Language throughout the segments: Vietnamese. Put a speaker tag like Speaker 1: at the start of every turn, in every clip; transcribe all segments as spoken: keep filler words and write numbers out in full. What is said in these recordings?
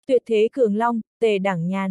Speaker 1: Tuyệt thế cường long, Tề Đẳng Nhàn.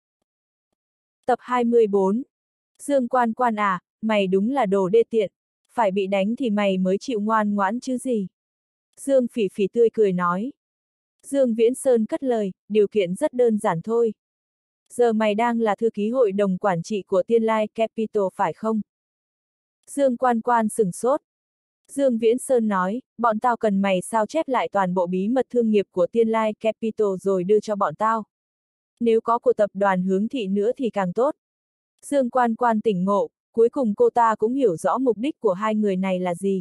Speaker 1: Tập hai mươi bốn. Dương Quan Quan à, mày đúng là đồ đê tiện, phải bị đánh thì mày mới chịu ngoan ngoãn chứ gì. Dương Phỉ Phỉ tươi cười nói. Dương Viễn Sơn cất lời, điều kiện rất đơn giản thôi. Giờ mày đang là thư ký hội đồng quản trị của Tiên Lai Capital phải không? Dương Quan Quan sửng sốt. Dương Viễn Sơn nói, bọn tao cần mày sao chép lại toàn bộ bí mật thương nghiệp của Tiên Lai Capital rồi đưa cho bọn tao. Nếu có của tập đoàn Hướng Thị nữa thì càng tốt. Dương Quan Quan tỉnh ngộ, cuối cùng cô ta cũng hiểu rõ mục đích của hai người này là gì.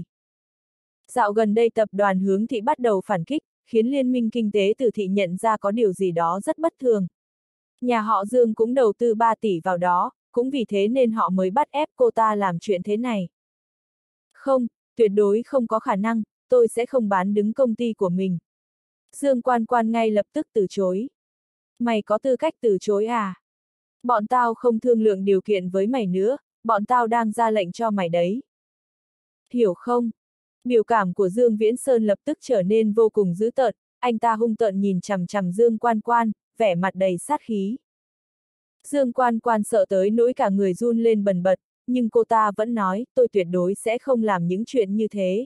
Speaker 1: Dạo gần đây tập đoàn Hướng Thị bắt đầu phản kích, khiến Liên minh Kinh tế Từ Thị nhận ra có điều gì đó rất bất thường. Nhà họ Dương cũng đầu tư ba tỷ vào đó, cũng vì thế nên họ mới bắt ép cô ta làm chuyện thế này. Không, tuyệt đối không có khả năng, tôi sẽ không bán đứng công ty của mình. Dương Quan Quan ngay lập tức từ chối. Mày có tư cách từ chối à? Bọn tao không thương lượng điều kiện với mày nữa, bọn tao đang ra lệnh cho mày đấy. Hiểu không? Biểu cảm của Dương Viễn Sơn lập tức trở nên vô cùng dữ tợn, anh ta hung tợn nhìn chằm chằm Dương Quan Quan, vẻ mặt đầy sát khí. Dương Quan Quan sợ tới nỗi cả người run lên bần bật, nhưng cô ta vẫn nói, tôi tuyệt đối sẽ không làm những chuyện như thế.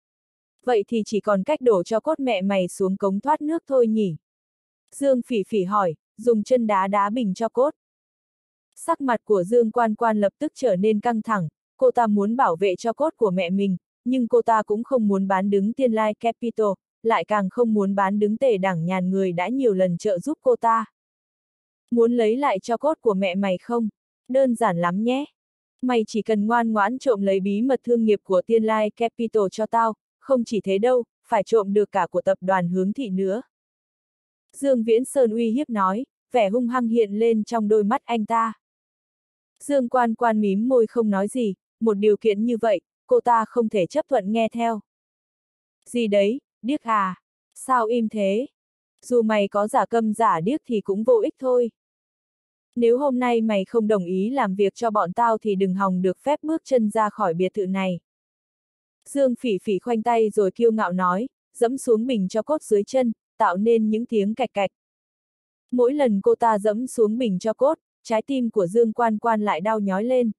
Speaker 1: Vậy thì chỉ còn cách đổ cho cốt mẹ mày xuống cống thoát nước thôi nhỉ? Dương Phỉ Phỉ hỏi, dùng chân đá đá bình cho cốt. Sắc mặt của Dương Quan Quan lập tức trở nên căng thẳng, cô ta muốn bảo vệ cho cốt của mẹ mình, nhưng cô ta cũng không muốn bán đứng Tiên Lai Capital, lại càng không muốn bán đứng Tề Đẳng Nhàn người đã nhiều lần trợ giúp cô ta. Muốn lấy lại cho cốt của mẹ mày không? Đơn giản lắm nhé. Mày chỉ cần ngoan ngoãn trộm lấy bí mật thương nghiệp của Tiên Lai Capital cho tao, không chỉ thế đâu, phải trộm được cả của tập đoàn Hướng Thị nữa. Dương Viễn Sơn uy hiếp nói, vẻ hung hăng hiện lên trong đôi mắt anh ta. Dương Quan Quan mím môi không nói gì, một điều kiện như vậy, cô ta không thể chấp thuận nghe theo. Gì đấy, điếc à? Sao im thế? Dù mày có giả câm giả điếc thì cũng vô ích thôi. Nếu hôm nay mày không đồng ý làm việc cho bọn tao thì đừng hòng được phép bước chân ra khỏi biệt thự này. Dương Phỉ Phỉ khoanh tay rồi kiêu ngạo nói, dẫm xuống bình cho cốt dưới chân, tạo nên những tiếng cạch cạch. Mỗi lần cô ta dẫm xuống bình cho cốt, trái tim của Dương Quan Quan lại đau nhói lên.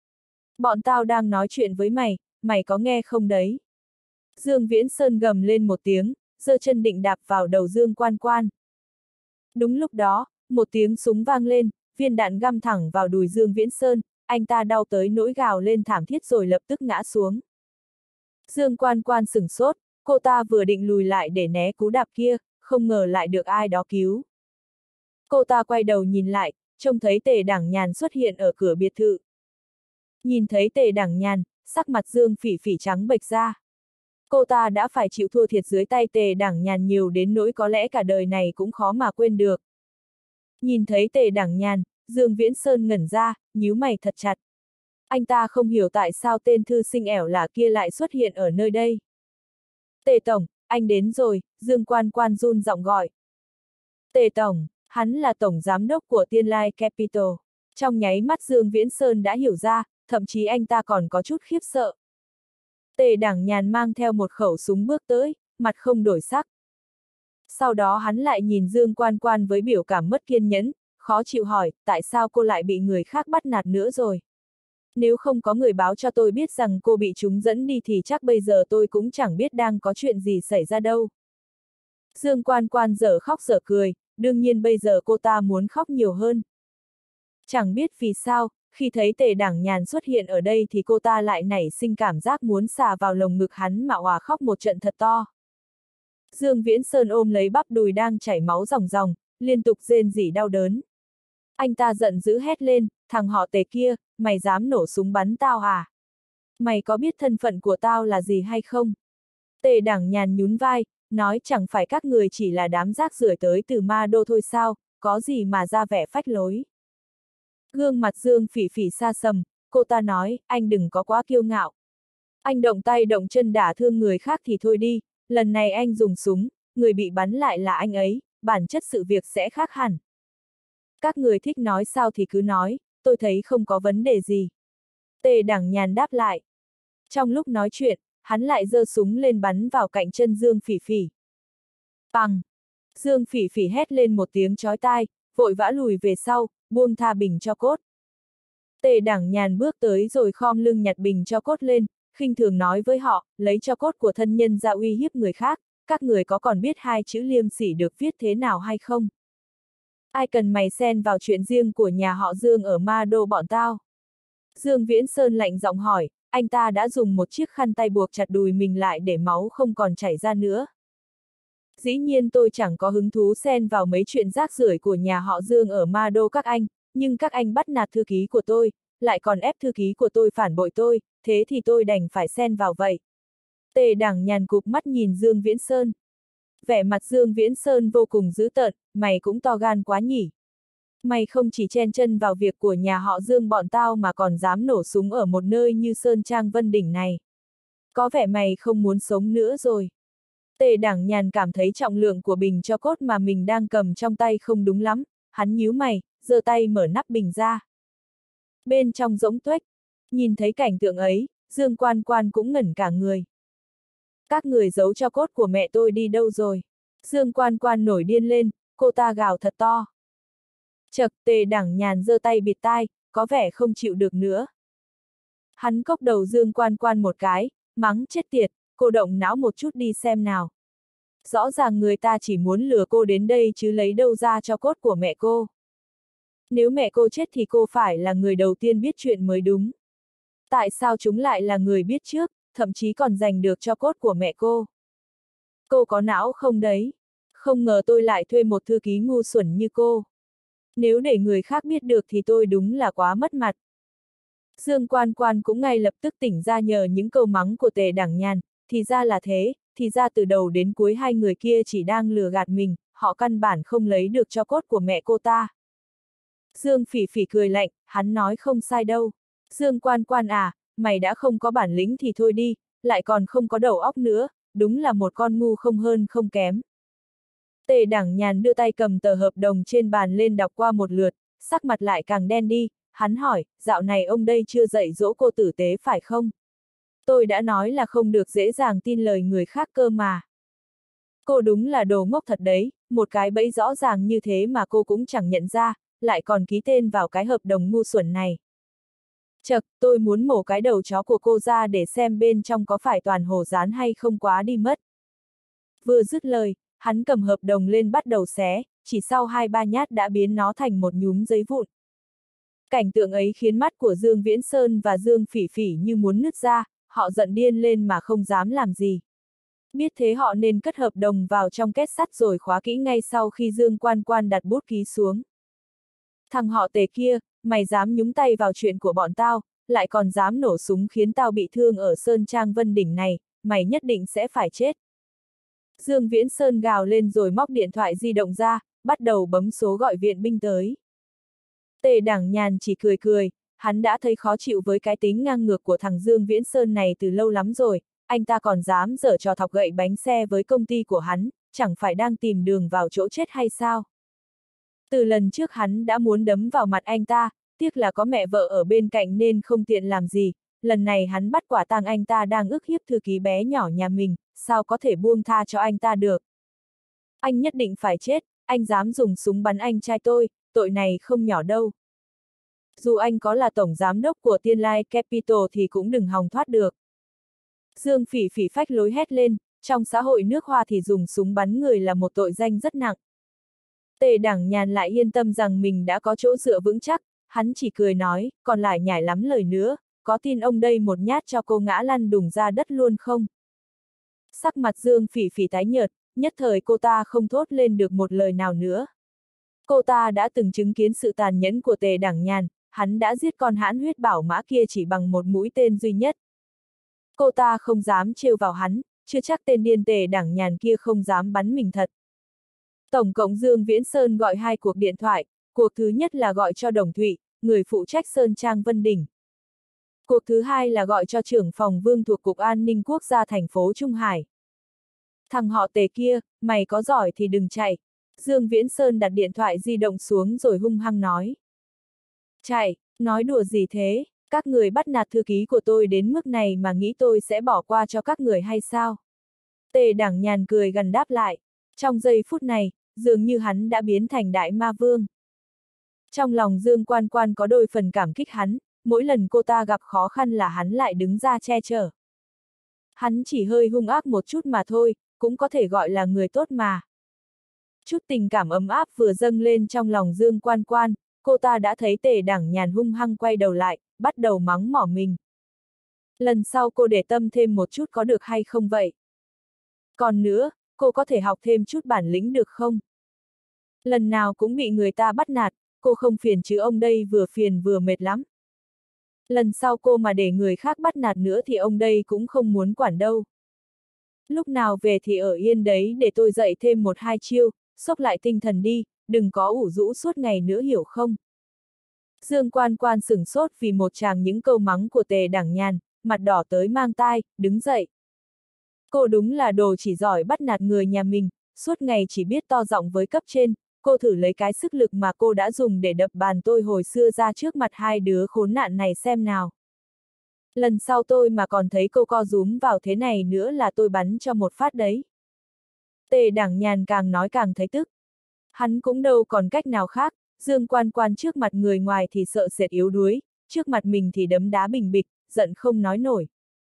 Speaker 1: Bọn tao đang nói chuyện với mày, mày có nghe không đấy? Dương Viễn Sơn gầm lên một tiếng, giơ chân định đạp vào đầu Dương Quan Quan. Đúng lúc đó, một tiếng súng vang lên, viên đạn găm thẳng vào đùi Dương Viễn Sơn, anh ta đau tới nỗi gào lên thảm thiết rồi lập tức ngã xuống. Dương Quan Quan sửng sốt, cô ta vừa định lùi lại để né cú đạp kia, không ngờ lại được ai đó cứu. Cô ta quay đầu nhìn lại, trông thấy Tề Đẳng Nhàn xuất hiện ở cửa biệt thự. Nhìn thấy Tề Đẳng Nhàn, sắc mặt Dương Phỉ Phỉ trắng bệch ra. Cô ta đã phải chịu thua thiệt dưới tay Tề Đẳng Nhàn nhiều đến nỗi có lẽ cả đời này cũng khó mà quên được. Nhìn thấy Tề Đẳng Nhàn, Dương Viễn Sơn ngẩn ra, nhíu mày thật chặt. Anh ta không hiểu tại sao tên thư sinh ẻo lả kia lại xuất hiện ở nơi đây. Tề Tổng, anh đến rồi, Dương Quan Quan run giọng gọi. Tề Tổng, hắn là Tổng Giám đốc của Tiên Lai Capital. Trong nháy mắt Dương Viễn Sơn đã hiểu ra, thậm chí anh ta còn có chút khiếp sợ. Tề Đẳng Nhàn mang theo một khẩu súng bước tới, mặt không đổi sắc. Sau đó hắn lại nhìn Dương Quan Quan với biểu cảm mất kiên nhẫn, khó chịu hỏi, tại sao cô lại bị người khác bắt nạt nữa rồi? Nếu không có người báo cho tôi biết rằng cô bị chúng dẫn đi thì chắc bây giờ tôi cũng chẳng biết đang có chuyện gì xảy ra đâu. Dương Quan Quan dở khóc dở cười, đương nhiên bây giờ cô ta muốn khóc nhiều hơn. Chẳng biết vì sao, khi thấy Tề Đẳng Nhàn xuất hiện ở đây thì cô ta lại nảy sinh cảm giác muốn xà vào lồng ngực hắn mà òa khóc một trận thật to. Dương Viễn Sơn ôm lấy bắp đùi đang chảy máu ròng ròng, liên tục rên rỉ đau đớn. Anh ta giận dữ hét lên, thằng họ Tề kia, mày dám nổ súng bắn tao à? Mày có biết thân phận của tao là gì hay không? Tề Đẳng Nhàn nhún vai, nói chẳng phải các người chỉ là đám rác rưởi tới từ ma đô thôi sao, có gì mà ra vẻ phách lối. Gương mặt Dương Phỉ Phỉ xa sầm, cô ta nói, anh đừng có quá kiêu ngạo. Anh động tay động chân đả thương người khác thì thôi đi, lần này anh dùng súng, người bị bắn lại là anh ấy, bản chất sự việc sẽ khác hẳn. Các người thích nói sao thì cứ nói, tôi thấy không có vấn đề gì. Tề Đẳng Nhàn đáp lại. Trong lúc nói chuyện, hắn lại giơ súng lên bắn vào cạnh chân Dương Phỉ Phỉ. Bằng! Dương Phỉ Phỉ hét lên một tiếng chói tai, vội vã lùi về sau, buông tha bình cho cốt. Tề Đảng Nhàn bước tới rồi khom lưng nhặt bình cho cốt lên, khinh thường nói với họ, lấy cho cốt của thân nhân ra uy hiếp người khác, các người có còn biết hai chữ liêm sỉ được viết thế nào hay không? Ai cần mày xen vào chuyện riêng của nhà họ Dương ở Ma Đô bọn tao? Dương Viễn Sơn lạnh giọng hỏi, anh ta đã dùng một chiếc khăn tay buộc chặt đùi mình lại để máu không còn chảy ra nữa. Dĩ nhiên tôi chẳng có hứng thú xen vào mấy chuyện rác rưởi của nhà họ Dương ở Ma Đô các anh, nhưng các anh bắt nạt thư ký của tôi, lại còn ép thư ký của tôi phản bội tôi, thế thì tôi đành phải xen vào vậy. Tề Đảng Nhàn cụp mắt nhìn Dương Viễn Sơn. Vẻ mặt Dương Viễn Sơn vô cùng dữ tợn, mày cũng to gan quá nhỉ. Mày không chỉ chen chân vào việc của nhà họ Dương bọn tao mà còn dám nổ súng ở một nơi như Sơn Trang Vân Đỉnh này. Có vẻ mày không muốn sống nữa rồi. Tề Đảng Nhàn cảm thấy trọng lượng của bình cho cốt mà mình đang cầm trong tay không đúng lắm, hắn nhíu mày, giơ tay mở nắp bình ra. Bên trong rỗng tuếch, nhìn thấy cảnh tượng ấy, Dương Quan Quan cũng ngẩn cả người. Các người giấu cho cốt của mẹ tôi đi đâu rồi? Dương Quan Quan nổi điên lên, cô ta gào thật to. Chậc, Tề Đảng Nhàn giơ tay bịt tai, có vẻ không chịu được nữa. Hắn cốc đầu Dương Quan Quan một cái, mắng chết tiệt, cô động não một chút đi xem nào. Rõ ràng người ta chỉ muốn lừa cô đến đây chứ lấy đâu ra cho cốt của mẹ cô. Nếu mẹ cô chết thì cô phải là người đầu tiên biết chuyện mới đúng. Tại sao chúng lại là người biết trước, thậm chí còn giành được cho cốt của mẹ cô? Cô có não không đấy? Không ngờ tôi lại thuê một thư ký ngu xuẩn như cô. Nếu để người khác biết được thì tôi đúng là quá mất mặt. Dương Quan Quan cũng ngay lập tức tỉnh ra nhờ những câu mắng của Tề Đảng Nhàn, thì ra là thế, thì ra từ đầu đến cuối hai người kia chỉ đang lừa gạt mình, họ căn bản không lấy được cho cốt của mẹ cô ta. Dương Phỉ Phỉ cười lạnh, hắn nói không sai đâu. Dương Quan Quan à, mày đã không có bản lĩnh thì thôi đi, lại còn không có đầu óc nữa, đúng là một con ngu không hơn không kém. Tề Đảng Nhàn đưa tay cầm tờ hợp đồng trên bàn lên đọc qua một lượt, sắc mặt lại càng đen đi, hắn hỏi, dạo này ông đây chưa dạy dỗ cô tử tế phải không? Tôi đã nói là không được dễ dàng tin lời người khác cơ mà. Cô đúng là đồ ngốc thật đấy, một cái bẫy rõ ràng như thế mà cô cũng chẳng nhận ra, lại còn ký tên vào cái hợp đồng ngu xuẩn này. Chậc, tôi muốn mổ cái đầu chó của cô ra để xem bên trong có phải toàn hổ rán hay không quá đi mất. Vừa dứt lời, hắn cầm hợp đồng lên bắt đầu xé, chỉ sau hai ba nhát đã biến nó thành một nhúm giấy vụn. Cảnh tượng ấy khiến mắt của Dương Viễn Sơn và Dương Phỉ Phỉ như muốn nứt ra, họ giận điên lên mà không dám làm gì. Biết thế họ nên cất hợp đồng vào trong két sắt rồi khóa kỹ ngay sau khi Dương Quan Quan đặt bút ký xuống. Thằng họ Tề kia, mày dám nhúng tay vào chuyện của bọn tao, lại còn dám nổ súng khiến tao bị thương ở Sơn Trang Vân Đỉnh này, mày nhất định sẽ phải chết. Dương Viễn Sơn gào lên rồi móc điện thoại di động ra, bắt đầu bấm số gọi viện binh tới. Tề Đảng Nhàn chỉ cười cười, hắn đã thấy khó chịu với cái tính ngang ngược của thằng Dương Viễn Sơn này từ lâu lắm rồi, anh ta còn dám giở trò thọc gậy bánh xe với công ty của hắn, chẳng phải đang tìm đường vào chỗ chết hay sao? Từ lần trước hắn đã muốn đấm vào mặt anh ta, tiếc là có mẹ vợ ở bên cạnh nên không tiện làm gì, lần này hắn bắt quả tang anh ta đang ức hiếp thư ký bé nhỏ nhà mình, sao có thể buông tha cho anh ta được? Anh nhất định phải chết, anh dám dùng súng bắn anh trai tôi, tội này không nhỏ đâu. Dù anh có là tổng giám đốc của Tiên Lai Capital thì cũng đừng hòng thoát được. Dương Phỉ Phỉ phách lối hét lên, trong xã hội nước Hoa thì dùng súng bắn người là một tội danh rất nặng. Tề Đảng Nhàn lại yên tâm rằng mình đã có chỗ dựa vững chắc, hắn chỉ cười nói, còn lại nhải lắm lời nữa, có tin ông đây một nhát cho cô ngã lăn đùng ra đất luôn không? Sắc mặt Dương Phỉ Phỉ tái nhợt, nhất thời cô ta không thốt lên được một lời nào nữa. Cô ta đã từng chứng kiến sự tàn nhẫn của Tề Đảng Nhàn, hắn đã giết con hãn huyết bảo mã kia chỉ bằng một mũi tên duy nhất. Cô ta không dám trêu vào hắn, chưa chắc tên điên Tề Đảng Nhàn kia không dám bắn mình thật. Tổng cộng Dương Viễn Sơn gọi hai cuộc điện thoại, cuộc thứ nhất là gọi cho Đồng Thụy, người phụ trách Sơn Trang Vân Đỉnh. Cuộc thứ hai là gọi cho trưởng phòng Vương thuộc Cục An ninh Quốc gia thành phố Trung Hải. Thằng họ Tề kia, mày có giỏi thì đừng chạy. Dương Viễn Sơn đặt điện thoại di động xuống rồi hung hăng nói. Chạy, nói đùa gì thế, các người bắt nạt thư ký của tôi đến mức này mà nghĩ tôi sẽ bỏ qua cho các người hay sao? Tề Đảng Nhàn cười gằn đáp lại. Trong giây phút này, dường như hắn đã biến thành đại ma vương. Trong lòng Dương Quan Quan có đôi phần cảm kích hắn, mỗi lần cô ta gặp khó khăn là hắn lại đứng ra che chở. Hắn chỉ hơi hung ác một chút mà thôi, cũng có thể gọi là người tốt mà. Chút tình cảm ấm áp vừa dâng lên trong lòng Dương Quan Quan, cô ta đã thấy Tề Đẳng Nhàn hung hăng quay đầu lại, bắt đầu mắng mỏ mình. Lần sau cô để tâm thêm một chút có được hay không vậy? Còn nữa, cô có thể học thêm chút bản lĩnh được không? Lần nào cũng bị người ta bắt nạt, cô không phiền chứ ông đây vừa phiền vừa mệt lắm. Lần sau cô mà để người khác bắt nạt nữa thì ông đây cũng không muốn quản đâu. Lúc nào về thì ở yên đấy để tôi dạy thêm một hai chiêu, xốc lại tinh thần đi, đừng có ủ rũ suốt ngày nữa hiểu không? Dương Quan Quan sửng sốt vì một tràng những câu mắng của Tề Đẳng Nhàn, mặt đỏ tới mang tai, đứng dậy. Cô đúng là đồ chỉ giỏi bắt nạt người nhà mình, suốt ngày chỉ biết to giọng với cấp trên, cô thử lấy cái sức lực mà cô đã dùng để đập bàn tôi hồi xưa ra trước mặt hai đứa khốn nạn này xem nào. Lần sau tôi mà còn thấy cô co rúm vào thế này nữa là tôi bắn cho một phát đấy. Tề Đẳng Nhàn càng nói càng thấy tức. Hắn cũng đâu còn cách nào khác, Dương Quan Quan trước mặt người ngoài thì sợ sệt yếu đuối, trước mặt mình thì đấm đá bình bịch, giận không nói nổi.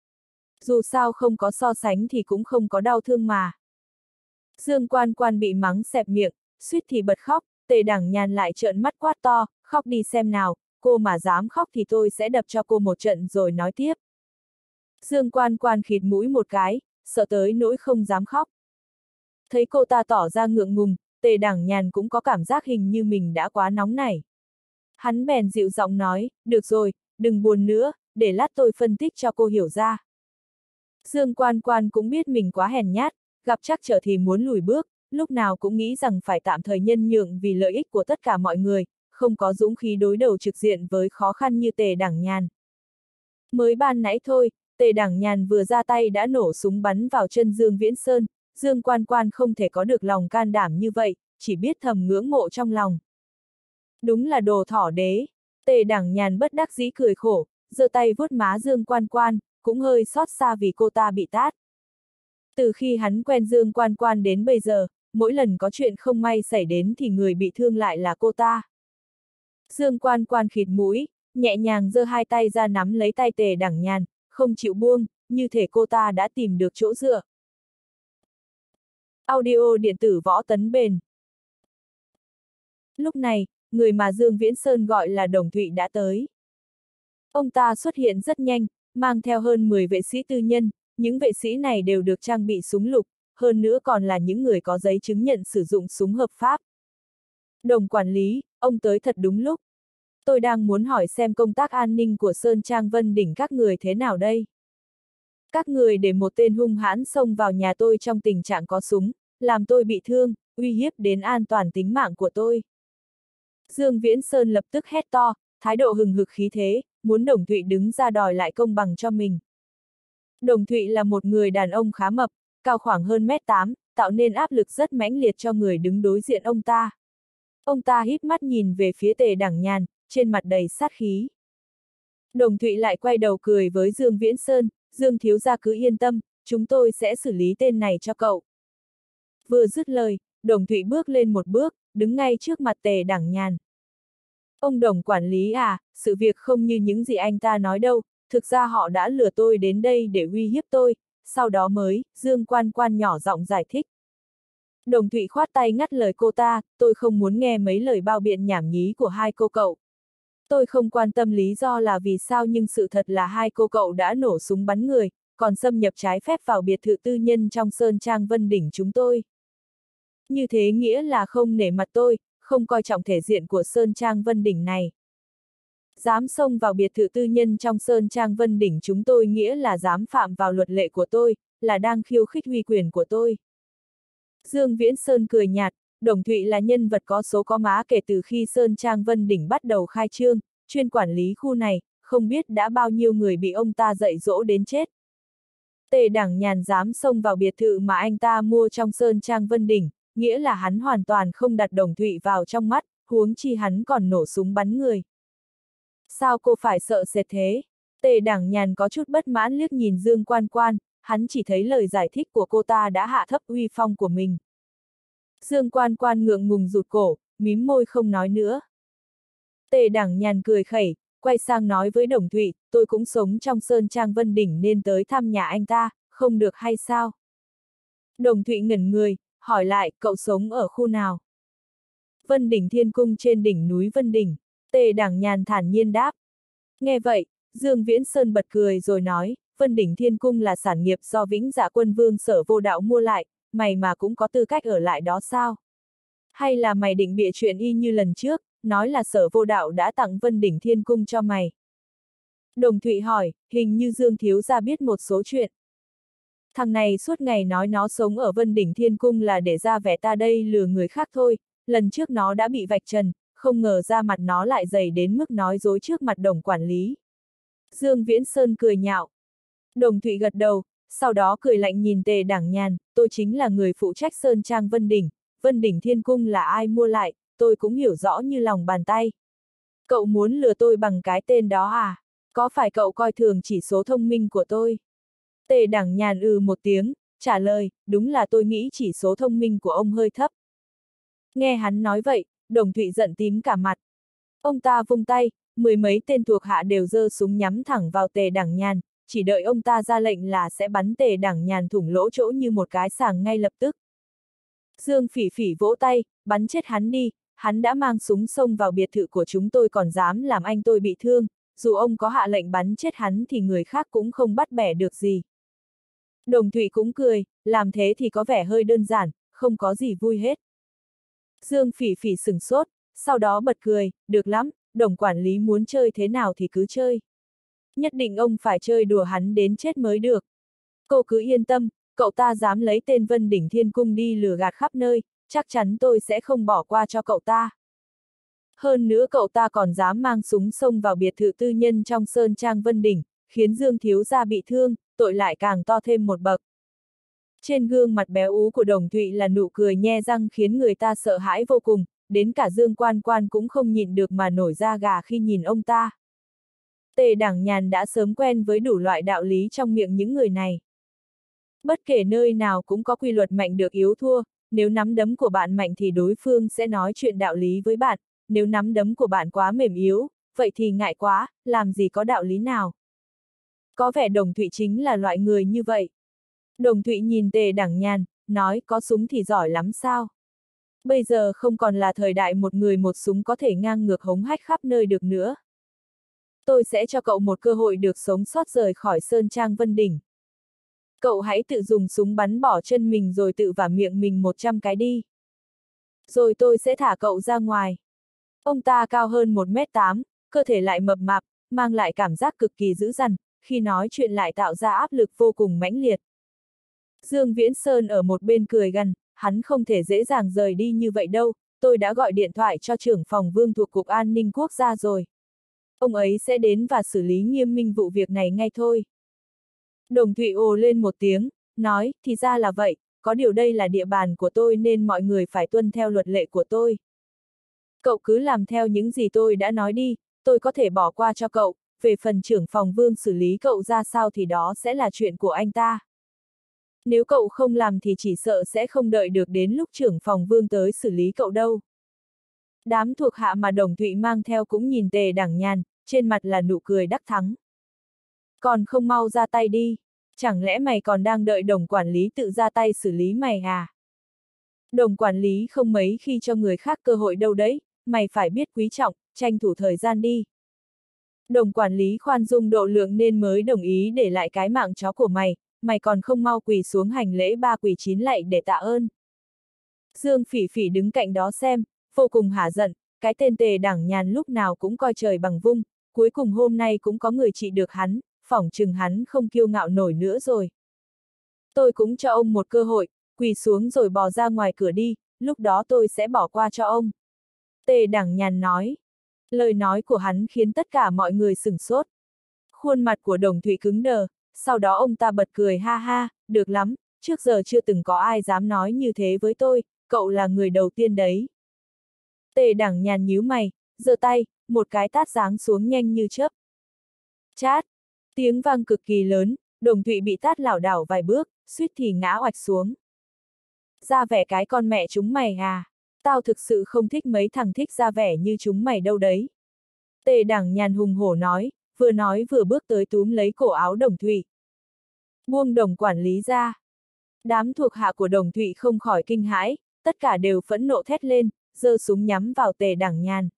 Speaker 1: Dù sao không có so sánh thì cũng không có đau thương mà. Dương Quan Quan bị mắng xẹp miệng, suýt thì bật khóc, Tề Đẳng Nhàn lại trợn mắt quát to, khóc đi xem nào, cô mà dám khóc thì tôi sẽ đập cho cô một trận rồi nói tiếp. Dương Quan Quan khịt mũi một cái, sợ tới nỗi không dám khóc. Thấy cô ta tỏ ra ngượng ngùng, Tề Đẳng Nhàn cũng có cảm giác hình như mình đã quá nóng nảy. Hắn bèn dịu giọng nói, được rồi, đừng buồn nữa, để lát tôi phân tích cho cô hiểu ra. Dương Quan Quan cũng biết mình quá hèn nhát, gặp trắc trở thì muốn lùi bước, lúc nào cũng nghĩ rằng phải tạm thời nhân nhượng vì lợi ích của tất cả mọi người, không có dũng khí đối đầu trực diện với khó khăn như Tề Đẳng Nhàn. Mới ban nãy thôi, Tề Đẳng Nhàn vừa ra tay đã nổ súng bắn vào chân Dương Viễn Sơn, Dương Quan Quan không thể có được lòng can đảm như vậy, chỉ biết thầm ngưỡng mộ trong lòng. Đúng là đồ thỏ đế. Tề Đẳng Nhàn bất đắc dĩ cười khổ, giơ tay vuốt má Dương Quan Quan, cũng hơi xót xa vì cô ta bị tát. Từ khi hắn quen Dương Quan Quan đến bây giờ, mỗi lần có chuyện không may xảy đến thì người bị thương lại là cô ta. Dương Quan Quan khịt mũi, nhẹ nhàng giơ hai tay ra nắm lấy tay Tề Đẳng Nhàn, không chịu buông, như thể cô ta đã tìm được chỗ dựa. Audio điện tử Võ Tấn Bền. Lúc này, người mà Dương Viễn Sơn gọi là Đồng Thụy đã tới. Ông ta xuất hiện rất nhanh, mang theo hơn mười vệ sĩ tư nhân, những vệ sĩ này đều được trang bị súng lục, hơn nữa còn là những người có giấy chứng nhận sử dụng súng hợp pháp. Đồng quản lý, ông tới thật đúng lúc. Tôi đang muốn hỏi xem công tác an ninh của Sơn Trang Vân Đỉnh các người thế nào đây? Các người để một tên hung hãn xông vào nhà tôi trong tình trạng có súng, làm tôi bị thương, uy hiếp đến an toàn tính mạng của tôi. Dương Viễn Sơn lập tức hét to, thái độ hừng hực khí thế, muốn Đồng Thụy đứng ra đòi lại công bằng cho mình. Đồng Thụy là một người đàn ông khá mập, cao khoảng hơn mét tám, tạo nên áp lực rất mãnh liệt cho người đứng đối diện ông ta. Ông ta híp mắt nhìn về phía Tề Đẳng Nhàn, trên mặt đầy sát khí. Đồng Thụy lại quay đầu cười với Dương Viễn Sơn, Dương thiếu gia cứ yên tâm, chúng tôi sẽ xử lý tên này cho cậu. Vừa dứt lời, Đồng Thụy bước lên một bước, đứng ngay trước mặt Tề Đẳng Nhàn. Ông Đồng quản lý à, sự việc không như những gì anh ta nói đâu, thực ra họ đã lừa tôi đến đây để uy hiếp tôi, sau đó mới, Dương Quan Quan nhỏ giọng giải thích. Đồng Thụy khoát tay ngắt lời cô ta, tôi không muốn nghe mấy lời bao biện nhảm nhí của hai cô cậu. Tôi không quan tâm lý do là vì sao nhưng sự thật là hai cô cậu đã nổ súng bắn người, còn xâm nhập trái phép vào biệt thự tư nhân trong Sơn Trang Vân Đỉnh chúng tôi. Như thế nghĩa là không nể mặt tôi, không coi trọng thể diện của Sơn Trang Vân Đỉnh này. Dám xông vào biệt thự tư nhân trong Sơn Trang Vân Đỉnh chúng tôi nghĩa là dám phạm vào luật lệ của tôi, là đang khiêu khích uy quyền của tôi. Dương Viễn Sơn cười nhạt, Đồng Thụy là nhân vật có số có má kể từ khi Sơn Trang Vân Đỉnh bắt đầu khai trương, chuyên quản lý khu này, không biết đã bao nhiêu người bị ông ta dạy dỗ đến chết. Tề Đẳng Nhàn dám xông vào biệt thự mà anh ta mua trong Sơn Trang Vân Đỉnh, nghĩa là hắn hoàn toàn không đặt Đồng Thụy vào trong mắt, huống chi hắn còn nổ súng bắn người. Sao cô phải sợ sệt thế? Tề Đẳng Nhàn có chút bất mãn liếc nhìn Dương Quan Quan, hắn chỉ thấy lời giải thích của cô ta đã hạ thấp uy phong của mình. Dương Quan Quan ngượng ngùng rụt cổ, mím môi không nói nữa. Tề Đẳng Nhàn cười khẩy, quay sang nói với Đồng Thụy, tôi cũng sống trong Sơn Trang Vân Đỉnh nên tới thăm nhà anh ta, không được hay sao? Đồng Thụy ngẩn người, hỏi lại, cậu sống ở khu nào? Vân Đỉnh Thiên Cung trên đỉnh núi Vân Đỉnh. Tề Đẳng Nhàn thản nhiên đáp. Nghe vậy, Dương Viễn Sơn bật cười rồi nói, Vân Đỉnh Thiên Cung là sản nghiệp do Vĩnh Dạ Quân Vương Sở Vô Đạo mua lại, mày mà cũng có tư cách ở lại đó sao? Hay là mày định bịa chuyện y như lần trước, nói là Sở Vô Đạo đã tặng Vân Đỉnh Thiên Cung cho mày? Đồng Thụy hỏi, hình như Dương thiếu gia biết một số chuyện. Thằng này suốt ngày nói nó sống ở Vân Đỉnh Thiên Cung là để ra vẻ ta đây lừa người khác thôi, lần trước nó đã bị vạch trần, không ngờ ra mặt nó lại dày đến mức nói dối trước mặt Đồng quản lý. Dương Viễn Sơn cười nhạo. Đồng Thụy gật đầu, sau đó cười lạnh nhìn Tề Đẳng Nhàn, tôi chính là người phụ trách Sơn Trang Vân Đỉnh, Vân Đỉnh Thiên Cung là ai mua lại, tôi cũng hiểu rõ như lòng bàn tay. Cậu muốn lừa tôi bằng cái tên đó à? Có phải cậu coi thường chỉ số thông minh của tôi? Tề Đẳng Nhàn ừ một tiếng, trả lời, đúng là tôi nghĩ chỉ số thông minh của ông hơi thấp. Nghe hắn nói vậy, Đồng Thụy giận tím cả mặt. Ông ta vung tay, mười mấy tên thuộc hạ đều giơ súng nhắm thẳng vào Tề Đẳng Nhàn, chỉ đợi ông ta ra lệnh là sẽ bắn Tề Đẳng Nhàn thủng lỗ chỗ như một cái sàng ngay lập tức. Dương Phỉ Phỉ vỗ tay, bắn chết hắn đi, hắn đã mang súng xông vào biệt thự của chúng tôi còn dám làm anh tôi bị thương, dù ông có hạ lệnh bắn chết hắn thì người khác cũng không bắt bẻ được gì. Đồng Thụy cũng cười, làm thế thì có vẻ hơi đơn giản, không có gì vui hết. Dương Phỉ Phỉ sửng sốt, sau đó bật cười, được lắm, Đồng quản lý muốn chơi thế nào thì cứ chơi. Nhất định ông phải chơi đùa hắn đến chết mới được. Cô cứ yên tâm, cậu ta dám lấy tên Vân Đỉnh Thiên Cung đi lừa gạt khắp nơi, chắc chắn tôi sẽ không bỏ qua cho cậu ta. Hơn nữa cậu ta còn dám mang súng xông vào biệt thự tư nhân trong Sơn Trang Vân Đỉnh, khiến Dương thiếu gia bị thương, tội lại càng to thêm một bậc. Trên gương mặt béo ú của Đồng Thụy là nụ cười nhe răng khiến người ta sợ hãi vô cùng, đến cả Dương Quan Quan cũng không nhịn được mà nổi da gà khi nhìn ông ta. Tề Đẳng Nhàn đã sớm quen với đủ loại đạo lý trong miệng những người này. Bất kể nơi nào cũng có quy luật mạnh được yếu thua, nếu nắm đấm của bạn mạnh thì đối phương sẽ nói chuyện đạo lý với bạn, nếu nắm đấm của bạn quá mềm yếu, vậy thì ngại quá, làm gì có đạo lý nào. Có vẻ Đồng Thụy chính là loại người như vậy. Đồng Thụy nhìn Tề Đẳng Nhàn, nói có súng thì giỏi lắm sao? Bây giờ không còn là thời đại một người một súng có thể ngang ngược hống hách khắp nơi được nữa. Tôi sẽ cho cậu một cơ hội được sống sót rời khỏi Sơn Trang Vân Đỉnh. Cậu hãy tự dùng súng bắn bỏ chân mình rồi tự vả miệng mình một trăm cái đi. Rồi tôi sẽ thả cậu ra ngoài. Ông ta cao hơn một mét tám, cơ thể lại mập mạp, mang lại cảm giác cực kỳ dữ dằn, khi nói chuyện lại tạo ra áp lực vô cùng mãnh liệt. Dương Viễn Sơn ở một bên cười gằn, hắn không thể dễ dàng rời đi như vậy đâu, tôi đã gọi điện thoại cho trưởng phòng Vương thuộc Cục An ninh Quốc gia rồi. Ông ấy sẽ đến và xử lý nghiêm minh vụ việc này ngay thôi. Đồng Thụy ồ lên một tiếng, nói, thì ra là vậy, có điều đây là địa bàn của tôi nên mọi người phải tuân theo luật lệ của tôi. Cậu cứ làm theo những gì tôi đã nói đi, tôi có thể bỏ qua cho cậu, về phần trưởng phòng Vương xử lý cậu ra sao thì đó sẽ là chuyện của anh ta. Nếu cậu không làm thì chỉ sợ sẽ không đợi được đến lúc trưởng phòng Vương tới xử lý cậu đâu. Đám thuộc hạ mà Đồng Thụy mang theo cũng nhìn Tề Đẳng Nhàn, trên mặt là nụ cười đắc thắng. Còn không mau ra tay đi, chẳng lẽ mày còn đang đợi Đồng quản lý tự ra tay xử lý mày à? Đồng quản lý không mấy khi cho người khác cơ hội đâu đấy, mày phải biết quý trọng, tranh thủ thời gian đi. Đồng quản lý khoan dung độ lượng nên mới đồng ý để lại cái mạng chó của mày, mày còn không mau quỳ xuống hành lễ ba quỳ chín lạy để tạ ơn. Dương Phỉ Phỉ đứng cạnh đó xem, vô cùng hả giận, cái tên Tề Đẳng Nhàn lúc nào cũng coi trời bằng vung, cuối cùng hôm nay cũng có người trị được hắn, phỏng chừng hắn không kiêu ngạo nổi nữa rồi. Tôi cũng cho ông một cơ hội, quỳ xuống rồi bò ra ngoài cửa đi, lúc đó tôi sẽ bỏ qua cho ông. Tề Đẳng Nhàn nói. Lời nói của hắn khiến tất cả mọi người sửng sốt. Khuôn mặt của Đồng Thụy cứng đờ, sau đó ông ta bật cười ha ha, được lắm, trước giờ chưa từng có ai dám nói như thế với tôi, cậu là người đầu tiên đấy. Tề Đẳng Nhàn nhíu mày, giơ tay, một cái tát giáng xuống nhanh như chớp. Chát, tiếng vang cực kỳ lớn, Đồng Thụy bị tát lảo đảo vài bước, suýt thì ngã oạch xuống. Ra vẻ cái con mẹ chúng mày à? Tao thực sự không thích mấy thằng thích ra vẻ như chúng mày đâu đấy. Tề Đảng Nhàn hùng hổ nói, vừa nói vừa bước tới túm lấy cổ áo Đồng Thụy. Buông Đồng quản lý ra. Đám thuộc hạ của Đồng Thụy không khỏi kinh hãi, tất cả đều phẫn nộ thét lên, giơ súng nhắm vào Tề Đảng Nhàn.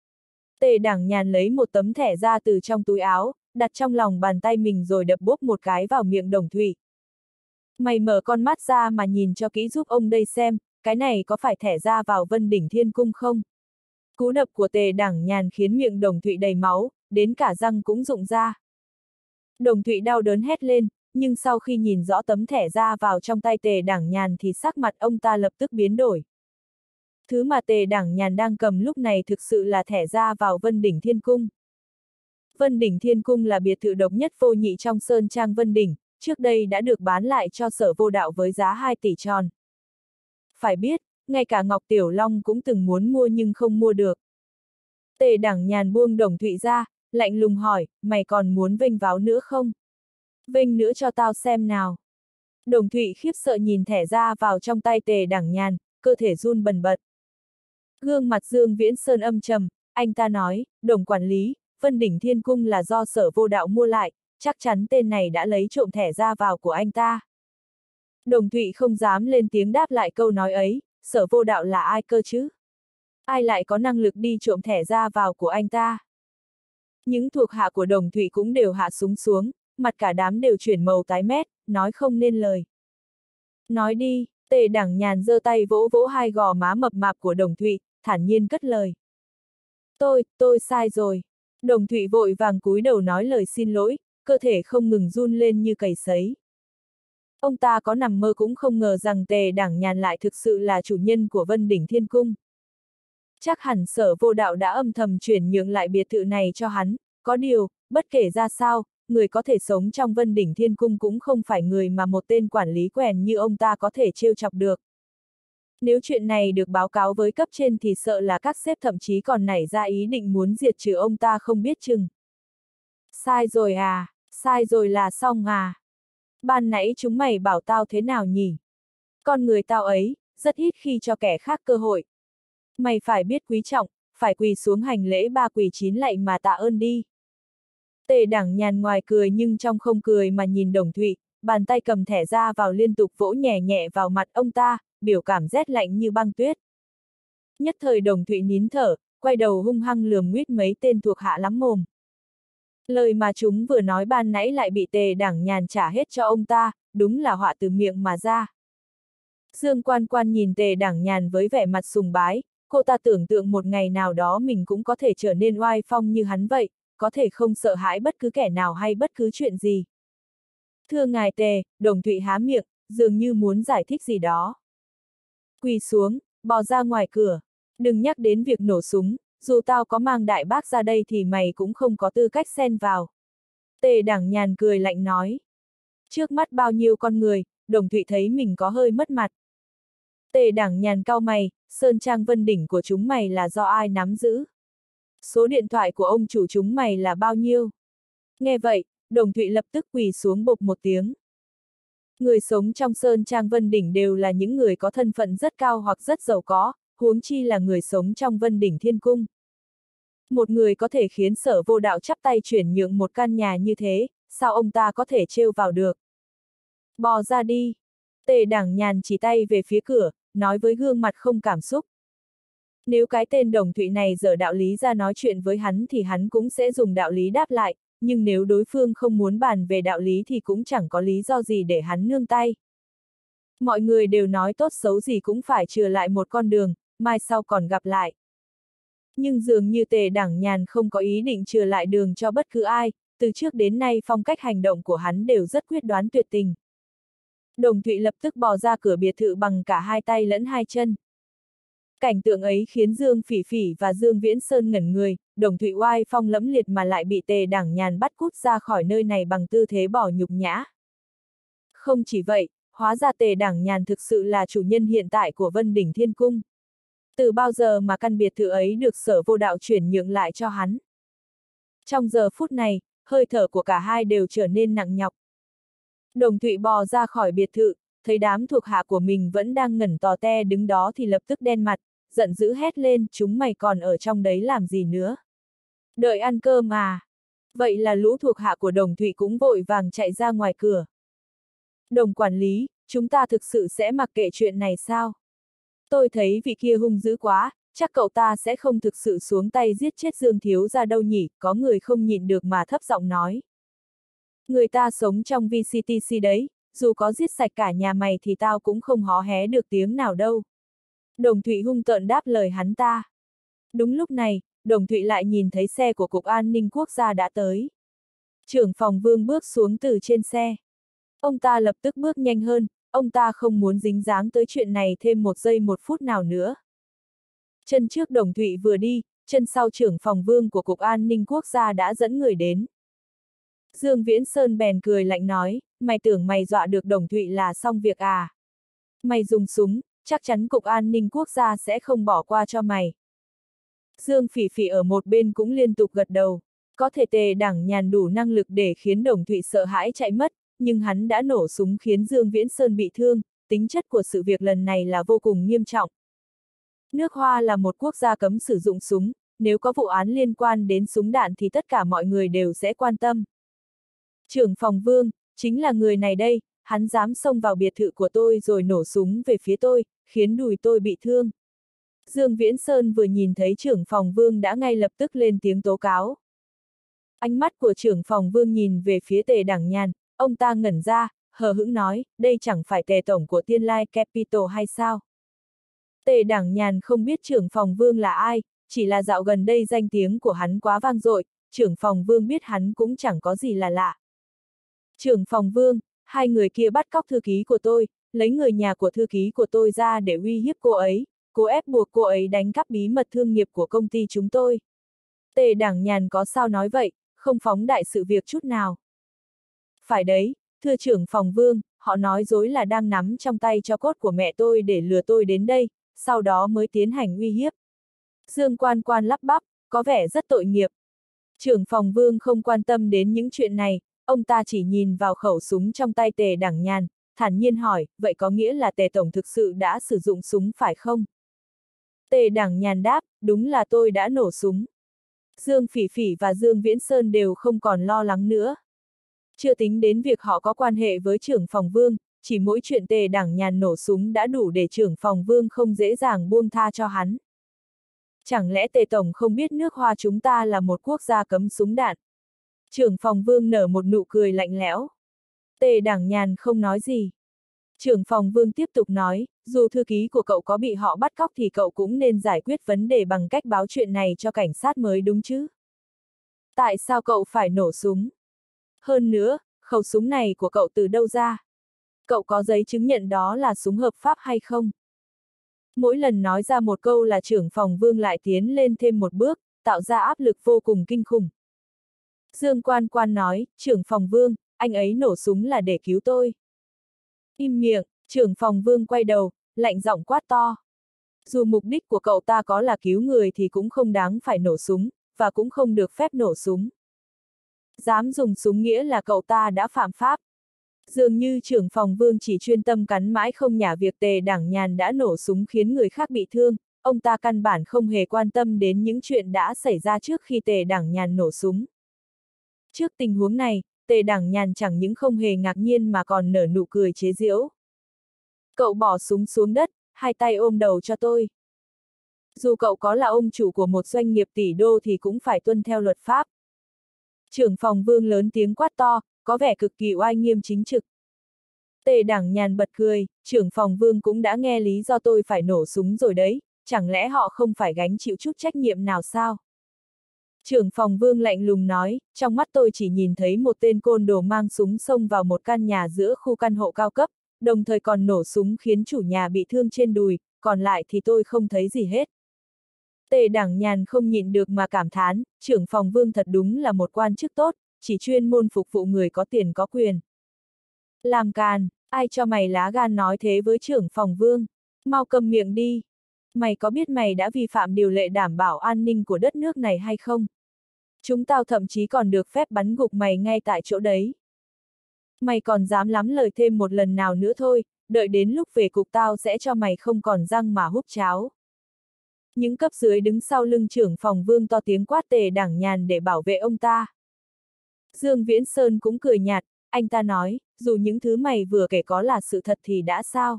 Speaker 1: Tề Đảng Nhàn lấy một tấm thẻ ra từ trong túi áo, đặt trong lòng bàn tay mình rồi đập bốp một cái vào miệng Đồng Thụy. Mày mở con mắt ra mà nhìn cho kỹ giúp ông đây xem, cái này có phải thẻ ra vào Vân Đỉnh Thiên Cung không? Cú đập của Tề Đảng Nhàn khiến miệng Đồng Thụy đầy máu, đến cả răng cũng rụng ra. Đồng Thụy đau đớn hét lên, nhưng sau khi nhìn rõ tấm thẻ ra vào trong tay Tề Đảng Nhàn thì sắc mặt ông ta lập tức biến đổi. Thứ mà Tề Đảng Nhàn đang cầm lúc này thực sự là thẻ ra vào Vân Đỉnh Thiên Cung. Vân Đỉnh Thiên Cung là biệt thự độc nhất vô nhị trong Sơn Trang Vân Đỉnh, trước đây đã được bán lại cho Sở Vô Đạo với giá hai tỷ tròn. Phải biết, ngay cả Ngọc Tiểu Long cũng từng muốn mua nhưng không mua được. Tề Đảng Nhàn buông Đồng Thụy ra, lạnh lùng hỏi, mày còn muốn vênh váo nữa không? Vênh nữa cho tao xem nào. Đồng Thụy khiếp sợ nhìn thẻ ra vào trong tay Tề Đảng Nhàn, cơ thể run bần bật. Gương mặt Dương Viễn Sơn âm trầm, anh ta nói, Đồng quản lý, Vân Đỉnh Thiên Cung là do Sở Vô Đạo mua lại, chắc chắn tên này đã lấy trộm thẻ ra vào của anh ta. Đồng Thụy không dám lên tiếng đáp lại câu nói ấy, Sở Vô Đạo là ai cơ chứ? Ai lại có năng lực đi trộm thẻ ra vào của anh ta? Những thuộc hạ của Đồng Thụy cũng đều hạ súng xuống, mặt cả đám đều chuyển màu tái mét, nói không nên lời. Nói đi, Tề Đảng Nhàn giơ tay vỗ vỗ hai gò má mập mạp của Đồng Thụy, thản nhiên cất lời. Tôi, tôi sai rồi. Đồng Thụy vội vàng cúi đầu nói lời xin lỗi, cơ thể không ngừng run lên như cầy sấy. Ông ta có nằm mơ cũng không ngờ rằng Tề Đảng Nhàn lại thực sự là chủ nhân của Vân Đỉnh Thiên Cung. Chắc hẳn Sở Vô Đạo đã âm thầm chuyển nhượng lại biệt thự này cho hắn, có điều, bất kể ra sao, người có thể sống trong Vân Đỉnh Thiên Cung cũng không phải người mà một tên quản lý quèn như ông ta có thể trêu chọc được. Nếu chuyện này được báo cáo với cấp trên thì sợ là các sếp thậm chí còn nảy ra ý định muốn diệt trừ ông ta không biết chừng. Sai rồi à, sai rồi là xong à. Ban nãy chúng mày bảo tao thế nào nhỉ? Con người tao ấy, rất ít khi cho kẻ khác cơ hội. Mày phải biết quý trọng, phải quỳ xuống hành lễ ba quỳ chín lạy mà tạ ơn đi. Tề Đảng Nhàn ngoài cười nhưng trong không cười mà nhìn Đồng Thụy, bàn tay cầm thẻ ra vào liên tục vỗ nhẹ nhẹ vào mặt ông ta, biểu cảm rét lạnh như băng tuyết. Nhất thời Đồng Thụy nín thở, quay đầu hung hăng lườm nguyết mấy tên thuộc hạ lắm mồm. Lời mà chúng vừa nói ban nãy lại bị Tề Đảng Nhàn trả hết cho ông ta, đúng là họa từ miệng mà ra. Dương Quan Quan nhìn Tề Đảng Nhàn với vẻ mặt sùng bái, cô ta tưởng tượng một ngày nào đó mình cũng có thể trở nên oai phong như hắn vậy, có thể không sợ hãi bất cứ kẻ nào hay bất cứ chuyện gì. Thưa ngài Tề, Đồng Thụy há miệng, dường như muốn giải thích gì đó. Quỳ xuống, bò ra ngoài cửa, đừng nhắc đến việc nổ súng, dù tao có mang đại bác ra đây thì mày cũng không có tư cách xen vào. Tề Đảng Nhàn cười lạnh nói. Trước mắt bao nhiêu con người, Đồng Thụy thấy mình có hơi mất mặt. Tề Đảng Nhàn cau mày, Sơn Trang Vân Đỉnh của chúng mày là do ai nắm giữ? Số điện thoại của ông chủ chúng mày là bao nhiêu? Nghe vậy, Đồng Thụy lập tức quỳ xuống bộp một tiếng. Người sống trong Sơn Trang Vân Đỉnh đều là những người có thân phận rất cao hoặc rất giàu có, huống chi là người sống trong Vân Đỉnh Thiên Cung. Một người có thể khiến Sở Vô Đạo chắp tay chuyển nhượng một căn nhà như thế, sao ông ta có thể trêu vào được? Bò ra đi. Tề Đảng Nhàn chỉ tay về phía cửa, nói với gương mặt không cảm xúc. Nếu cái tên Đồng Thụy này dở đạo lý ra nói chuyện với hắn thì hắn cũng sẽ dùng đạo lý đáp lại, nhưng nếu đối phương không muốn bàn về đạo lý thì cũng chẳng có lý do gì để hắn nương tay. Mọi người đều nói tốt xấu gì cũng phải chừa lại một con đường, mai sau còn gặp lại. Nhưng dường như Tề Đảng Nhàn không có ý định chừa lại đường cho bất cứ ai, từ trước đến nay phong cách hành động của hắn đều rất quyết đoán tuyệt tình. Đồng Thụy lập tức bò ra cửa biệt thự bằng cả hai tay lẫn hai chân. Cảnh tượng ấy khiến Dương Phỉ Phỉ và Dương Viễn Sơn ngẩn người, Đồng Thụy oai phong lẫm liệt mà lại bị Tề Đảng Nhàn bắt cút ra khỏi nơi này bằng tư thế bỏ nhục nhã. Không chỉ vậy, hóa ra Tề Đảng Nhàn thực sự là chủ nhân hiện tại của Vân Đỉnh Thiên Cung. Từ bao giờ mà căn biệt thự ấy được Sở Vô Đạo chuyển nhượng lại cho hắn? Trong giờ phút này, hơi thở của cả hai đều trở nên nặng nhọc. Đồng Thụy bò ra khỏi biệt thự, thấy đám thuộc hạ của mình vẫn đang ngẩn tò te đứng đó thì lập tức đen mặt, giận dữ hét lên, chúng mày còn ở trong đấy làm gì nữa? Đợi ăn cơm à? Vậy là lũ thuộc hạ của Đồng Thụy cũng vội vàng chạy ra ngoài cửa. Đồng quản lý, chúng ta thực sự sẽ mặc kệ chuyện này sao? Tôi thấy vị kia hung dữ quá, chắc cậu ta sẽ không thực sự xuống tay giết chết Dương thiếu gia đâu nhỉ, có người không nhịn được mà thấp giọng nói. Người ta sống trong vê xê tê xê đấy, dù có giết sạch cả nhà mày thì tao cũng không hó hé được tiếng nào đâu. Đồng Thụy hung tợn đáp lời hắn ta. Đúng lúc này, Đồng Thụy lại nhìn thấy xe của Cục An ninh Quốc gia đã tới. Trưởng phòng Vương bước xuống từ trên xe. Ông ta lập tức bước nhanh hơn, ông ta không muốn dính dáng tới chuyện này thêm một giây một phút nào nữa. Chân trước Đồng Thụy vừa đi, chân sau trưởng phòng Vương của Cục An ninh Quốc gia đã dẫn người đến. Dương Viễn Sơn bèn cười lạnh nói, mày tưởng mày dọa được Đồng Thụy là xong việc à? Mày dùng súng, chắc chắn Cục An ninh Quốc gia sẽ không bỏ qua cho mày. Dương Phỉ Phỉ ở một bên cũng liên tục gật đầu, có thể Tề Đảng Nhàn đủ năng lực để khiến Đồng Thụy sợ hãi chạy mất, nhưng hắn đã nổ súng khiến Dương Viễn Sơn bị thương, tính chất của sự việc lần này là vô cùng nghiêm trọng. Nước Hoa là một quốc gia cấm sử dụng súng, nếu có vụ án liên quan đến súng đạn thì tất cả mọi người đều sẽ quan tâm. Trưởng phòng Vương, chính là người này đây, hắn dám xông vào biệt thự của tôi rồi nổ súng về phía tôi, khiến đùi tôi bị thương. Dương Viễn Sơn vừa nhìn thấy trưởng phòng Vương đã ngay lập tức lên tiếng tố cáo. Ánh mắt của trưởng phòng Vương nhìn về phía Tề Đảng Nhàn, ông ta ngẩn ra, hờ hững nói, đây chẳng phải Tề tổng của Tiên Lai Capital hay sao? Tề Đảng Nhàn không biết trưởng phòng Vương là ai, chỉ là dạo gần đây danh tiếng của hắn quá vang dội, trưởng phòng Vương biết hắn cũng chẳng có gì là lạ. Trưởng phòng Vương, hai người kia bắt cóc thư ký của tôi, lấy người nhà của thư ký của tôi ra để uy hiếp cô ấy, cố ép buộc cô ấy đánh cắp bí mật thương nghiệp của công ty chúng tôi. Tề Đảng Nhàn có sao nói vậy, không phóng đại sự việc chút nào. Phải đấy, thưa trưởng phòng Vương, họ nói dối là đang nắm trong tay tro cốt của mẹ tôi để lừa tôi đến đây, sau đó mới tiến hành uy hiếp. Dương Quan Quan lắp bắp, có vẻ rất tội nghiệp. Trưởng phòng Vương không quan tâm đến những chuyện này, ông ta chỉ nhìn vào khẩu súng trong tay Tề Đảng Nhàn, thản nhiên hỏi, vậy có nghĩa là Tề tổng thực sự đã sử dụng súng phải không? Tề Đảng Nhàn đáp, đúng là tôi đã nổ súng. Dương Phỉ Phỉ và Dương Viễn Sơn đều không còn lo lắng nữa. Chưa tính đến việc họ có quan hệ với trưởng phòng Vương, chỉ mỗi chuyện Tề Đảng Nhàn nổ súng đã đủ để trưởng phòng Vương không dễ dàng buông tha cho hắn. Chẳng lẽ Tề tổng không biết nước Hoa chúng ta là một quốc gia cấm súng đạn? Trưởng phòng Vương nở một nụ cười lạnh lẽo. Tề Đảng Nhàn không nói gì. Trưởng phòng Vương tiếp tục nói, dù thư ký của cậu có bị họ bắt cóc thì cậu cũng nên giải quyết vấn đề bằng cách báo chuyện này cho cảnh sát mới đúng chứ? Tại sao cậu phải nổ súng? Hơn nữa, khẩu súng này của cậu từ đâu ra? Cậu có giấy chứng nhận đó là súng hợp pháp hay không? Mỗi lần nói ra một câu là trưởng phòng Vương lại tiến lên thêm một bước, tạo ra áp lực vô cùng kinh khủng. Dương Quan Quan nói, trưởng phòng Vương, anh ấy nổ súng là để cứu tôi. Im miệng, trưởng phòng Vương quay đầu, lạnh giọng quát to. Dù mục đích của cậu ta có là cứu người thì cũng không đáng phải nổ súng, và cũng không được phép nổ súng. Dám dùng súng nghĩa là cậu ta đã phạm pháp. Dường như trưởng phòng Vương chỉ chuyên tâm cắn mãi không nhả việc Tề Đảng Nhàn đã nổ súng khiến người khác bị thương, ông ta căn bản không hề quan tâm đến những chuyện đã xảy ra trước khi Tề Đảng Nhàn nổ súng. Trước tình huống này, Tề Đảng Nhàn chẳng những không hề ngạc nhiên mà còn nở nụ cười chế giễu. Cậu bỏ súng xuống đất, hai tay ôm đầu cho tôi. Dù cậu có là ông chủ của một doanh nghiệp tỷ đô thì cũng phải tuân theo luật pháp. Trưởng phòng Vương lớn tiếng quát to, có vẻ cực kỳ oai nghiêm chính trực. Tề Đảng Nhàn bật cười, trưởng phòng Vương cũng đã nghe lý do tôi phải nổ súng rồi đấy, chẳng lẽ họ không phải gánh chịu chút trách nhiệm nào sao? Trưởng phòng Vương lạnh lùng nói, trong mắt tôi chỉ nhìn thấy một tên côn đồ mang súng xông vào một căn nhà giữa khu căn hộ cao cấp, đồng thời còn nổ súng khiến chủ nhà bị thương trên đùi, còn lại thì tôi không thấy gì hết. Tề Đảng Nhàn không nhịn được mà cảm thán, trưởng phòng Vương thật đúng là một quan chức tốt, chỉ chuyên môn phục vụ người có tiền có quyền. Làm càn, ai cho mày lá gan nói thế với trưởng phòng Vương? Mau cầm miệng đi. Mày có biết mày đã vi phạm điều lệ đảm bảo an ninh của đất nước này hay không? Chúng tao thậm chí còn được phép bắn gục mày ngay tại chỗ đấy. Mày còn dám lắm lời thêm một lần nào nữa thôi, đợi đến lúc về cục tao sẽ cho mày không còn răng mà húp cháo. Những cấp dưới đứng sau lưng trưởng phòng Vương to tiếng quát Tề Đảng Nhàn để bảo vệ ông ta. Dương Viễn Sơn cũng cười nhạt, anh ta nói, dù những thứ mày vừa kể có là sự thật thì đã sao?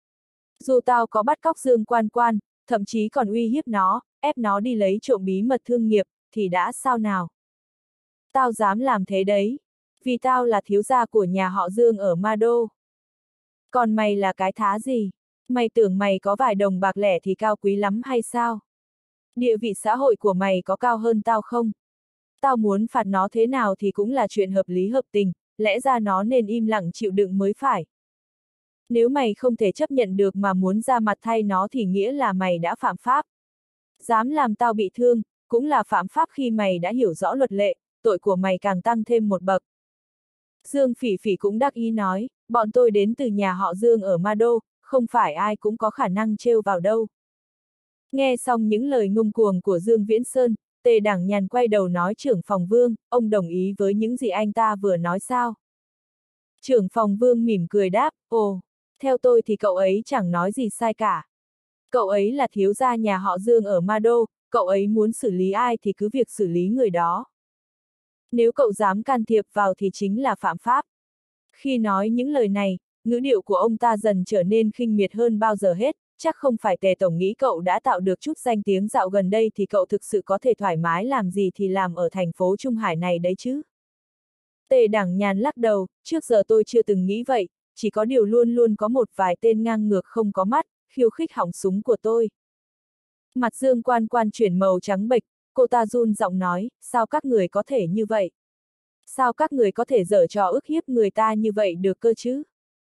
Speaker 1: Dù tao có bắt cóc Dương Quan Quan, thậm chí còn uy hiếp nó, ép nó đi lấy trộm bí mật thương nghiệp, thì đã sao nào? Tao dám làm thế đấy, vì tao là thiếu gia của nhà họ Dương ở Ma Đô. Còn mày là cái thá gì? Mày tưởng mày có vài đồng bạc lẻ thì cao quý lắm hay sao? Địa vị xã hội của mày có cao hơn tao không? Tao muốn phạt nó thế nào thì cũng là chuyện hợp lý hợp tình, lẽ ra nó nên im lặng chịu đựng mới phải. Nếu mày không thể chấp nhận được mà muốn ra mặt thay nó thì nghĩa là mày đã phạm pháp. Dám làm tao bị thương, cũng là phạm pháp khi mày đã hiểu rõ luật lệ, tội của mày càng tăng thêm một bậc. Dương Phỉ Phỉ cũng đắc ý nói, bọn tôi đến từ nhà họ Dương ở Ma Đô, không phải ai cũng có khả năng trêu vào đâu. Nghe xong những lời ngông cuồng của Dương Viễn Sơn, Tề Đảng Nhàn quay đầu nói trưởng phòng Vương, ông đồng ý với những gì anh ta vừa nói sao? Trưởng phòng Vương mỉm cười đáp, ồ, theo tôi thì cậu ấy chẳng nói gì sai cả. Cậu ấy là thiếu gia nhà họ Dương ở Ma Đô, cậu ấy muốn xử lý ai thì cứ việc xử lý người đó. Nếu cậu dám can thiệp vào thì chính là phạm pháp. Khi nói những lời này, ngữ điệu của ông ta dần trở nên khinh miệt hơn bao giờ hết, chắc không phải Tề Tổng nghĩ cậu đã tạo được chút danh tiếng dạo gần đây thì cậu thực sự có thể thoải mái làm gì thì làm ở thành phố Trung Hải này đấy chứ. Tề Đảng Nhàn lắc đầu, trước giờ tôi chưa từng nghĩ vậy, chỉ có điều luôn luôn có một vài tên ngang ngược không có mắt, khiêu khích hỏng súng của tôi. Mặt Dương Quan Quan chuyển màu trắng bệch, cô ta run giọng nói, sao các người có thể như vậy? Sao các người có thể giở trò ức hiếp người ta như vậy được cơ chứ?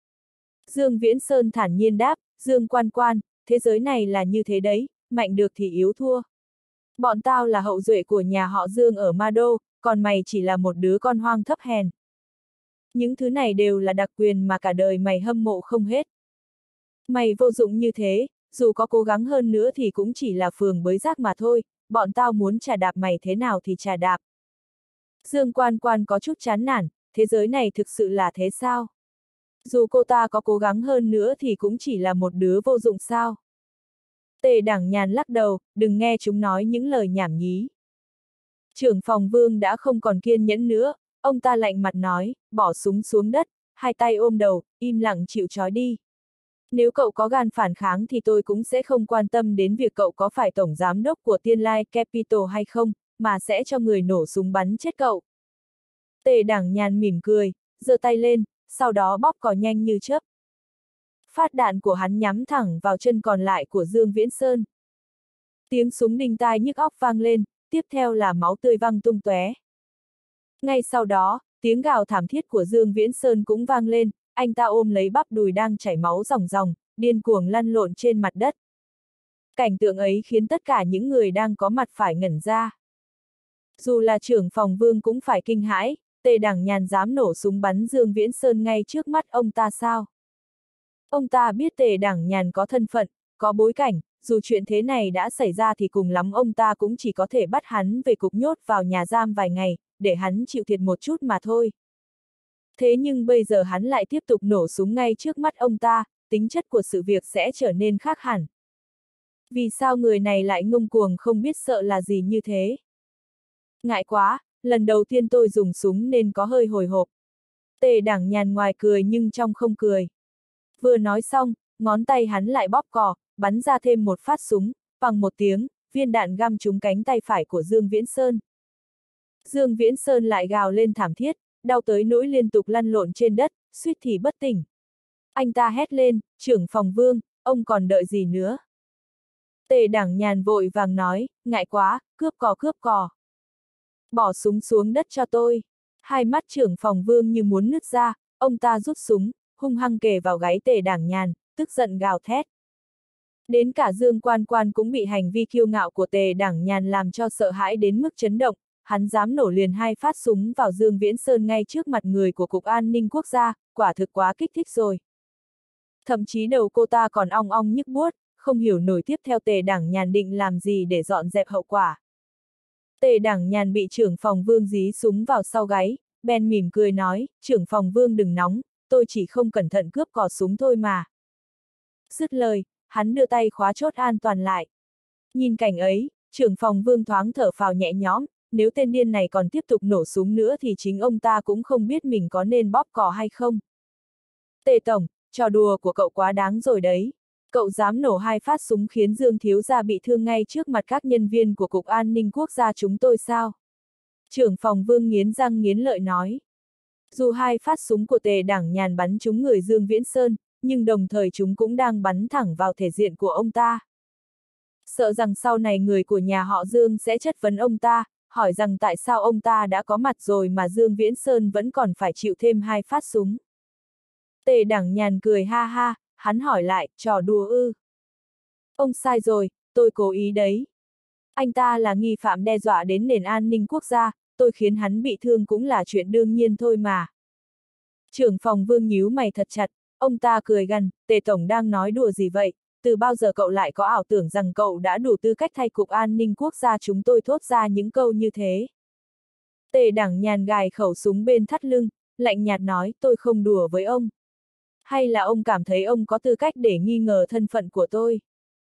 Speaker 1: Dương Viễn Sơn thản nhiên đáp, Dương Quan Quan, thế giới này là như thế đấy, mạnh được thì yếu thua. Bọn tao là hậu duệ của nhà họ Dương ở Ma Đô, còn mày chỉ là một đứa con hoang thấp hèn. Những thứ này đều là đặc quyền mà cả đời mày hâm mộ không hết. Mày vô dụng như thế, dù có cố gắng hơn nữa thì cũng chỉ là phường bới rác mà thôi, bọn tao muốn trà đạp mày thế nào thì trà đạp. Dương Quan Quan có chút chán nản, thế giới này thực sự là thế sao? Dù cô ta có cố gắng hơn nữa thì cũng chỉ là một đứa vô dụng sao? Tề Đảng Nhàn lắc đầu, đừng nghe chúng nói những lời nhảm nhí. Trưởng phòng Vương đã không còn kiên nhẫn nữa, ông ta lạnh mặt nói, bỏ súng xuống đất, hai tay ôm đầu, im lặng chịu trói đi. Nếu cậu có gan phản kháng thì tôi cũng sẽ không quan tâm đến việc cậu có phải tổng giám đốc của Tiên Lai Capital hay không, mà sẽ cho người nổ súng bắn chết cậu. Tề Đảng Nhàn mỉm cười, giơ tay lên, sau đó bóp cò nhanh như chớp. Phát đạn của hắn nhắm thẳng vào chân còn lại của Dương Viễn Sơn. Tiếng súng đinh tai nhức óc vang lên, tiếp theo là máu tươi văng tung tóe. Ngay sau đó, tiếng gào thảm thiết của Dương Viễn Sơn cũng vang lên, anh ta ôm lấy bắp đùi đang chảy máu ròng ròng, điên cuồng lăn lộn trên mặt đất. Cảnh tượng ấy khiến tất cả những người đang có mặt phải ngẩn ra. Dù là trưởng phòng Vương cũng phải kinh hãi, Tề Đảng Nhàn dám nổ súng bắn Dương Viễn Sơn ngay trước mắt ông ta sao? Ông ta biết Tề Đảng Nhàn có thân phận, có bối cảnh, dù chuyện thế này đã xảy ra thì cùng lắm ông ta cũng chỉ có thể bắt hắn về cục nhốt vào nhà giam vài ngày, để hắn chịu thiệt một chút mà thôi. Thế nhưng bây giờ hắn lại tiếp tục nổ súng ngay trước mắt ông ta, tính chất của sự việc sẽ trở nên khác hẳn. Vì sao người này lại ngông cuồng không biết sợ là gì như thế? Ngại quá, lần đầu tiên tôi dùng súng nên có hơi hồi hộp. Tề Đảng Nhàn ngoài cười nhưng trong không cười. Vừa nói xong, ngón tay hắn lại bóp cò, bắn ra thêm một phát súng, bằng một tiếng, viên đạn găm trúng cánh tay phải của Dương Viễn Sơn. Dương Viễn Sơn lại gào lên thảm thiết, đau tới nỗi liên tục lăn lộn trên đất, suýt thì bất tỉnh. Anh ta hét lên, trưởng phòng Vương, ông còn đợi gì nữa? Tề Đảng Nhàn vội vàng nói, ngại quá, cướp cò cướp cò. Bỏ súng xuống đất cho tôi. Hai mắt trưởng phòng Vương như muốn nứt ra, ông ta rút súng, hung hăng kề vào gáy Tề Đảng Nhàn, tức giận gào thét. Đến cả Dương Quan Quan cũng bị hành vi kiêu ngạo của Tề Đảng Nhàn làm cho sợ hãi đến mức chấn động, hắn dám nổ liền hai phát súng vào Dương Viễn Sơn ngay trước mặt người của Cục An ninh Quốc gia, quả thực quá kích thích rồi. Thậm chí đầu cô ta còn ong ong nhức buốt, không hiểu nổi tiếp theo Tề Đảng Nhàn định làm gì để dọn dẹp hậu quả. Tề Đảng Nhàn bị trưởng phòng Vương dí súng vào sau gáy, bèn mỉm cười nói, trưởng phòng Vương đừng nóng, tôi chỉ không cẩn thận cướp cò súng thôi mà. Dứt lời, hắn đưa tay khóa chốt an toàn lại. Nhìn cảnh ấy, trưởng phòng Vương thoáng thở phào nhẹ nhõm, nếu tên điên này còn tiếp tục nổ súng nữa thì chính ông ta cũng không biết mình có nên bóp cò hay không. Tề tổng, trò đùa của cậu quá đáng rồi đấy. Cậu dám nổ hai phát súng khiến Dương thiếu gia bị thương ngay trước mặt các nhân viên của Cục An ninh Quốc gia chúng tôi sao? Trưởng phòng Vương nghiến răng nghiến lợi nói. Dù hai phát súng của Tề Đảng Nhàn bắn trúng người Dương Viễn Sơn, nhưng đồng thời chúng cũng đang bắn thẳng vào thể diện của ông ta. Sợ rằng sau này người của nhà họ Dương sẽ chất vấn ông ta, hỏi rằng tại sao ông ta đã có mặt rồi mà Dương Viễn Sơn vẫn còn phải chịu thêm hai phát súng. Tề Đảng Nhàn cười ha ha, hắn hỏi lại, trò đùa ư? Ông sai rồi, tôi cố ý đấy. Anh ta là nghi phạm đe dọa đến nền an ninh quốc gia, tôi khiến hắn bị thương cũng là chuyện đương nhiên thôi mà. Trưởng phòng Vương nhíu mày thật chặt, ông ta cười gằn, Tề tổng đang nói đùa gì vậy? Từ bao giờ cậu lại có ảo tưởng rằng cậu đã đủ tư cách thay Cục An ninh Quốc gia chúng tôi thốt ra những câu như thế? Tề Đảng Nhàn gài khẩu súng bên thắt lưng, lạnh nhạt nói, tôi không đùa với ông. Hay là ông cảm thấy ông có tư cách để nghi ngờ thân phận của tôi?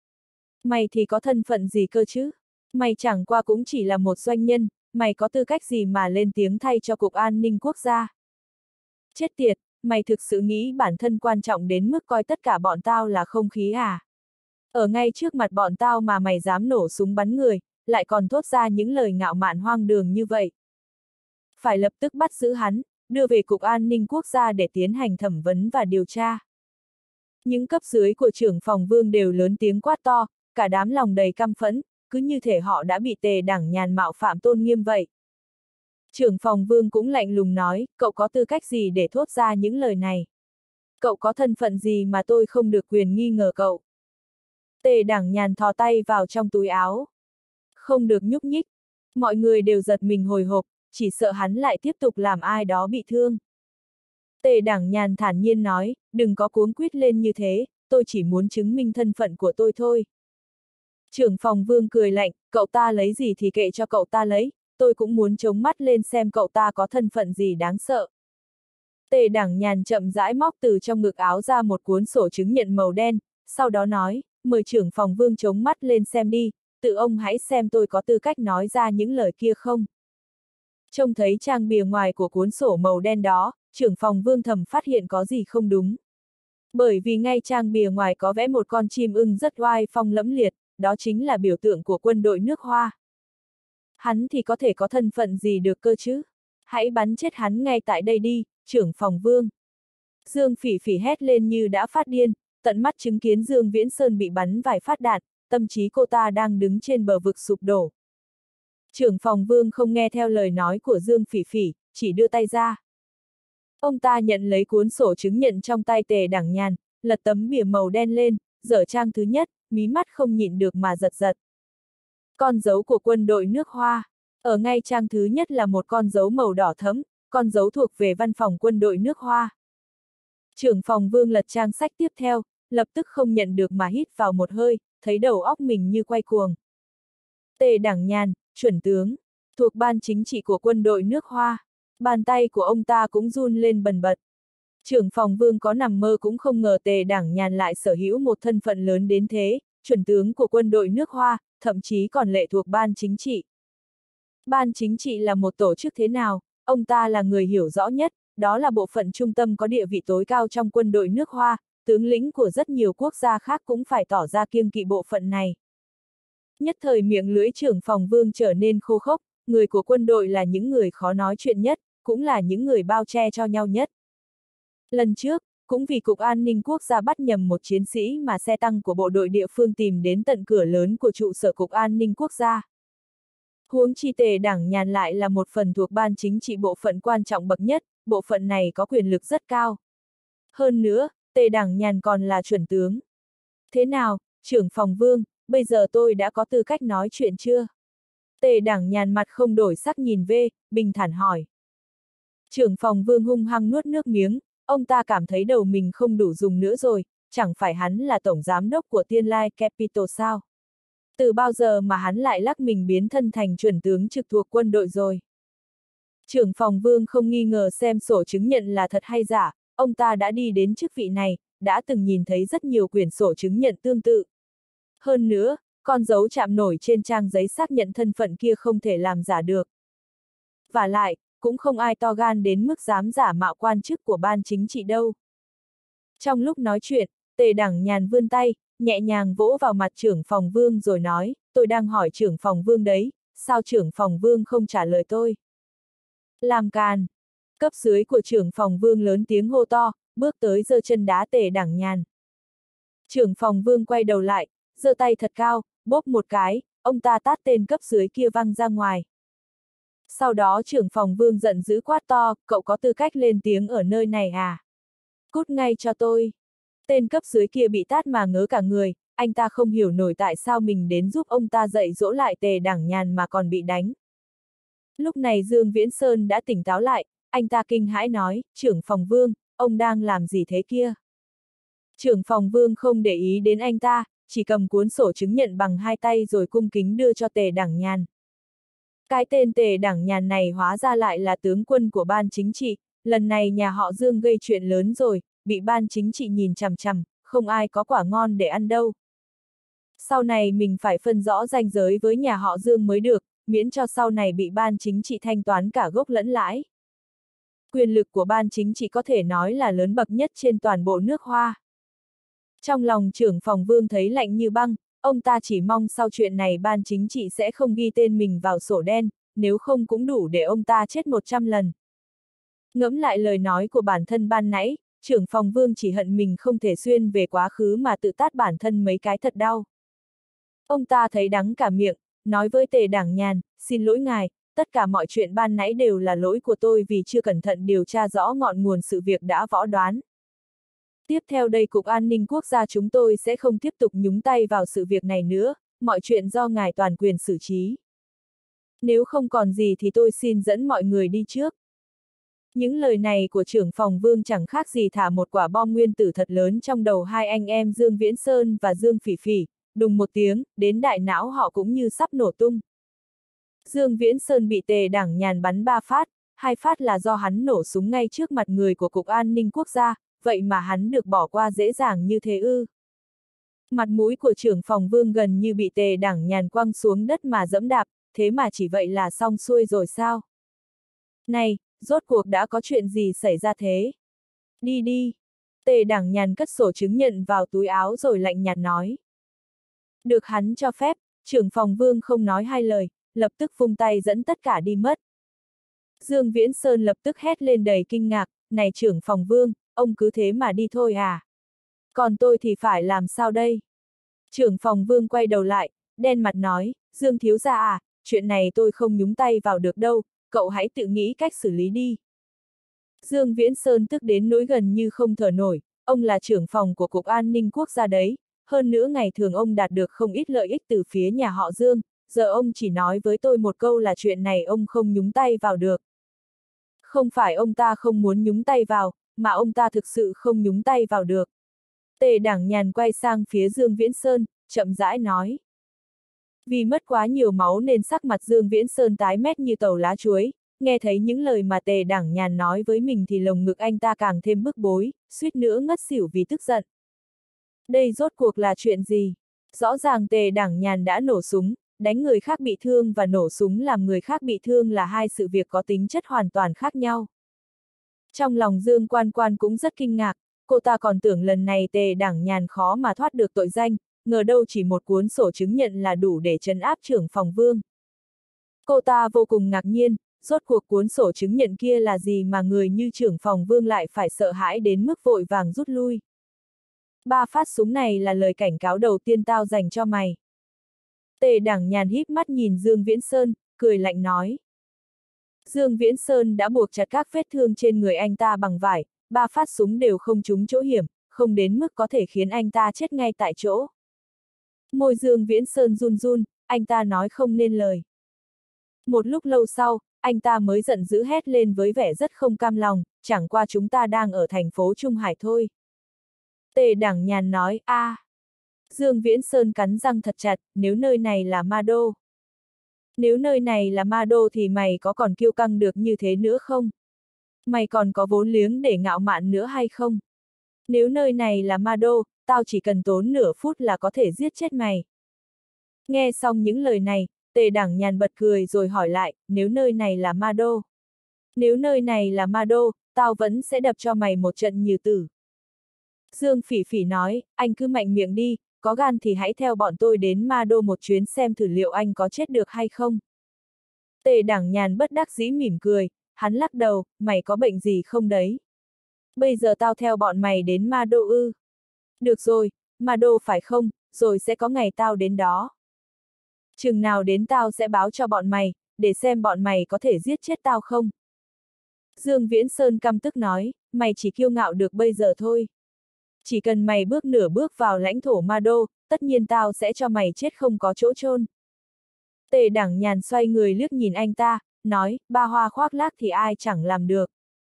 Speaker 1: Mày thì có thân phận gì cơ chứ? Mày chẳng qua cũng chỉ là một doanh nhân, mày có tư cách gì mà lên tiếng thay cho Cục An ninh Quốc gia? Chết tiệt, mày thực sự nghĩ bản thân quan trọng đến mức coi tất cả bọn tao là không khí à? Ở ngay trước mặt bọn tao mà mày dám nổ súng bắn người, lại còn thốt ra những lời ngạo mạn hoang đường như vậy. Phải lập tức bắt giữ hắn, đưa về Cục An ninh Quốc gia để tiến hành thẩm vấn và điều tra. Những cấp dưới của trưởng phòng Vương đều lớn tiếng quát to, cả đám lòng đầy căm phẫn, cứ như thể họ đã bị Tề Đảng Nhàn mạo phạm tôn nghiêm vậy. Trưởng phòng Vương cũng lạnh lùng nói, cậu có tư cách gì để thốt ra những lời này? Cậu có thân phận gì mà tôi không được quyền nghi ngờ cậu? Tề Đảng Nhàn thò tay vào trong túi áo. Không được nhúc nhích. Mọi người đều giật mình hồi hộp, chỉ sợ hắn lại tiếp tục làm ai đó bị thương. Tề Đảng Nhàn thản nhiên nói, đừng có cuống quýt lên như thế, tôi chỉ muốn chứng minh thân phận của tôi thôi. Trưởng phòng Vương cười lạnh, cậu ta lấy gì thì kệ cho cậu ta lấy, tôi cũng muốn chống mắt lên xem cậu ta có thân phận gì đáng sợ. Tề Đảng Nhàn chậm rãi móc từ trong ngực áo ra một cuốn sổ chứng nhận màu đen, sau đó nói, mời trưởng phòng Vương chống mắt lên xem đi, tự ông hãy xem tôi có tư cách nói ra những lời kia không. Trông thấy trang bìa ngoài của cuốn sổ màu đen đó, trưởng phòng Vương thầm phát hiện có gì không đúng. Bởi vì ngay trang bìa ngoài có vẽ một con chim ưng rất oai phong lẫm liệt, đó chính là biểu tượng của quân đội nước Hoa. Hắn thì có thể có thân phận gì được cơ chứ? Hãy bắn chết hắn ngay tại đây đi, trưởng phòng Vương. Dương Phỉ Phỉ hét lên như đã phát điên, tận mắt chứng kiến Dương Viễn Sơn bị bắn vài phát đạn, tâm trí cô ta đang đứng trên bờ vực sụp đổ. Trưởng phòng Vương không nghe theo lời nói của Dương Phỉ Phỉ, chỉ đưa tay ra. Ông ta nhận lấy cuốn sổ chứng nhận trong tay Tề Đảng Nhàn, lật tấm bìa màu đen lên, dở trang thứ nhất, mí mắt không nhịn được mà giật giật. Con dấu của quân đội nước Hoa. Ở ngay trang thứ nhất là một con dấu màu đỏ thẫm, con dấu thuộc về văn phòng quân đội nước Hoa. Trưởng phòng Vương lật trang sách tiếp theo, lập tức không nhận được mà hít vào một hơi, thấy đầu óc mình như quay cuồng. Tề Đảng Nhàn, chuẩn tướng, thuộc ban chính trị của quân đội nước Hoa. Bàn tay của ông ta cũng run lên bần bật. Trưởng phòng Vương có nằm mơ cũng không ngờ Tề Đảng Nhàn lại sở hữu một thân phận lớn đến thế, chuẩn tướng của quân đội nước Hoa, thậm chí còn lệ thuộc ban chính trị. Ban chính trị là một tổ chức thế nào, ông ta là người hiểu rõ nhất, đó là bộ phận trung tâm có địa vị tối cao trong quân đội nước Hoa, tướng lĩnh của rất nhiều quốc gia khác cũng phải tỏ ra kiêng kỵ bộ phận này. Nhất thời miệng lưỡi trưởng phòng Vương trở nên khô khốc, người của quân đội là những người khó nói chuyện nhất, cũng là những người bao che cho nhau nhất. Lần trước, cũng vì Cục An ninh Quốc gia bắt nhầm một chiến sĩ mà xe tăng của bộ đội địa phương tìm đến tận cửa lớn của trụ sở Cục An ninh Quốc gia. Huống chi Tề Đảng Nhàn lại là một phần thuộc ban chính trị bộ phận quan trọng bậc nhất, bộ phận này có quyền lực rất cao. Hơn nữa, Tề Đảng Nhàn còn là chuẩn tướng. Thế nào, trưởng phòng Vương, bây giờ tôi đã có tư cách nói chuyện chưa? Tề Đảng Nhàn mặt không đổi sắc nhìn về, bình thản hỏi. Trưởng phòng Vương hung hăng nuốt nước miếng, ông ta cảm thấy đầu mình không đủ dùng nữa rồi, chẳng phải hắn là tổng giám đốc của Tiên Lai Capital sao? Từ bao giờ mà hắn lại lắc mình biến thân thành chuẩn tướng trực thuộc quân đội rồi? Trưởng phòng Vương không nghi ngờ xem sổ chứng nhận là thật hay giả, ông ta đã đi đến chức vị này, đã từng nhìn thấy rất nhiều quyển sổ chứng nhận tương tự. Hơn nữa, con dấu chạm nổi trên trang giấy xác nhận thân phận kia không thể làm giả được. Và lại, cũng không ai to gan đến mức dám giả mạo quan chức của ban chính trị đâu. Trong lúc nói chuyện, Tề Đẳng Nhàn vươn tay, nhẹ nhàng vỗ vào mặt trưởng phòng Vương rồi nói, tôi đang hỏi trưởng phòng Vương đấy, sao trưởng phòng Vương không trả lời tôi? Làm càn! Cấp dưới của trưởng phòng Vương lớn tiếng hô to, bước tới giơ chân đá Tề Đẳng Nhàn. Trưởng phòng Vương quay đầu lại, giơ tay thật cao, bóp một cái, ông ta tát tên cấp dưới kia văng ra ngoài. Sau đó trưởng phòng Vương giận dữ quát to, cậu có tư cách lên tiếng ở nơi này à? Cút ngay cho tôi! Tên cấp dưới kia bị tát mà ngớ cả người, anh ta không hiểu nổi tại sao mình đến giúp ông ta dạy dỗ lại Tề Đẳng Nhàn mà còn bị đánh. Lúc này Dương Viễn Sơn đã tỉnh táo lại, anh ta kinh hãi nói, trưởng phòng Vương, ông đang làm gì thế kia? Trưởng phòng Vương không để ý đến anh ta, chỉ cầm cuốn sổ chứng nhận bằng hai tay rồi cung kính đưa cho Tề Đẳng Nhàn. Cái tên Tề Đẳng Nhàn này hóa ra lại là tướng quân của ban chính trị, lần này nhà họ Dương gây chuyện lớn rồi, bị ban chính trị nhìn chằm chằm, không ai có quả ngon để ăn đâu. Sau này mình phải phân rõ ranh giới với nhà họ Dương mới được, miễn cho sau này bị ban chính trị thanh toán cả gốc lẫn lãi. Quyền lực của ban chính trị có thể nói là lớn bậc nhất trên toàn bộ nước Hoa. Trong lòng trưởng phòng Vương thấy lạnh như băng, ông ta chỉ mong sau chuyện này ban chính trị sẽ không ghi tên mình vào sổ đen, nếu không cũng đủ để ông ta chết một trăm lần. Ngẫm lại lời nói của bản thân ban nãy, trưởng phòng Vương chỉ hận mình không thể xuyên về quá khứ mà tự tát bản thân mấy cái thật đau. Ông ta thấy đắng cả miệng, nói với Tề Đẳng Nhàn, xin lỗi ngài, tất cả mọi chuyện ban nãy đều là lỗi của tôi vì chưa cẩn thận điều tra rõ ngọn nguồn sự việc đã võ đoán. Tiếp theo đây Cục An ninh Quốc gia chúng tôi sẽ không tiếp tục nhúng tay vào sự việc này nữa, mọi chuyện do ngài toàn quyền xử trí. Nếu không còn gì thì tôi xin dẫn mọi người đi trước. Những lời này của trưởng phòng Vương chẳng khác gì thả một quả bom nguyên tử thật lớn trong đầu hai anh em Dương Viễn Sơn và Dương Phỉ Phỉ, đùng một tiếng, đến đại não họ cũng như sắp nổ tung. Dương Viễn Sơn bị Tề Đẳng Nhàn bắn ba phát, hai phát là do hắn nổ súng ngay trước mặt người của Cục An ninh Quốc gia, vậy mà hắn được bỏ qua dễ dàng như thế ư. Mặt mũi của trưởng phòng Vương gần như bị Tề Đẳng Nhàn quăng xuống đất mà dẫm đạp, thế mà chỉ vậy là xong xuôi rồi sao? Này, rốt cuộc đã có chuyện gì xảy ra thế? Đi đi! Tề Đẳng Nhàn cất sổ chứng nhận vào túi áo rồi lạnh nhạt nói. Được hắn cho phép, trưởng phòng Vương không nói hai lời, lập tức vung tay dẫn tất cả đi mất. Dương Viễn Sơn lập tức hét lên đầy kinh ngạc, này trưởng phòng Vương, ông cứ thế mà đi thôi à? Còn tôi thì phải làm sao đây? Trưởng phòng Vương quay đầu lại, đen mặt nói, Dương thiếu gia à, chuyện này tôi không nhúng tay vào được đâu, cậu hãy tự nghĩ cách xử lý đi. Dương Viễn Sơn tức đến nỗi gần như không thở nổi, ông là trưởng phòng của Cục An ninh Quốc gia đấy, hơn nữa ngày thường ông đạt được không ít lợi ích từ phía nhà họ Dương, giờ ông chỉ nói với tôi một câu là chuyện này ông không nhúng tay vào được. Không phải ông ta không muốn nhúng tay vào, mà ông ta thực sự không nhúng tay vào được. Tề Đẳng Nhàn quay sang phía Dương Viễn Sơn, chậm rãi nói. Vì mất quá nhiều máu nên sắc mặt Dương Viễn Sơn tái mét như tàu lá chuối, nghe thấy những lời mà Tề Đẳng Nhàn nói với mình thì lồng ngực anh ta càng thêm bức bối, suýt nữa ngất xỉu vì tức giận. Đây rốt cuộc là chuyện gì? Rõ ràng Tề Đẳng Nhàn đã nổ súng, đánh người khác bị thương và nổ súng làm người khác bị thương là hai sự việc có tính chất hoàn toàn khác nhau. Trong lòng Dương Quan Quan cũng rất kinh ngạc, cô ta còn tưởng lần này Tề Đẳng Nhàn khó mà thoát được tội danh, ngờ đâu chỉ một cuốn sổ chứng nhận là đủ để trấn áp trưởng phòng Vương. Cô ta vô cùng ngạc nhiên, rốt cuộc cuốn sổ chứng nhận kia là gì mà người như trưởng phòng Vương lại phải sợ hãi đến mức vội vàng rút lui. Ba phát súng này là lời cảnh cáo đầu tiên tao dành cho mày. Tề Đẳng Nhàn híp mắt nhìn Dương Viễn Sơn, cười lạnh nói. Dương Viễn Sơn đã buộc chặt các vết thương trên người anh ta bằng vải, ba phát súng đều không trúng chỗ hiểm, không đến mức có thể khiến anh ta chết ngay tại chỗ. Môi Dương Viễn Sơn run run, anh ta nói không nên lời. Một lúc lâu sau, anh ta mới giận dữ hét lên với vẻ rất không cam lòng, chẳng qua chúng ta đang ở thành phố Trung Hải thôi. Tề Đẳng Nhàn nói, a. À. Dương Viễn Sơn cắn răng thật chặt, nếu nơi này là Ma Đô. Nếu nơi này là Ma Đô thì mày có còn kiêu căng được như thế nữa không? Mày còn có vốn liếng để ngạo mạn nữa hay không? Nếu nơi này là Ma Đô, tao chỉ cần tốn nửa phút là có thể giết chết mày. Nghe xong những lời này, Tề Đảng Nhàn bật cười rồi hỏi lại, nếu nơi này là Ma Đô. Nếu nơi này là Ma Đô, tao vẫn sẽ đập cho mày một trận như tử. Dương Phỉ Phỉ nói, anh cứ mạnh miệng đi, có gan thì hãy theo bọn tôi đến Ma Đô một chuyến xem thử liệu anh có chết được hay không. Tề Đảng Nhàn bất đắc dĩ mỉm cười, hắn lắc đầu, mày có bệnh gì không đấy? Bây giờ tao theo bọn mày đến Ma Đô ư? Được rồi, Ma Đô phải không, rồi sẽ có ngày tao đến đó. Chừng nào đến tao sẽ báo cho bọn mày, để xem bọn mày có thể giết chết tao không. Dương Viễn Sơn căm tức nói, mày chỉ kiêu ngạo được bây giờ thôi. Chỉ cần mày bước nửa bước vào lãnh thổ Ma Đô, tất nhiên tao sẽ cho mày chết không có chỗ chôn. Tề Đảng Nhàn xoay người liếc nhìn anh ta, nói, ba hoa khoác lác thì ai chẳng làm được.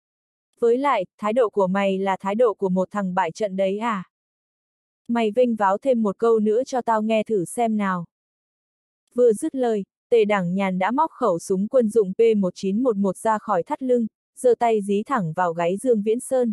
Speaker 1: Với lại, thái độ của mày là thái độ của một thằng bại trận đấy à? Mày vênh váo thêm một câu nữa cho tao nghe thử xem nào. Vừa dứt lời, Tề Đảng Nhàn đã móc khẩu súng quân dụng P một chín một một ra khỏi thắt lưng, giơ tay dí thẳng vào gáy Dương Viễn Sơn.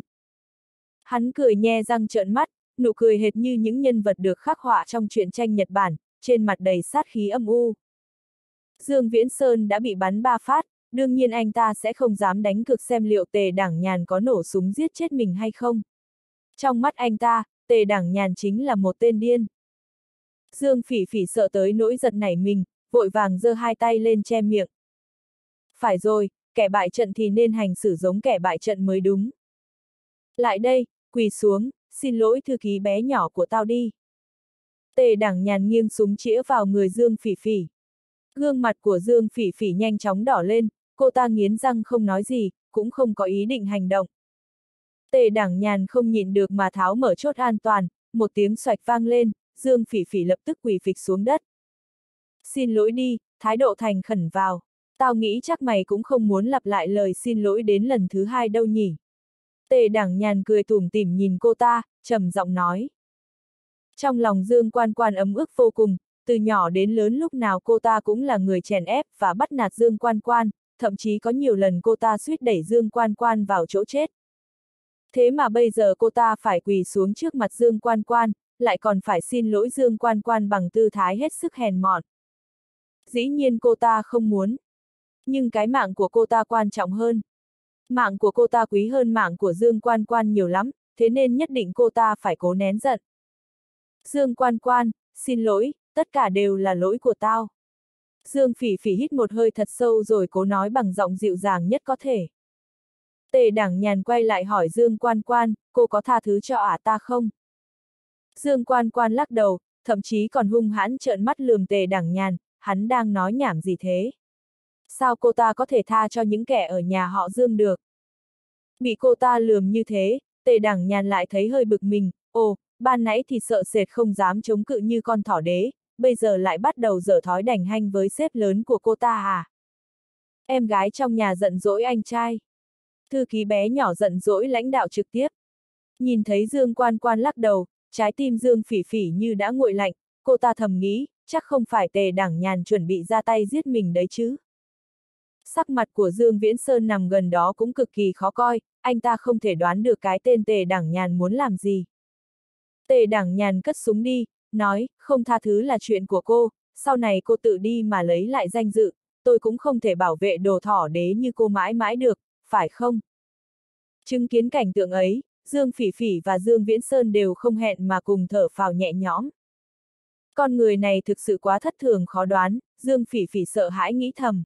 Speaker 1: Hắn cười nhe răng trợn mắt, nụ cười hệt như những nhân vật được khắc họa trong truyện tranh Nhật Bản, trên mặt đầy sát khí âm u. Dương Viễn Sơn đã bị bắn ba phát, đương nhiên anh ta sẽ không dám đánh cược xem liệu Tề Đảng Nhàn có nổ súng giết chết mình hay không. Trong mắt anh ta, Tề Đảng Nhàn chính là một tên điên. Dương Phỉ Phỉ sợ tới nỗi giật nảy mình, vội vàng giơ hai tay lên che miệng. Phải rồi, kẻ bại trận thì nên hành xử giống kẻ bại trận mới đúng. Lại đây, quỳ xuống, xin lỗi thư ký bé nhỏ của tao đi. Tề Đảng Nhàn nghiêng súng chĩa vào người Dương Phỉ Phỉ. Gương mặt của Dương Phỉ Phỉ nhanh chóng đỏ lên, cô ta nghiến răng không nói gì, cũng không có ý định hành động. Tề Đảng Nhàn không nhịn được mà tháo mở chốt an toàn, một tiếng xoạch vang lên, Dương Phỉ Phỉ lập tức quỳ phịch xuống đất. Xin lỗi đi, thái độ thành khẩn vào. Tao nghĩ chắc mày cũng không muốn lặp lại lời xin lỗi đến lần thứ hai đâu nhỉ. Tề Đảng Nhàn cười tủm tỉm nhìn cô ta, trầm giọng nói. Trong lòng Dương Quan Quan ấm ức vô cùng, từ nhỏ đến lớn lúc nào cô ta cũng là người chèn ép và bắt nạt Dương Quan Quan, thậm chí có nhiều lần cô ta suýt đẩy Dương Quan Quan vào chỗ chết. Thế mà bây giờ cô ta phải quỳ xuống trước mặt Dương Quan Quan, lại còn phải xin lỗi Dương Quan Quan bằng tư thái hết sức hèn mọn. Dĩ nhiên cô ta không muốn. Nhưng cái mạng của cô ta quan trọng hơn. Mạng của cô ta quý hơn mạng của Dương Quan Quan nhiều lắm, thế nên nhất định cô ta phải cố nén giận. Dương Quan Quan, xin lỗi, tất cả đều là lỗi của tao. Dương Phỉ Phỉ hít một hơi thật sâu rồi cố nói bằng giọng dịu dàng nhất có thể. Tề Đảng Nhàn quay lại hỏi Dương Quan Quan, cô có tha thứ cho ả ta không? Dương Quan Quan lắc đầu, thậm chí còn hung hãn trợn mắt lườm Tề Đảng Nhàn, hắn đang nói nhảm gì thế? Sao cô ta có thể tha cho những kẻ ở nhà họ Dương được? Bị cô ta lườm như thế, Tề Đảng Nhàn lại thấy hơi bực mình, ồ, ban nãy thì sợ sệt không dám chống cự như con thỏ đế, bây giờ lại bắt đầu dở thói đành hanh với sếp lớn của cô ta à? Em gái trong nhà giận dỗi anh trai. Thư ký bé nhỏ giận dỗi lãnh đạo trực tiếp. Nhìn thấy Dương Quan Quan lắc đầu, trái tim Dương Phỉ Phỉ như đã nguội lạnh, cô ta thầm nghĩ, chắc không phải Tề Đảng Nhàn chuẩn bị ra tay giết mình đấy chứ. Sắc mặt của Dương Viễn Sơn nằm gần đó cũng cực kỳ khó coi, anh ta không thể đoán được cái tên Tề Đảng Nhàn muốn làm gì. Tề Đảng Nhàn cất súng đi, nói, không tha thứ là chuyện của cô, sau này cô tự đi mà lấy lại danh dự, tôi cũng không thể bảo vệ đồ thỏ đế như cô mãi mãi được, phải không? Chứng kiến cảnh tượng ấy, Dương Phỉ Phỉ và Dương Viễn Sơn đều không hẹn mà cùng thở phào nhẹ nhõm. Con người này thực sự quá thất thường khó đoán, Dương Phỉ Phỉ sợ hãi nghĩ thầm.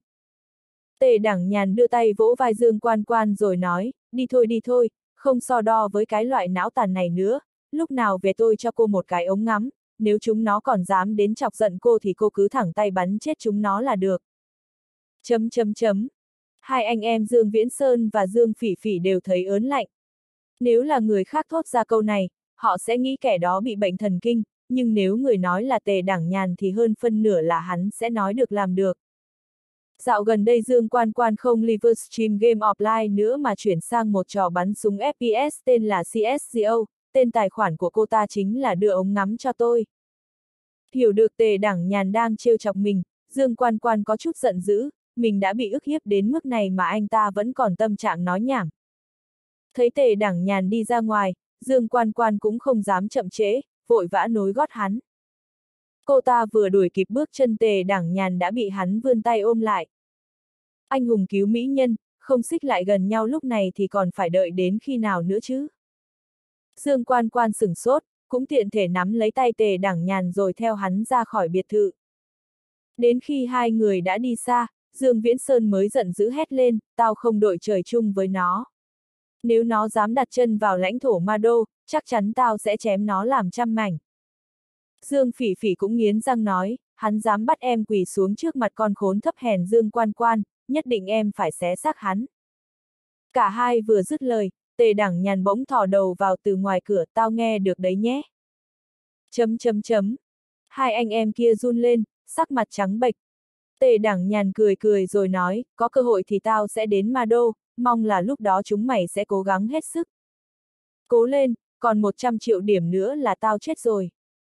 Speaker 1: Tề Đảng Nhàn đưa tay vỗ vai Dương Quan Quan rồi nói, đi thôi đi thôi, không so đo với cái loại não tàn này nữa, lúc nào về tôi cho cô một cái ống ngắm, nếu chúng nó còn dám đến chọc giận cô thì cô cứ thẳng tay bắn chết chúng nó là được. Chấm chấm chấm. Hai anh em Dương Viễn Sơn và Dương Phỉ Phỉ đều thấy ớn lạnh. Nếu là người khác thốt ra câu này, họ sẽ nghĩ kẻ đó bị bệnh thần kinh, nhưng nếu người nói là Tề Đảng Nhàn thì hơn phân nửa là hắn sẽ nói được làm được. Dạo gần đây Dương Quan Quan không livestream game offline nữa mà chuyển sang một trò bắn súng ép pê ét tên là xê ét giê ô, tên tài khoản của cô ta chính là đưa ống ngắm cho tôi. Hiểu được Tề Đảng Nhàn đang trêu chọc mình, Dương Quan Quan có chút giận dữ, mình đã bị ức hiếp đến mức này mà anh ta vẫn còn tâm trạng nói nhảm, Thấy Tề Đẳng Nhàn đi ra ngoài, Dương Quan Quan cũng không dám chậm trễ, vội vã nối gót hắn. Cô ta vừa đuổi kịp bước chân Tề Đẳng Nhàn đã bị hắn vươn tay ôm lại. Anh hùng cứu mỹ nhân, không xích lại gần nhau lúc này thì còn phải đợi đến khi nào nữa chứ? Dương Quan Quan sửng sốt, cũng tiện thể nắm lấy tay Tề Đẳng Nhàn rồi theo hắn ra khỏi biệt thự. Đến khi hai người đã đi xa, Dương Viễn Sơn mới giận dữ hét lên, tao không đội trời chung với nó. Nếu nó dám đặt chân vào lãnh thổ Ma Đô, chắc chắn tao sẽ chém nó làm trăm mảnh. Dương Phỉ Phỉ cũng nghiến răng nói, hắn dám bắt em quỳ xuống trước mặt con khốn thấp hèn Dương Quan Quan, nhất định em phải xé xác hắn. Cả hai vừa dứt lời, Tề Đẳng Nhàn bỗng thò đầu vào từ ngoài cửa, tao nghe được đấy nhé. Chấm chấm chấm. Hai anh em kia run lên, sắc mặt trắng bệch. Tề Đẳng Nhàn cười cười rồi nói, có cơ hội thì tao sẽ đến Ma Đô, mong là lúc đó chúng mày sẽ cố gắng hết sức. Cố lên, còn một trăm triệu điểm nữa là tao chết rồi.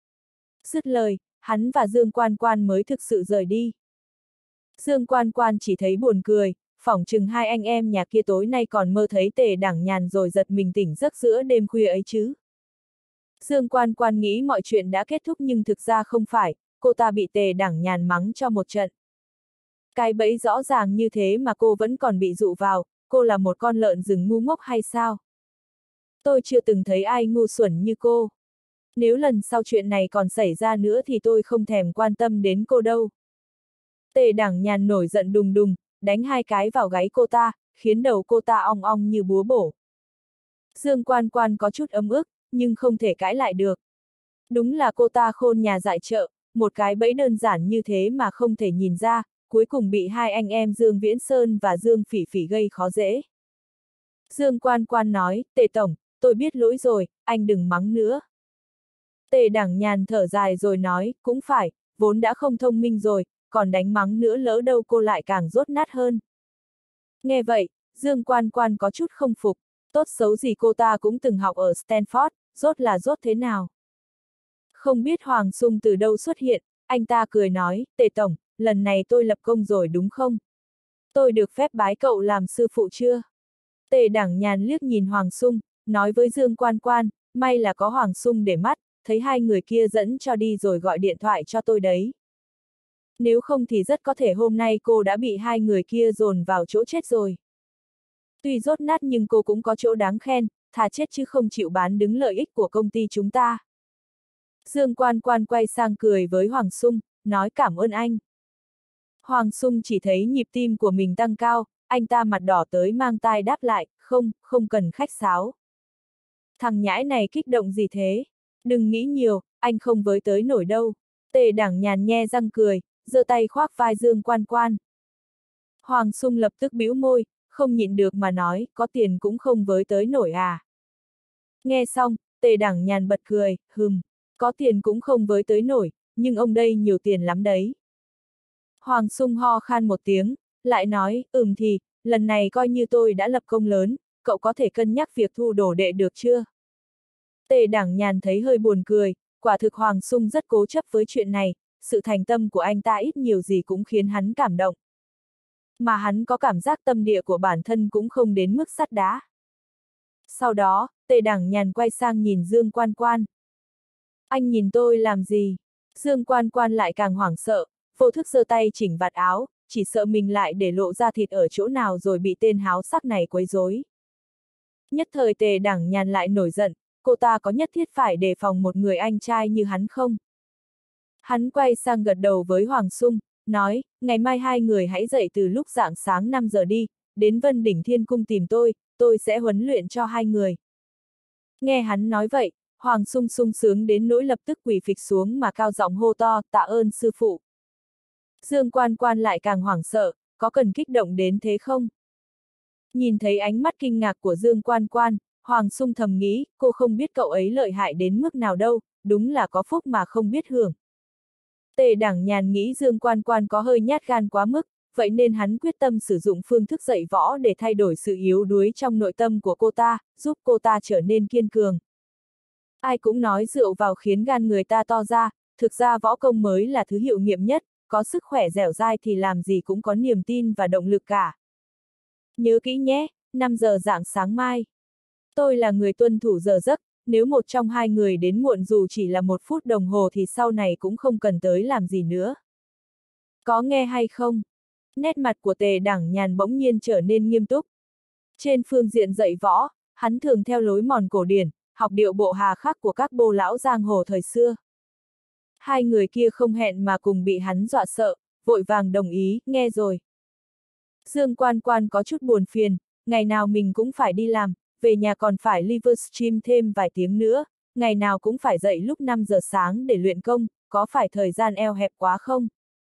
Speaker 1: Dứt lời, hắn và Dương Quan Quan mới thực sự rời đi. Dương Quan Quan chỉ thấy buồn cười, phỏng chừng hai anh em nhà kia tối nay còn mơ thấy Tề Đẳng Nhàn rồi giật mình tỉnh giấc giữa đêm khuya ấy chứ. Dương Quan Quan nghĩ mọi chuyện đã kết thúc nhưng thực ra không phải, cô ta bị Tề Đẳng Nhàn mắng cho một trận. Cái bẫy rõ ràng như thế mà cô vẫn còn bị dụ vào, cô là một con lợn rừng ngu ngốc hay sao? Tôi chưa từng thấy ai ngu xuẩn như cô. Nếu lần sau chuyện này còn xảy ra nữa thì tôi không thèm quan tâm đến cô đâu. Tề Đẳng Nhàn nổi giận đùng đùng, đánh hai cái vào gáy cô ta, khiến đầu cô ta ong ong như búa bổ. Dương Quan Quan có chút ấm ức, nhưng không thể cãi lại được. Đúng là cô ta khôn nhà dại chợ, một cái bẫy đơn giản như thế mà không thể nhìn ra, cuối cùng bị hai anh em Dương Viễn Sơn và Dương Phỉ Phỉ gây khó dễ. Dương Quan Quan nói, Tề Tổng, tôi biết lỗi rồi, anh đừng mắng nữa. Tề Đẳng Nhàn thở dài rồi nói, cũng phải, vốn đã không thông minh rồi, còn đánh mắng nữa lỡ đâu cô lại càng dốt nát hơn. Nghe vậy, Dương Quan Quan có chút không phục, tốt xấu gì cô ta cũng từng học ở Stanford, dốt là dốt thế nào. Không biết Hoàng Sung từ đâu xuất hiện, anh ta cười nói, Tề Tổng, lần này tôi lập công rồi đúng không? Tôi được phép bái cậu làm sư phụ chưa? Tề Đẳng Nhàn liếc nhìn Hoàng Sung, nói với Dương Quan Quan, may là có Hoàng Sung để mắt, thấy hai người kia dẫn cho đi rồi gọi điện thoại cho tôi đấy. Nếu không thì rất có thể hôm nay cô đã bị hai người kia dồn vào chỗ chết rồi. Tuy dốt nát nhưng cô cũng có chỗ đáng khen, thà chết chứ không chịu bán đứng lợi ích của công ty chúng ta. Dương Quan Quan quay sang cười với Hoàng Sung, nói cảm ơn anh. Hoàng Sung chỉ thấy nhịp tim của mình tăng cao, anh ta mặt đỏ tới mang tai đáp lại, không, không cần khách sáo. Thằng nhãi này kích động gì thế? Đừng nghĩ nhiều, anh không với tới nổi đâu. Tề Đẳng Nhàn nhe răng cười, giơ tay khoác vai Dương Quan Quan. Hoàng Sung lập tức bĩu môi, không nhịn được mà nói, có tiền cũng không với tới nổi à. Nghe xong, Tề Đẳng Nhàn bật cười, hừm, có tiền cũng không với tới nổi, nhưng ông đây nhiều tiền lắm đấy. Hoàng Sung ho khan một tiếng, lại nói, ừm thì, lần này coi như tôi đã lập công lớn, cậu có thể cân nhắc việc thu đồ đệ được chưa? Tề Đẳng Nhàn thấy hơi buồn cười, quả thực Hoàng Sung rất cố chấp với chuyện này, sự thành tâm của anh ta ít nhiều gì cũng khiến hắn cảm động. Mà hắn có cảm giác tâm địa của bản thân cũng không đến mức sắt đá. Sau đó, Tề Đẳng Nhàn quay sang nhìn Dương Quan Quan. Anh nhìn tôi làm gì? Dương Quan Quan lại càng hoảng sợ, vô thức giơ tay chỉnh vạt áo, chỉ sợ mình lại để lộ ra thịt ở chỗ nào rồi bị tên háo sắc này quấy rối. Nhất thời Tề Đẳng Nhàn lại nổi giận, cô ta có nhất thiết phải đề phòng một người anh trai như hắn không? Hắn quay sang gật đầu với Hoàng Sung, nói, ngày mai hai người hãy dậy từ lúc rạng sáng năm giờ đi, đến Vân Đỉnh Thiên Cung tìm tôi, tôi sẽ huấn luyện cho hai người. Nghe hắn nói vậy, Hoàng Sung sung sướng đến nỗi lập tức quỳ phịch xuống mà cao giọng hô to, tạ ơn sư phụ. Dương Quan Quan lại càng hoảng sợ, có cần kích động đến thế không? Nhìn thấy ánh mắt kinh ngạc của Dương Quan Quan, Hoàng Sung thầm nghĩ, cô không biết cậu ấy lợi hại đến mức nào đâu, đúng là có phúc mà không biết hưởng. Tề Đẳng Nhàn nghĩ Dương Quan Quan có hơi nhát gan quá mức, vậy nên hắn quyết tâm sử dụng phương thức dạy võ để thay đổi sự yếu đuối trong nội tâm của cô ta, giúp cô ta trở nên kiên cường. Ai cũng nói rượu vào khiến gan người ta to ra, thực ra võ công mới là thứ hiệu nghiệm nhất, có sức khỏe dẻo dai thì làm gì cũng có niềm tin và động lực cả. Nhớ kỹ nhé, năm giờ rạng sáng mai. Tôi là người tuân thủ giờ giấc, nếu một trong hai người đến muộn dù chỉ là một phút đồng hồ thì sau này cũng không cần tới làm gì nữa. Có nghe hay không? Nét mặt của Tề Đẳng Nhàn bỗng nhiên trở nên nghiêm túc. Trên phương diện dạy võ, hắn thường theo lối mòn cổ điển, học điệu bộ hà khắc của các bô lão giang hồ thời xưa. Hai người kia không hẹn mà cùng bị hắn dọa sợ, vội vàng đồng ý, nghe rồi. Dương Quan Quan có chút buồn phiền, ngày nào mình cũng phải đi làm, về nhà còn phải livestream thêm vài tiếng nữa, ngày nào cũng phải dậy lúc năm giờ sáng để luyện công, có phải thời gian eo hẹp quá không?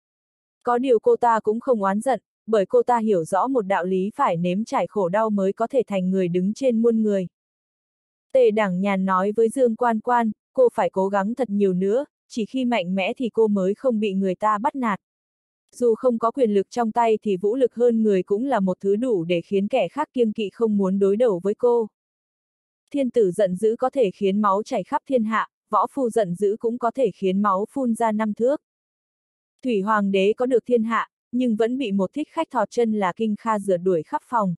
Speaker 1: Có điều cô ta cũng không oán giận, bởi cô ta hiểu rõ một đạo lý phải nếm trải khổ đau mới có thể thành người đứng trên muôn người. Tề Đẳng Nhàn nói với Dương Quan Quan, cô phải cố gắng thật nhiều nữa, chỉ khi mạnh mẽ thì cô mới không bị người ta bắt nạt. Dù không có quyền lực trong tay thì vũ lực hơn người cũng là một thứ đủ để khiến kẻ khác kiêng kỵ không muốn đối đầu với cô. Thiên tử giận dữ có thể khiến máu chảy khắp thiên hạ, võ phu giận dữ cũng có thể khiến máu phun ra năm thước. Thủy Hoàng đế có được thiên hạ, nhưng vẫn bị một thích khách thọt chân là Kinh Kha rượt đuổi khắp phòng.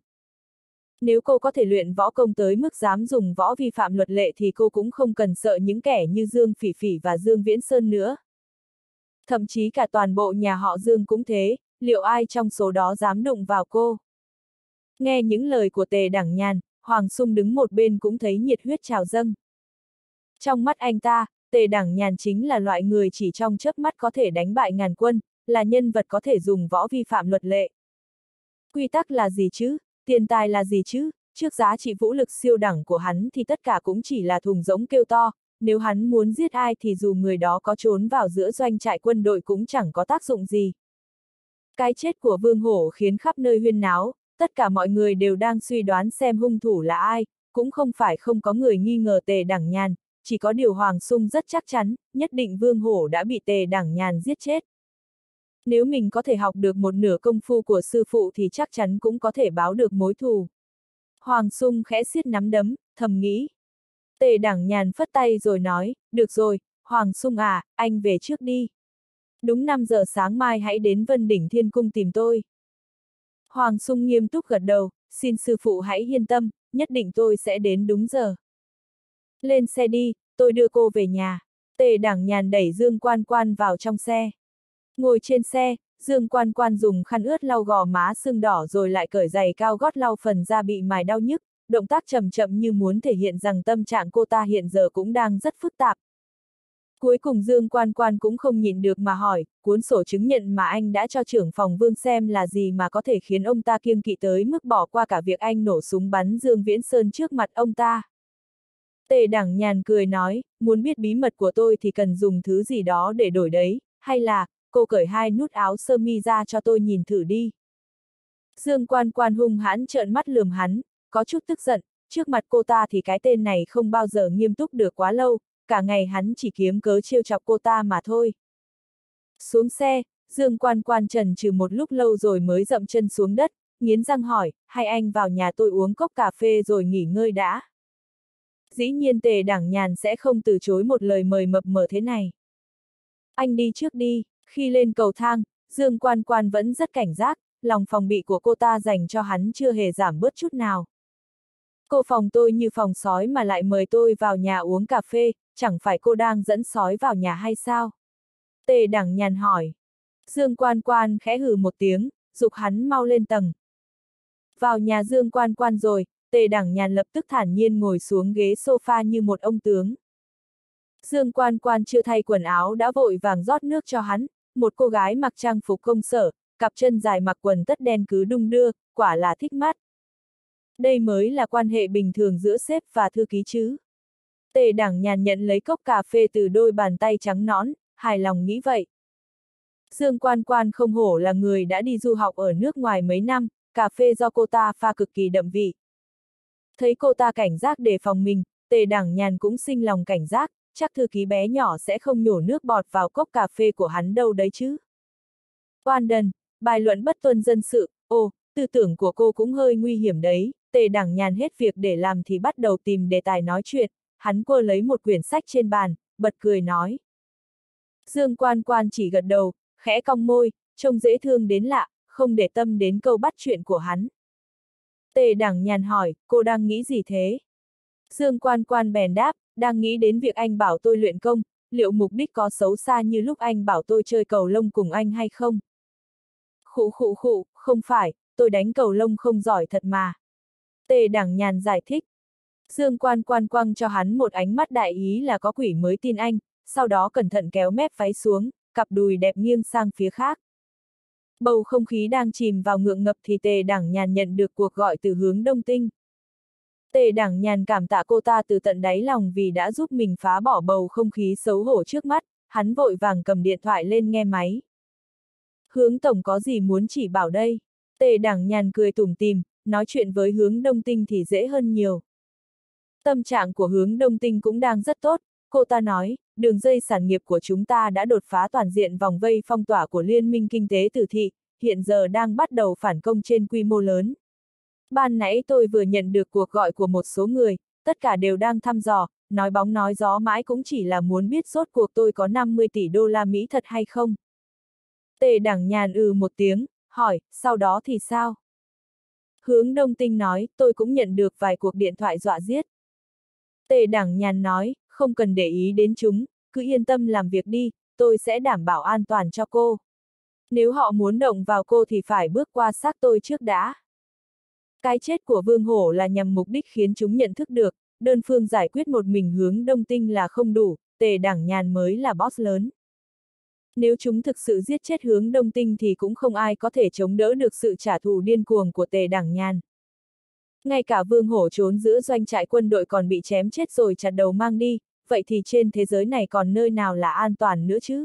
Speaker 1: Nếu cô có thể luyện võ công tới mức dám dùng võ vi phạm luật lệ thì cô cũng không cần sợ những kẻ như Dương Phỉ Phỉ và Dương Viễn Sơn nữa. Thậm chí cả toàn bộ nhà họ Dương cũng thế, liệu ai trong số đó dám đụng vào cô? Nghe những lời của Tề Đẳng Nhàn, Hoàng Sung đứng một bên cũng thấy nhiệt huyết trào dâng. Trong mắt anh ta, Tề Đẳng Nhàn chính là loại người chỉ trong chớp mắt có thể đánh bại ngàn quân, là nhân vật có thể dùng võ vi phạm luật lệ. Quy tắc là gì chứ? Tiền tài là gì chứ? Trước giá trị vũ lực siêu đẳng của hắn thì tất cả cũng chỉ là thùng rỗng kêu to, nếu hắn muốn giết ai thì dù người đó có trốn vào giữa doanh trại quân đội cũng chẳng có tác dụng gì. Cái chết của Vương Hổ khiến khắp nơi huyên náo, tất cả mọi người đều đang suy đoán xem hung thủ là ai, cũng không phải không có người nghi ngờ Tề Đẳng Nhàn, chỉ có điều Hoàng Sung rất chắc chắn, nhất định Vương Hổ đã bị Tề Đẳng Nhàn giết chết. Nếu mình có thể học được một nửa công phu của sư phụ thì chắc chắn cũng có thể báo được mối thù. Hoàng Sung khẽ siết nắm đấm, thầm nghĩ. Tề Đẳng Nhàn phất tay rồi nói, được rồi, Hoàng Sung à, anh về trước đi. Đúng năm giờ sáng mai hãy đến Vân Đỉnh Thiên Cung tìm tôi. Hoàng Sung nghiêm túc gật đầu, xin sư phụ hãy yên tâm, nhất định tôi sẽ đến đúng giờ. Lên xe đi, tôi đưa cô về nhà. Tề Đẳng Nhàn đẩy Dương Quan Quan vào trong xe. Ngồi trên xe, Dương Quan Quan dùng khăn ướt lau gò má sưng đỏ rồi lại cởi giày cao gót lau phần da bị mài đau nhức, động tác chậm chậm như muốn thể hiện rằng tâm trạng cô ta hiện giờ cũng đang rất phức tạp. Cuối cùng Dương Quan Quan cũng không nhịn được mà hỏi, cuốn sổ chứng nhận mà anh đã cho trưởng phòng Vương xem là gì mà có thể khiến ông ta kiêng kỵ tới mức bỏ qua cả việc anh nổ súng bắn Dương Viễn Sơn trước mặt ông ta. Tề Đẳng Nhàn cười nói, muốn biết bí mật của tôi thì cần dùng thứ gì đó để đổi đấy, hay là, cô cởi hai nút áo sơ mi ra cho tôi nhìn thử đi. Dương Quan Quan hung hãn trợn mắt lườm hắn, có chút tức giận, trước mặt cô ta thì cái tên này không bao giờ nghiêm túc được quá lâu, cả ngày hắn chỉ kiếm cớ trêu chọc cô ta mà thôi. Xuống xe, Dương Quan Quan chần chừ một lúc lâu rồi mới dậm chân xuống đất, nghiến răng hỏi, hay anh vào nhà tôi uống cốc cà phê rồi nghỉ ngơi đã. Dĩ nhiên Tề Đẳng Nhàn sẽ không từ chối một lời mời mập mờ thế này. Anh đi trước đi. Khi lên cầu thang, Dương Quan Quan vẫn rất cảnh giác, lòng phòng bị của cô ta dành cho hắn chưa hề giảm bớt chút nào. Cô phòng tôi như phòng sói mà lại mời tôi vào nhà uống cà phê, chẳng phải cô đang dẫn sói vào nhà hay sao? Tề Đẳng Nhàn hỏi. Dương Quan Quan khẽ hừ một tiếng, giục hắn mau lên tầng. Vào nhà Dương Quan Quan rồi, Tề Đẳng Nhàn lập tức thản nhiên ngồi xuống ghế sofa như một ông tướng. Dương Quan Quan chưa thay quần áo đã vội vàng rót nước cho hắn, một cô gái mặc trang phục công sở, cặp chân dài mặc quần tất đen cứ đung đưa, quả là thích mắt. Đây mới là quan hệ bình thường giữa sếp và thư ký chứ. Tề Đẳng Nhàn nhận lấy cốc cà phê từ đôi bàn tay trắng nõn, hài lòng nghĩ vậy. Dương Quan Quan không hổ là người đã đi du học ở nước ngoài mấy năm, cà phê do cô ta pha cực kỳ đậm vị. Thấy cô ta cảnh giác đề phòng mình, Tề Đẳng Nhàn cũng sinh lòng cảnh giác, chắc thư ký bé nhỏ sẽ không nhổ nước bọt vào cốc cà phê của hắn đâu đấy chứ. Oan đần, bài luận bất tuân dân sự, ồ, tư tưởng của cô cũng hơi nguy hiểm đấy. Tề Đẳng Nhàn hết việc để làm thì bắt đầu tìm đề tài nói chuyện, hắn quơ lấy một quyển sách trên bàn, bật cười nói. Dương Quan Quan chỉ gật đầu, khẽ cong môi, trông dễ thương đến lạ, không để tâm đến câu bắt chuyện của hắn. Tề Đẳng Nhàn hỏi, cô đang nghĩ gì thế? Dương Quan Quan bèn đáp, đang nghĩ đến việc anh bảo tôi luyện công, liệu mục đích có xấu xa như lúc anh bảo tôi chơi cầu lông cùng anh hay không? Khụ khụ khụ, không phải, tôi đánh cầu lông không giỏi thật mà. Tề Đẳng Nhàn giải thích. Dương Quan Quan quăng cho hắn một ánh mắt đại ý là có quỷ mới tin anh, sau đó cẩn thận kéo mép váy xuống, cặp đùi đẹp nghiêng sang phía khác. Bầu không khí đang chìm vào ngượng ngập thì Tề Đẳng Nhàn nhận được cuộc gọi từ Hướng Đông Tinh. Tề Đẳng Nhàn cảm tạ cô ta từ tận đáy lòng vì đã giúp mình phá bỏ bầu không khí xấu hổ trước mắt, hắn vội vàng cầm điện thoại lên nghe máy. Hướng Tổng có gì muốn chỉ bảo đây? Tề Đẳng Nhàn cười tủm tỉm, nói chuyện với Hướng Đông Tinh thì dễ hơn nhiều. Tâm trạng của Hướng Đông Tinh cũng đang rất tốt, cô ta nói, đường dây sản nghiệp của chúng ta đã đột phá toàn diện vòng vây phong tỏa của Liên minh Kinh tế Tử thị, hiện giờ đang bắt đầu phản công trên quy mô lớn. Ban nãy tôi vừa nhận được cuộc gọi của một số người, tất cả đều đang thăm dò, nói bóng nói gió mãi cũng chỉ là muốn biết rốt cuộc tôi có năm mươi tỷ đô la Mỹ thật hay không. Tề Đẳng Nhàn ừ một tiếng, hỏi, sau đó thì sao? Hướng Đông Tinh nói, tôi cũng nhận được vài cuộc điện thoại dọa giết. Tề Đẳng Nhàn nói, không cần để ý đến chúng, cứ yên tâm làm việc đi, tôi sẽ đảm bảo an toàn cho cô. Nếu họ muốn động vào cô thì phải bước qua xác tôi trước đã. Cái chết của Vương Hổ là nhằm mục đích khiến chúng nhận thức được, đơn phương giải quyết một mình Hướng Đông Tinh là không đủ, Tề Đẳng Nhàn mới là boss lớn. Nếu chúng thực sự giết chết Hướng Đông Tinh thì cũng không ai có thể chống đỡ được sự trả thù điên cuồng của Tề Đẳng Nhàn. Ngay cả Vương Hổ trốn giữa doanh trại quân đội còn bị chém chết rồi chặt đầu mang đi, vậy thì trên thế giới này còn nơi nào là an toàn nữa chứ?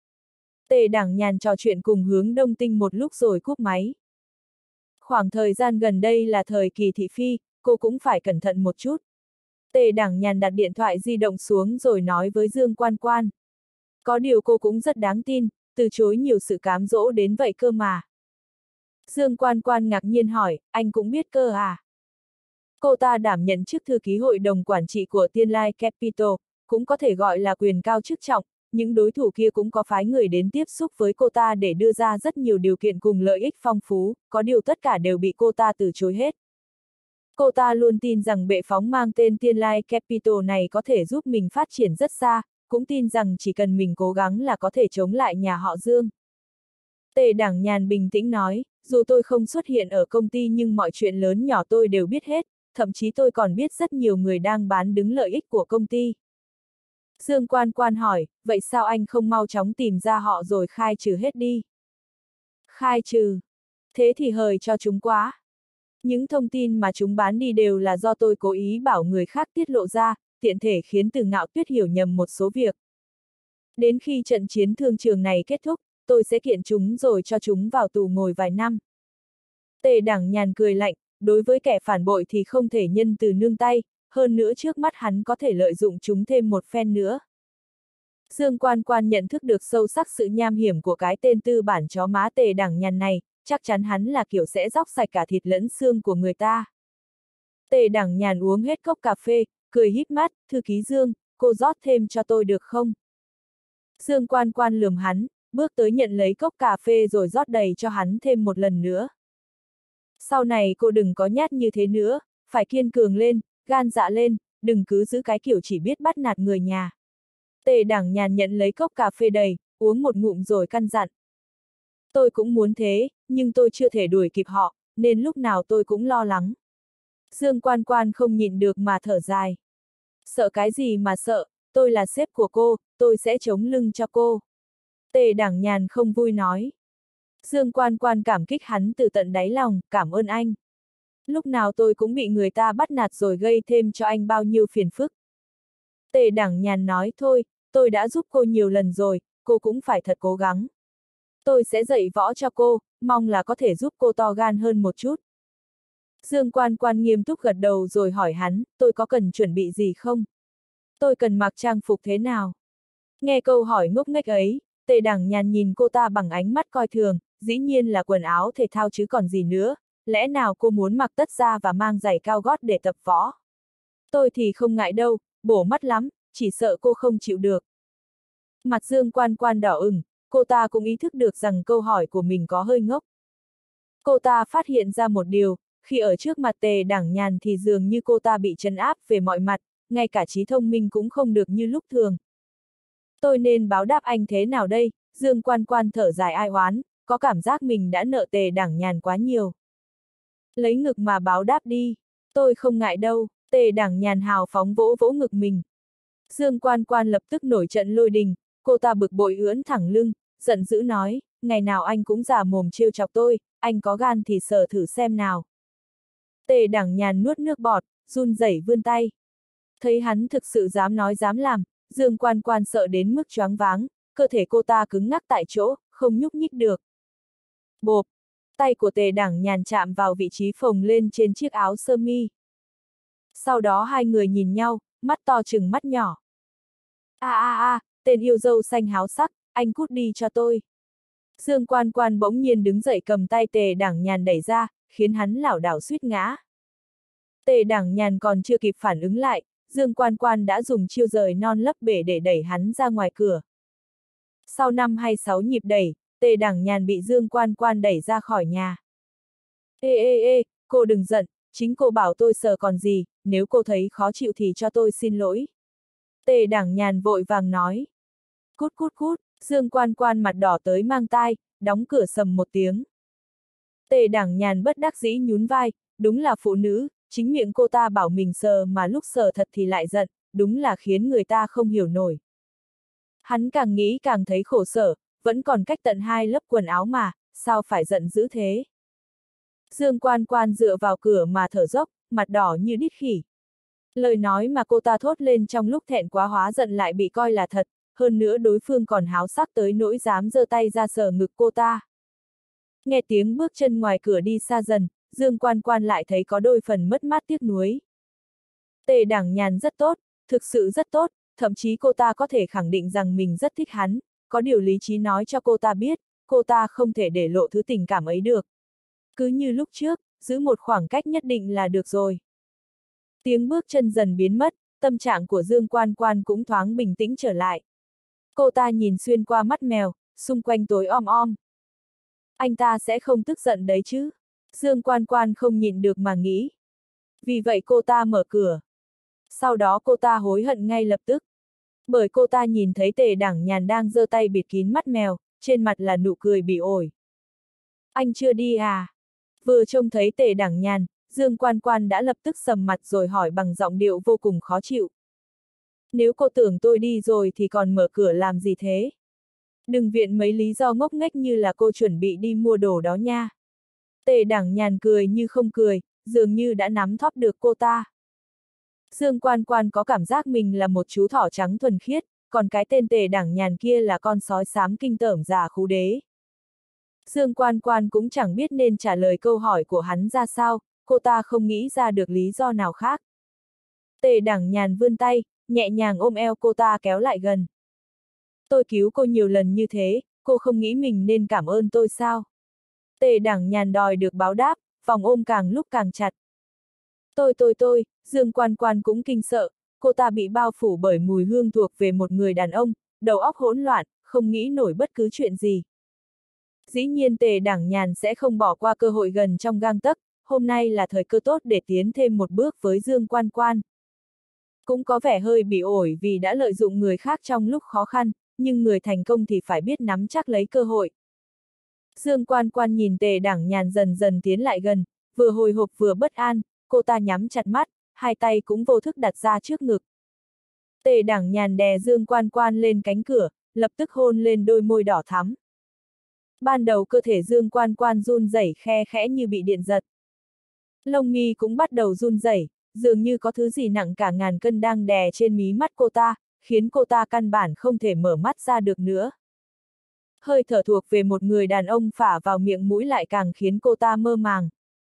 Speaker 1: Tề Đẳng Nhàn trò chuyện cùng Hướng Đông Tinh một lúc rồi cúp máy. Khoảng thời gian gần đây là thời kỳ thị phi, cô cũng phải cẩn thận một chút. Tề Đẳng Nhàn đặt điện thoại di động xuống rồi nói với Dương Quan Quan. Có điều cô cũng rất đáng tin, từ chối nhiều sự cám dỗ đến vậy cơ mà. Dương Quan Quan ngạc nhiên hỏi, anh cũng biết cơ à? Cô ta đảm nhận chức thư ký hội đồng quản trị của Tiên Lai Capital, cũng có thể gọi là quyền cao chức trọng, những đối thủ kia cũng có phái người đến tiếp xúc với cô ta để đưa ra rất nhiều điều kiện cùng lợi ích phong phú, có điều tất cả đều bị cô ta từ chối hết. Cô ta luôn tin rằng bệ phóng mang tên Tiên Lai Capital này có thể giúp mình phát triển rất xa, cũng tin rằng chỉ cần mình cố gắng là có thể chống lại nhà họ Dương. Tề Đẳng Nhàn bình tĩnh nói, dù tôi không xuất hiện ở công ty nhưng mọi chuyện lớn nhỏ tôi đều biết hết, thậm chí tôi còn biết rất nhiều người đang bán đứng lợi ích của công ty. Dương Quan Quan hỏi, vậy sao anh không mau chóng tìm ra họ rồi khai trừ hết đi? Khai trừ? Thế thì hời cho chúng quá. Những thông tin mà chúng bán đi đều là do tôi cố ý bảo người khác tiết lộ ra, tiện thể khiến Từ Ngạo Tuyết hiểu nhầm một số việc. Đến khi trận chiến thương trường này kết thúc, tôi sẽ kiện chúng rồi cho chúng vào tù ngồi vài năm. Tề Đẳng Nhàn cười lạnh, đối với kẻ phản bội thì không thể nhân từ nương tay, hơn nữa trước mắt hắn có thể lợi dụng chúng thêm một phen nữa. Dương Quan Quan nhận thức được sâu sắc sự nham hiểm của cái tên tư bản chó má Tề Đẳng Nhàn này, chắc chắn hắn là kiểu sẽ róc sạch cả thịt lẫn xương của người ta. Tề Đẳng Nhàn uống hết cốc cà phê, cười híp mắt, thư ký Dương, cô rót thêm cho tôi được không? Dương Quan Quan lườm hắn, bước tới nhận lấy cốc cà phê rồi rót đầy cho hắn thêm một lần nữa. Sau này cô đừng có nhát như thế nữa, phải kiên cường lên, gan dạ lên, đừng cứ giữ cái kiểu chỉ biết bắt nạt người nhà. Tề Đẳng Nhàn nhận lấy cốc cà phê đầy, uống một ngụm rồi căn dặn. Tôi cũng muốn thế, nhưng tôi chưa thể đuổi kịp họ, nên lúc nào tôi cũng lo lắng. Dương Quan Quan không nhịn được mà thở dài. Sợ cái gì mà sợ, tôi là sếp của cô, tôi sẽ chống lưng cho cô. Tề Đẳng Nhàn không vui nói. Dương Quan Quan cảm kích hắn từ tận đáy lòng, cảm ơn anh. Lúc nào tôi cũng bị người ta bắt nạt rồi gây thêm cho anh bao nhiêu phiền phức. Tề Đẳng Nhàn nói thôi, tôi đã giúp cô nhiều lần rồi, cô cũng phải thật cố gắng. Tôi sẽ dạy võ cho cô, mong là có thể giúp cô to gan hơn một chút. Dương Quan Quan nghiêm túc gật đầu rồi hỏi hắn, tôi có cần chuẩn bị gì không? Tôi cần mặc trang phục thế nào? Nghe câu hỏi ngốc nghếch ấy, Tề Đẳng Nhàn nhìn cô ta bằng ánh mắt coi thường, dĩ nhiên là quần áo thể thao chứ còn gì nữa, lẽ nào cô muốn mặc tất da và mang giày cao gót để tập võ? Tôi thì không ngại đâu, bổ mắt lắm, chỉ sợ cô không chịu được. Mặt Dương Quan Quan đỏ ửng, cô ta cũng ý thức được rằng câu hỏi của mình có hơi ngốc. Cô ta phát hiện ra một điều, khi ở trước mặt Tề Đảng Nhàn thì dường như cô ta bị trấn áp về mọi mặt, ngay cả trí thông minh cũng không được như lúc thường. Tôi nên báo đáp anh thế nào đây? Dương Quan Quan thở dài ai oán, có cảm giác mình đã nợ Tề Đảng Nhàn quá nhiều. Lấy ngực mà báo đáp đi, tôi không ngại đâu. Tề Đảng Nhàn hào phóng vỗ vỗ ngực mình. Dương Quan Quan lập tức nổi trận lôi đình, cô ta bực bội ưỡn thẳng lưng, giận dữ nói, ngày nào anh cũng giả mồm trêu chọc tôi, anh có gan thì sờ thử xem nào. Tề Đảng Nhàn nuốt nước bọt, run rẩy vươn tay. Thấy hắn thực sự dám nói dám làm, Dương Quan Quan sợ đến mức choáng váng, cơ thể cô ta cứng ngắc tại chỗ, không nhúc nhích được. Bộp, tay của Tề Đảng Nhàn chạm vào vị trí phồng lên trên chiếc áo sơ mi. Sau đó hai người nhìn nhau, mắt to chừng mắt nhỏ. A a a, tên yêu dâu xanh háo sắc, anh cút đi cho tôi. Dương Quan Quan bỗng nhiên đứng dậy cầm tay Tề Đảng Nhàn đẩy ra, khiến hắn lảo đảo suýt ngã. Tề Đảng Nhàn còn chưa kịp phản ứng lại, Dương Quan Quan đã dùng chiêu rời non lấp bể để đẩy hắn ra ngoài cửa. Sau năm hay sáu nhịp đẩy, Tề Đảng Nhàn bị Dương Quan Quan đẩy ra khỏi nhà. Ê ê ê, cô đừng giận, chính cô bảo tôi sờ còn gì, nếu cô thấy khó chịu thì cho tôi xin lỗi. Tề Đảng Nhàn vội vàng nói. Cút cút cút, Dương Quan Quan mặt đỏ tới mang tai, đóng cửa sầm một tiếng. Tề Đảng Nhàn bất đắc dĩ nhún vai, đúng là phụ nữ, chính miệng cô ta bảo mình sờ mà lúc sờ thật thì lại giận, đúng là khiến người ta không hiểu nổi. Hắn càng nghĩ càng thấy khổ sở, vẫn còn cách tận hai lớp quần áo mà, sao phải giận dữ thế. Dương Quan Quan dựa vào cửa mà thở dốc, mặt đỏ như đít khỉ. Lời nói mà cô ta thốt lên trong lúc thẹn quá hóa giận lại bị coi là thật, hơn nữa đối phương còn háo sắc tới nỗi dám giơ tay ra sờ ngực cô ta. Nghe tiếng bước chân ngoài cửa đi xa dần, Dương Quan Quan lại thấy có đôi phần mất mát tiếc nuối. Tề Đảng Nhàn rất tốt, thực sự rất tốt, thậm chí cô ta có thể khẳng định rằng mình rất thích hắn, có điều lý trí nói cho cô ta biết, cô ta không thể để lộ thứ tình cảm ấy được. Cứ như lúc trước, giữ một khoảng cách nhất định là được rồi. Tiếng bước chân dần biến mất, tâm trạng của Dương Quan Quan cũng thoáng bình tĩnh trở lại. Cô ta nhìn xuyên qua mắt mèo, xung quanh tối om om. Anh ta sẽ không tức giận đấy chứ? Dương Quan Quan không nhịn được mà nghĩ. Vì vậy cô ta mở cửa. Sau đó cô ta hối hận ngay lập tức. Bởi cô ta nhìn thấy Tề Đảng Nhàn đang giơ tay bịt kín mắt mèo, trên mặt là nụ cười bị ổi. Anh chưa đi à? Vừa trông thấy Tề Đảng Nhàn, Dương Quan Quan đã lập tức sầm mặt rồi hỏi bằng giọng điệu vô cùng khó chịu. Nếu cô tưởng tôi đi rồi thì còn mở cửa làm gì thế? Đừng viện mấy lý do ngốc nghếch như là cô chuẩn bị đi mua đồ đó nha. Tề Đảng Nhàn cười như không cười, dường như đã nắm thóp được cô ta. Dương Quan Quan có cảm giác mình là một chú thỏ trắng thuần khiết, còn cái tên Tề Đảng Nhàn kia là con sói xám kinh tởm già khú đế. Dương Quan Quan cũng chẳng biết nên trả lời câu hỏi của hắn ra sao, cô ta không nghĩ ra được lý do nào khác. Tề Đảng Nhàn vươn tay, nhẹ nhàng ôm eo cô ta kéo lại gần. Tôi cứu cô nhiều lần như thế, cô không nghĩ mình nên cảm ơn tôi sao? Tề Đảng Nhàn đòi được báo đáp, vòng ôm càng lúc càng chặt. Tôi tôi tôi, Dương Quan Quan cũng kinh sợ, cô ta bị bao phủ bởi mùi hương thuộc về một người đàn ông, đầu óc hỗn loạn, không nghĩ nổi bất cứ chuyện gì. Dĩ nhiên Tề Đảng Nhàn sẽ không bỏ qua cơ hội gần trong gang tấc, hôm nay là thời cơ tốt để tiến thêm một bước với Dương Quan Quan. Cũng có vẻ hơi bị ổi vì đã lợi dụng người khác trong lúc khó khăn, nhưng người thành công thì phải biết nắm chắc lấy cơ hội. Dương Quan Quan nhìn Tề Đảng Nhàn dần dần tiến lại gần, vừa hồi hộp vừa bất an, cô ta nhắm chặt mắt, hai tay cũng vô thức đặt ra trước ngực. Tề Đảng Nhàn đè Dương Quan Quan lên cánh cửa, lập tức hôn lên đôi môi đỏ thắm. Ban đầu cơ thể Dương Quan Quan run rẩy khe khẽ như bị điện giật. Lông mi cũng bắt đầu run rẩy, dường như có thứ gì nặng cả ngàn cân đang đè trên mí mắt cô ta, khiến cô ta căn bản không thể mở mắt ra được nữa. Hơi thở thuộc về một người đàn ông phả vào miệng mũi lại càng khiến cô ta mơ màng.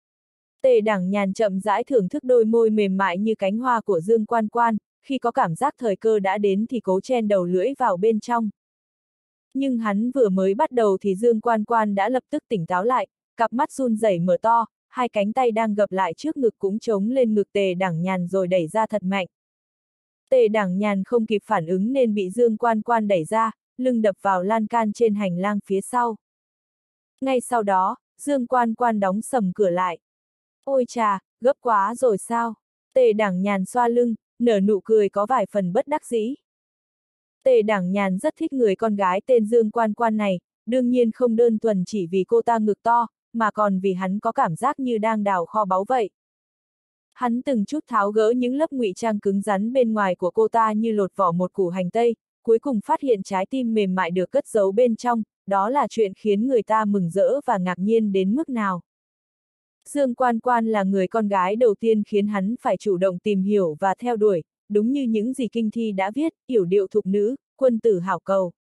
Speaker 1: Tề Đảng Nhàn chậm rãi thưởng thức đôi môi mềm mại như cánh hoa của Dương Quan Quan, khi có cảm giác thời cơ đã đến thì cố chen đầu lưỡi vào bên trong. Nhưng hắn vừa mới bắt đầu thì Dương Quan Quan đã lập tức tỉnh táo lại, cặp mắt run rẩy mở to, hai cánh tay đang gập lại trước ngực cũng chống lên ngực Tề Đảng Nhàn rồi đẩy ra thật mạnh. Tề Đảng Nhàn không kịp phản ứng nên bị Dương Quan Quan đẩy ra, lưng đập vào lan can trên hành lang phía sau. Ngay sau đó, Dương Quan Quan đóng sầm cửa lại. Ôi chà, gấp quá rồi sao? Tề Đảng Nhàn xoa lưng, nở nụ cười có vài phần bất đắc dĩ. Tề Đảng Nhàn rất thích người con gái tên Dương Quan Quan này, đương nhiên không đơn thuần chỉ vì cô ta ngực to, mà còn vì hắn có cảm giác như đang đào kho báu vậy. Hắn từng chút tháo gỡ những lớp ngụy trang cứng rắn bên ngoài của cô ta như lột vỏ một củ hành tây, cuối cùng phát hiện trái tim mềm mại được cất giấu bên trong, đó là chuyện khiến người ta mừng rỡ và ngạc nhiên đến mức nào. Dương Quan Quan là người con gái đầu tiên khiến hắn phải chủ động tìm hiểu và theo đuổi, đúng như những gì kinh thi đã viết, yểu điệu thục nữ, quân tử hảo cầu.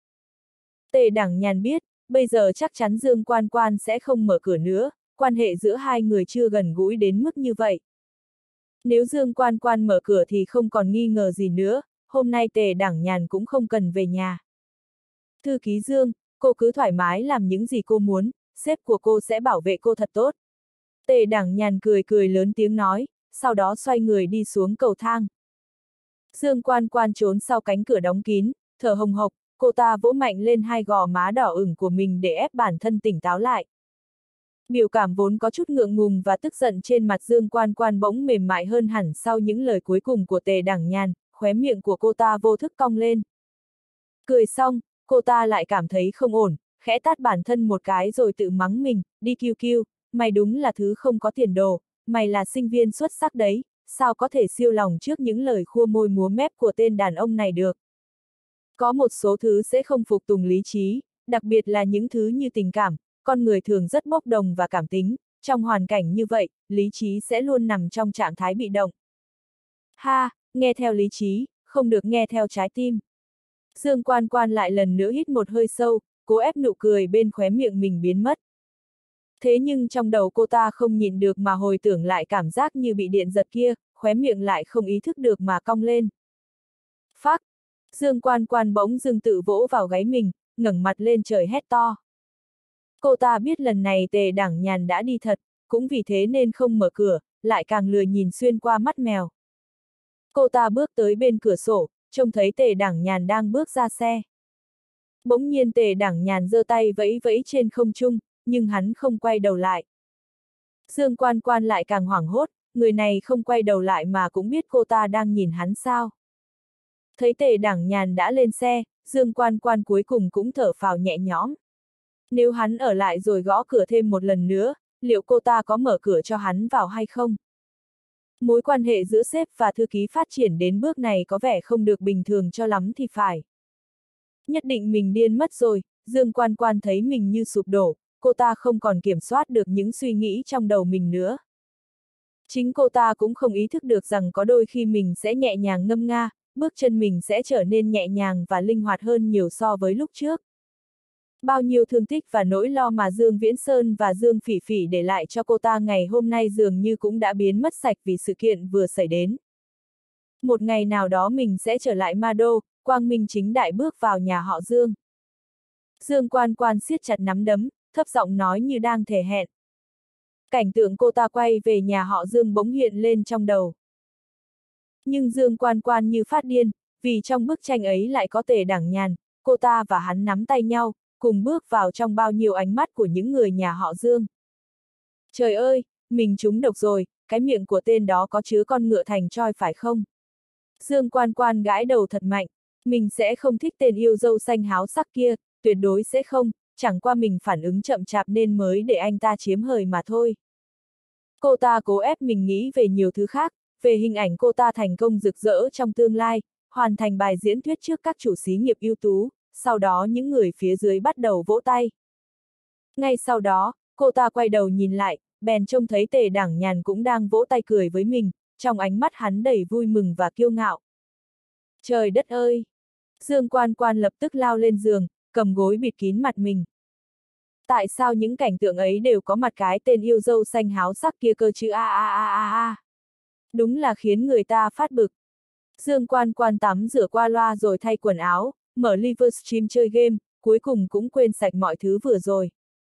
Speaker 1: Tề Đảng Nhàn biết, bây giờ chắc chắn Dương Quan Quan sẽ không mở cửa nữa, quan hệ giữa hai người chưa gần gũi đến mức như vậy. Nếu Dương Quan Quan mở cửa thì không còn nghi ngờ gì nữa, hôm nay Tề Đảng Nhàn cũng không cần về nhà. Thư ký Dương, cô cứ thoải mái làm những gì cô muốn, sếp của cô sẽ bảo vệ cô thật tốt. Tề Đảng Nhàn cười cười lớn tiếng nói, sau đó xoay người đi xuống cầu thang. Dương Quan Quan trốn sau cánh cửa đóng kín, thở hồng hộc, cô ta vỗ mạnh lên hai gò má đỏ ửng của mình để ép bản thân tỉnh táo lại. Biểu cảm vốn có chút ngượng ngùng và tức giận trên mặt Dương Quan Quan bỗng mềm mại hơn hẳn sau những lời cuối cùng của Tề Đảng Nhàn, khóe miệng của cô ta vô thức cong lên. Cười xong, cô ta lại cảm thấy không ổn, khẽ tát bản thân một cái rồi tự mắng mình, đi kiu kiu, mày đúng là thứ không có tiền đồ, mày là sinh viên xuất sắc đấy, sao có thể siêu lòng trước những lời khua môi múa mép của tên đàn ông này được. Có một số thứ sẽ không phục tùng lý trí, đặc biệt là những thứ như tình cảm, con người thường rất bốc đồng và cảm tính, trong hoàn cảnh như vậy, lý trí sẽ luôn nằm trong trạng thái bị động. Ha, nghe theo lý trí, không được nghe theo trái tim. Dương Quan Quan lại lần nữa hít một hơi sâu, cố ép nụ cười bên khóe miệng mình biến mất. Thế nhưng trong đầu cô ta không nhịn được mà hồi tưởng lại cảm giác như bị điện giật kia, khóe miệng lại không ý thức được mà cong lên. Phác! Dương Quan Quan bỗng dưng tự vỗ vào gáy mình, ngẩng mặt lên trời hét to. Cô ta biết lần này Tề Đảng Nhàn đã đi thật, cũng vì thế nên không mở cửa, lại càng lười nhìn xuyên qua mắt mèo. Cô ta bước tới bên cửa sổ, trông thấy Tề Đảng Nhàn đang bước ra xe. Bỗng nhiên Tề Đảng Nhàn giơ tay vẫy vẫy trên không trung, nhưng hắn không quay đầu lại. Dương Quan Quan lại càng hoảng hốt, người này không quay đầu lại mà cũng biết cô ta đang nhìn hắn sao. Thấy Tề Đảng Nhàn đã lên xe, Dương Quan Quan cuối cùng cũng thở phào nhẹ nhõm. Nếu hắn ở lại rồi gõ cửa thêm một lần nữa, liệu cô ta có mở cửa cho hắn vào hay không? Mối quan hệ giữa sếp và thư ký phát triển đến bước này có vẻ không được bình thường cho lắm thì phải. Nhất định mình điên mất rồi, Dương Quan Quan thấy mình như sụp đổ, cô ta không còn kiểm soát được những suy nghĩ trong đầu mình nữa. Chính cô ta cũng không ý thức được rằng có đôi khi mình sẽ nhẹ nhàng ngâm nga, bước chân mình sẽ trở nên nhẹ nhàng và linh hoạt hơn nhiều so với lúc trước. Bao nhiêu thương tích và nỗi lo mà Dương Viễn Sơn và Dương Phỉ Phỉ để lại cho cô ta ngày hôm nay dường như cũng đã biến mất sạch vì sự kiện vừa xảy đến. Một ngày nào đó mình sẽ trở lại Ma Đô, quang minh chính đại bước vào nhà họ Dương. Dương Quan Quan siết chặt nắm đấm, thấp giọng nói như đang thề hẹn. Cảnh tượng cô ta quay về nhà họ Dương bỗng hiện lên trong đầu. Nhưng Dương Quan Quan như phát điên, vì trong bức tranh ấy lại có Tề Đảng Nhàn, cô ta và hắn nắm tay nhau, cùng bước vào trong bao nhiêu ánh mắt của những người nhà họ Dương. Trời ơi, mình trúng độc rồi, cái miệng của tên đó có chứa con ngựa thành trói phải không? Dương Quan Quan gãi đầu thật mạnh, mình sẽ không thích tên yêu dâu xanh háo sắc kia, tuyệt đối sẽ không, chẳng qua mình phản ứng chậm chạp nên mới để anh ta chiếm hời mà thôi. Cô ta cố ép mình nghĩ về nhiều thứ khác, về hình ảnh cô ta thành công rực rỡ trong tương lai, hoàn thành bài diễn thuyết trước các chủ xí nghiệp ưu tú, sau đó những người phía dưới bắt đầu vỗ tay. Ngay sau đó, cô ta quay đầu nhìn lại, bèn trông thấy Tề Đảng Nhàn cũng đang vỗ tay cười với mình, trong ánh mắt hắn đầy vui mừng và kiêu ngạo. Trời đất ơi! Dương Quan Quan lập tức lao lên giường, cầm gối bịt kín mặt mình. Tại sao những cảnh tượng ấy đều có mặt cái tên yêu dâu xanh háo sắc kia cơ chứ a a a a a. Đúng là khiến người ta phát bực. Dương Quan Quan tắm rửa qua loa rồi thay quần áo, mở Livestream chơi game, cuối cùng cũng quên sạch mọi thứ vừa rồi.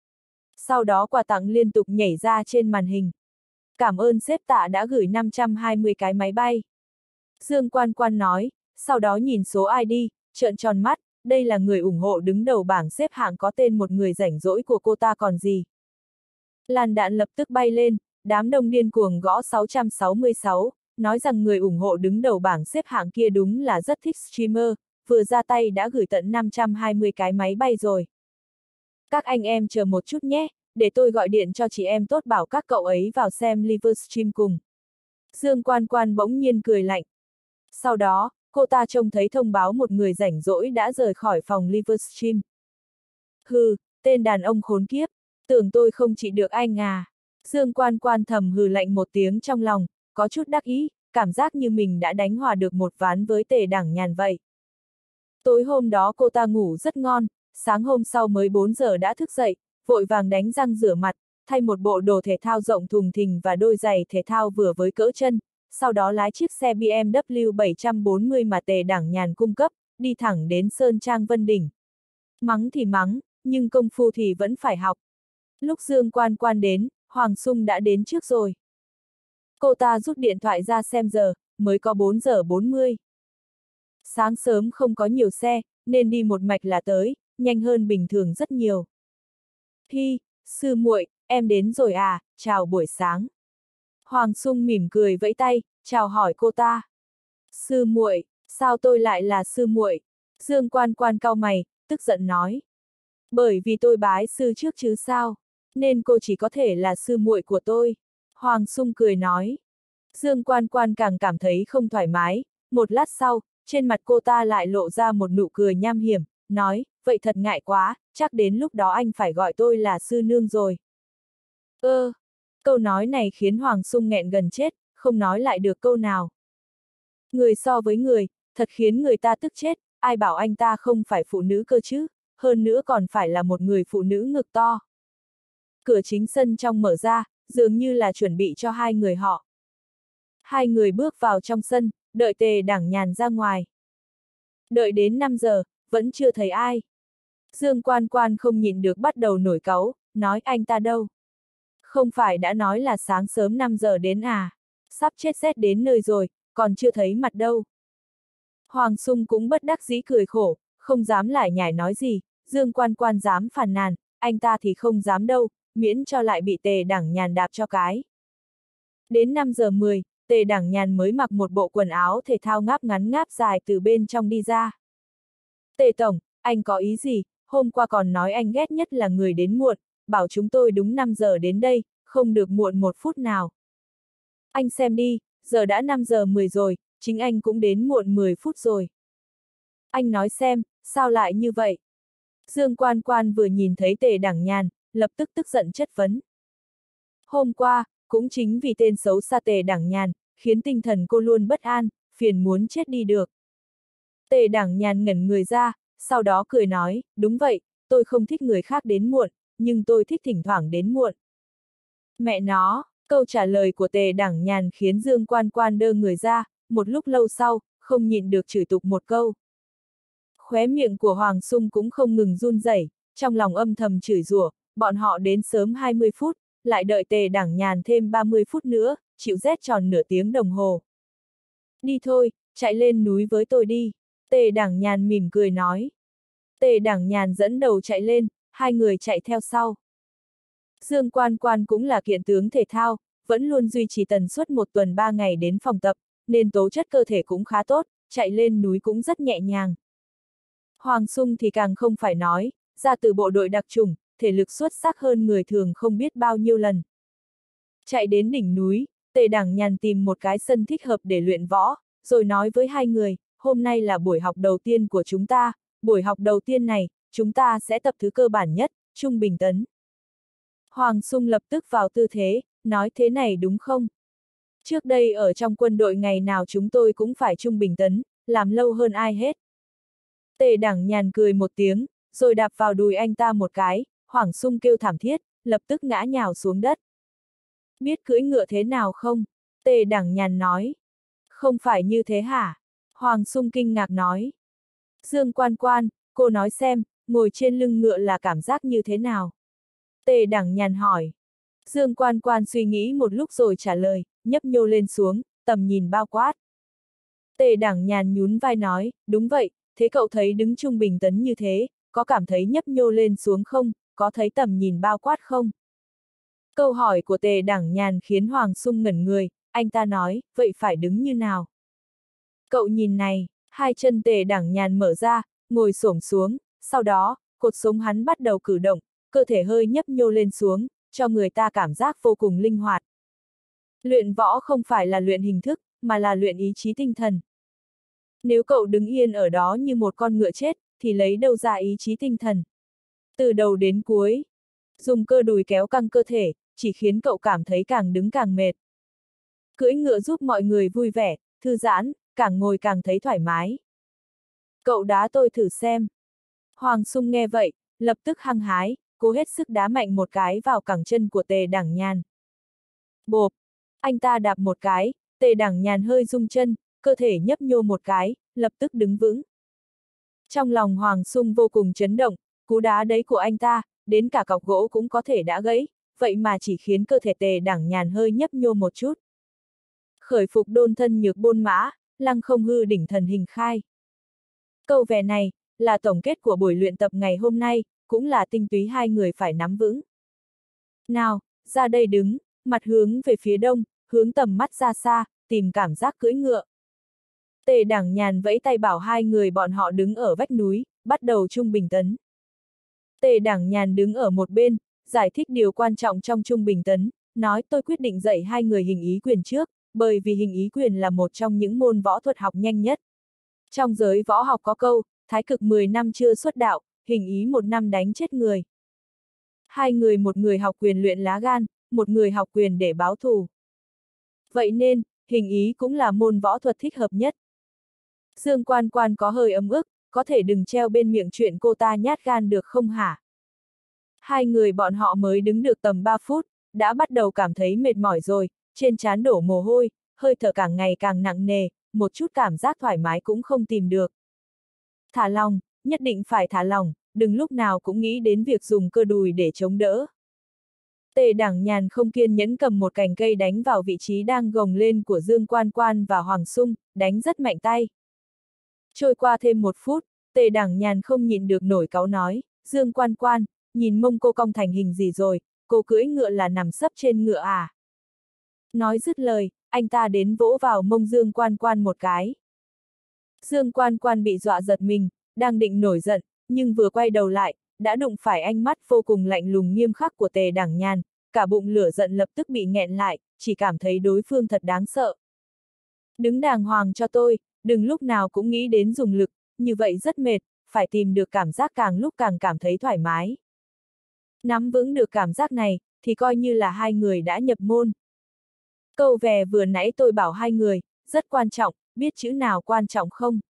Speaker 1: Sau đó quà tặng liên tục nhảy ra trên màn hình. Cảm ơn sếp Tạ đã gửi năm trăm hai mươi cái máy bay. Dương Quan Quan nói, sau đó nhìn số i đê, trợn tròn mắt, đây là người ủng hộ đứng đầu bảng xếp hạng có tên một người rảnh rỗi của cô ta còn gì. Làn đạn lập tức bay lên, đám đông điên cuồng gõ sáu trăm sáu mươi sáu, nói rằng người ủng hộ đứng đầu bảng xếp hạng kia đúng là rất thích streamer, vừa ra tay đã gửi tận năm trăm hai mươi cái máy bay rồi. Các anh em chờ một chút nhé, để tôi gọi điện cho chị em tốt bảo các cậu ấy vào xem livestream cùng. Dương Quan Quan bỗng nhiên cười lạnh. Sau đó, cô ta trông thấy thông báo một người rảnh rỗi đã rời khỏi phòng livestream. Hừ, tên đàn ông khốn kiếp, tưởng tôi không trị được anh à. Dương Quan Quan thầm hừ lạnh một tiếng trong lòng, có chút đắc ý, cảm giác như mình đã đánh hòa được một ván với Tề Đảng Nhàn vậy. Tối hôm đó cô ta ngủ rất ngon, sáng hôm sau mới bốn giờ đã thức dậy, vội vàng đánh răng rửa mặt, thay một bộ đồ thể thao rộng thùng thình và đôi giày thể thao vừa với cỡ chân, sau đó lái chiếc xe B M W bảy trăm bốn mươi mà Tề Đảng Nhàn cung cấp, đi thẳng đến Sơn Trang Vân Đỉnh. Mắng thì mắng, nhưng công phu thì vẫn phải học. Lúc Dương Quan Quan đến, Hoàng Sung đã đến trước rồi. Cô ta rút điện thoại ra xem giờ, mới có bốn giờ bốn mươi. Sáng sớm không có nhiều xe, nên đi một mạch là tới, nhanh hơn bình thường rất nhiều. Hi, sư muội, em đến rồi à, chào buổi sáng. Hoàng Sung mỉm cười vẫy tay, chào hỏi cô ta. Sư muội, sao tôi lại là sư muội? Dương Quan Quan cau mày, tức giận nói. Bởi vì tôi bái sư trước chứ sao, nên cô chỉ có thể là sư muội của tôi. Hoàng Sung cười nói. Dương Quan Quan càng cảm thấy không thoải mái, một lát sau, trên mặt cô ta lại lộ ra một nụ cười nham hiểm, nói, vậy thật ngại quá, chắc đến lúc đó anh phải gọi tôi là sư nương rồi. Ơ, câu nói này khiến Hoàng Sung nghẹn gần chết, không nói lại được câu nào. Người so với người, thật khiến người ta tức chết, ai bảo anh ta không phải phụ nữ cơ chứ, hơn nữa còn phải là một người phụ nữ ngực to. Cửa chính sân trong mở ra, dường như là chuẩn bị cho hai người họ. Hai người bước vào trong sân, đợi Tề Đảng Nhàn ra ngoài. Đợi đến năm giờ, vẫn chưa thấy ai. Dương Quan Quan không nhịn được bắt đầu nổi cáu, nói anh ta đâu? Không phải đã nói là sáng sớm năm giờ đến à? Sắp chết rét đến nơi rồi, còn chưa thấy mặt đâu. Hoàng Sung cũng bất đắc dĩ cười khổ, không dám lải nhải nói gì, Dương Quan Quan dám phàn nàn, anh ta thì không dám đâu, miễn cho lại bị Tề Đảng Nhàn đạp cho cái. Đến năm giờ mười, Tề Đảng Nhàn mới mặc một bộ quần áo thể thao ngáp ngắn ngáp dài từ bên trong đi ra. Tề Tổng, anh có ý gì, hôm qua còn nói anh ghét nhất là người đến muộn, bảo chúng tôi đúng năm giờ đến đây, không được muộn một phút nào. Anh xem đi, giờ đã năm giờ mười rồi, chính anh cũng đến muộn mười phút rồi. Anh nói xem, sao lại như vậy? Dương Quan Quan vừa nhìn thấy Tề Đảng Nhàn, lập tức tức giận chất vấn. Hôm qua, cũng chính vì tên xấu xa Tề Đảng Nhàn, khiến tinh thần cô luôn bất an, phiền muốn chết đi được. Tề Đảng Nhàn ngẩn người ra, sau đó cười nói, đúng vậy, tôi không thích người khác đến muộn, nhưng tôi thích thỉnh thoảng đến muộn. Mẹ nó, câu trả lời của Tề Đảng Nhàn khiến Dương Quan Quan đơ người ra, một lúc lâu sau, không nhịn được chửi tục một câu. Khóe miệng của Hoàng Sung cũng không ngừng run rẩy, trong lòng âm thầm chửi rủa, bọn họ đến sớm hai mươi phút, lại đợi Tề Đảng Nhàn thêm ba mươi phút nữa, chịu rét tròn nửa tiếng đồng hồ. Đi thôi, chạy lên núi với tôi đi, Tề Đảng Nhàn mỉm cười nói. Tề Đảng Nhàn dẫn đầu chạy lên, hai người chạy theo sau. Dương Quan Quan cũng là kiện tướng thể thao, vẫn luôn duy trì tần suất một tuần ba ngày đến phòng tập, nên tố chất cơ thể cũng khá tốt, chạy lên núi cũng rất nhẹ nhàng. Hoàng Sung thì càng không phải nói, ra từ bộ đội đặc chủng, thể lực xuất sắc hơn người thường không biết bao nhiêu lần. Chạy đến đỉnh núi, Tề Đảng Nhàn tìm một cái sân thích hợp để luyện võ, rồi nói với hai người, hôm nay là buổi học đầu tiên của chúng ta, buổi học đầu tiên này, chúng ta sẽ tập thứ cơ bản nhất, trung bình tấn. Hoàng Sung lập tức vào tư thế, nói thế này đúng không? Trước đây ở trong quân đội ngày nào chúng tôi cũng phải trung bình tấn, làm lâu hơn ai hết. Tề Đảng Nhàn cười một tiếng, rồi đạp vào đùi anh ta một cái, Hoàng Sung kêu thảm thiết, lập tức ngã nhào xuống đất. Biết cưỡi ngựa thế nào không? Tề Đảng Nhàn nói. Không phải như thế hả? Hoàng Sung kinh ngạc nói. Dương Quan Quan, cô nói xem, ngồi trên lưng ngựa là cảm giác như thế nào? Tề Đảng Nhàn hỏi. Dương Quan Quan suy nghĩ một lúc rồi trả lời, nhấp nhô lên xuống, tầm nhìn bao quát. Tề Đảng Nhàn nhún vai nói, đúng vậy, thế cậu thấy đứng trung bình tấn như thế, có cảm thấy nhấp nhô lên xuống không, có thấy tầm nhìn bao quát không? Câu hỏi của Tề Đẳng Nhàn khiến Hoàng Sung ngẩn người, anh ta nói, vậy phải đứng như nào? Cậu nhìn này, hai chân Tề Đẳng Nhàn mở ra, ngồi xổm xuống, sau đó, cột sống hắn bắt đầu cử động, cơ thể hơi nhấp nhô lên xuống, cho người ta cảm giác vô cùng linh hoạt. Luyện võ không phải là luyện hình thức, mà là luyện ý chí tinh thần. Nếu cậu đứng yên ở đó như một con ngựa chết, thì lấy đâu ra ý chí tinh thần? Từ đầu đến cuối, dùng cơ đùi kéo căng cơ thể, chỉ khiến cậu cảm thấy càng đứng càng mệt. Cưỡi ngựa giúp mọi người vui vẻ, thư giãn, càng ngồi càng thấy thoải mái. Cậu đá tôi thử xem. Hoàng Sung nghe vậy, lập tức hăng hái, cố hết sức đá mạnh một cái vào cẳng chân của Tề Đẳng Nhàn. Bộp! Anh ta đạp một cái, Tề Đẳng Nhàn hơi rung chân, cơ thể nhấp nhô một cái, lập tức đứng vững. Trong lòng Hoàng Sung vô cùng chấn động, cú đá đấy của anh ta, đến cả cọc gỗ cũng có thể đã gãy, vậy mà chỉ khiến cơ thể Tề Đẳng Nhàn hơi nhấp nhô một chút. Khởi phục đôn thân nhược bôn mã, lăng không hư đỉnh thần hình khai. Câu vè này, là tổng kết của buổi luyện tập ngày hôm nay, cũng là tinh túy hai người phải nắm vững. Nào, ra đây đứng, mặt hướng về phía đông, hướng tầm mắt ra xa, tìm cảm giác cưỡi ngựa. Tề Đẳng Nhàn vẫy tay bảo hai người bọn họ đứng ở vách núi, bắt đầu trung bình tấn. Tề Đẳng Nhàn đứng ở một bên, giải thích điều quan trọng trong trung bình tấn, nói tôi quyết định dạy hai người hình ý quyền trước, bởi vì hình ý quyền là một trong những môn võ thuật học nhanh nhất. Trong giới võ học có câu, thái cực mười năm chưa xuất đạo, hình ý một năm đánh chết người. Hai người một người học quyền luyện lá gan, một người học quyền để báo thù. Vậy nên, hình ý cũng là môn võ thuật thích hợp nhất. Dương Quan Quan có hơi ấm ức, có thể đừng treo bên miệng chuyện cô ta nhát gan được không hả? Hai người bọn họ mới đứng được tầm ba phút, đã bắt đầu cảm thấy mệt mỏi rồi, trên trán đổ mồ hôi, hơi thở càng ngày càng nặng nề, một chút cảm giác thoải mái cũng không tìm được. Thả lòng, nhất định phải thả lòng, đừng lúc nào cũng nghĩ đến việc dùng cơ đùi để chống đỡ. Tề Đẳng Nhàn không kiên nhẫn cầm một cành cây đánh vào vị trí đang gồng lên của Dương Quan Quan và Hoàng Sung, đánh rất mạnh tay. Trôi qua thêm một phút, Tề Đẳng Nhàn không nhịn được nổi cáu nói, Dương Quan Quan, nhìn mông cô cong thành hình gì rồi, cô cưỡi ngựa là nằm sấp trên ngựa à? Nói dứt lời, anh ta đến vỗ vào mông Dương Quan Quan một cái. Dương Quan Quan bị dọa giật mình, đang định nổi giận, nhưng vừa quay đầu lại, đã đụng phải ánh mắt vô cùng lạnh lùng nghiêm khắc của Tề Đẳng Nhàn, cả bụng lửa giận lập tức bị nghẹn lại, chỉ cảm thấy đối phương thật đáng sợ. Đứng đàng hoàng cho tôi, đừng lúc nào cũng nghĩ đến dùng lực, như vậy rất mệt, phải tìm được cảm giác càng lúc càng cảm thấy thoải mái. Nắm vững được cảm giác này, thì coi như là hai người đã nhập môn. Câu vè vừa nãy tôi bảo hai người, rất quan trọng, biết chữ nào quan trọng không?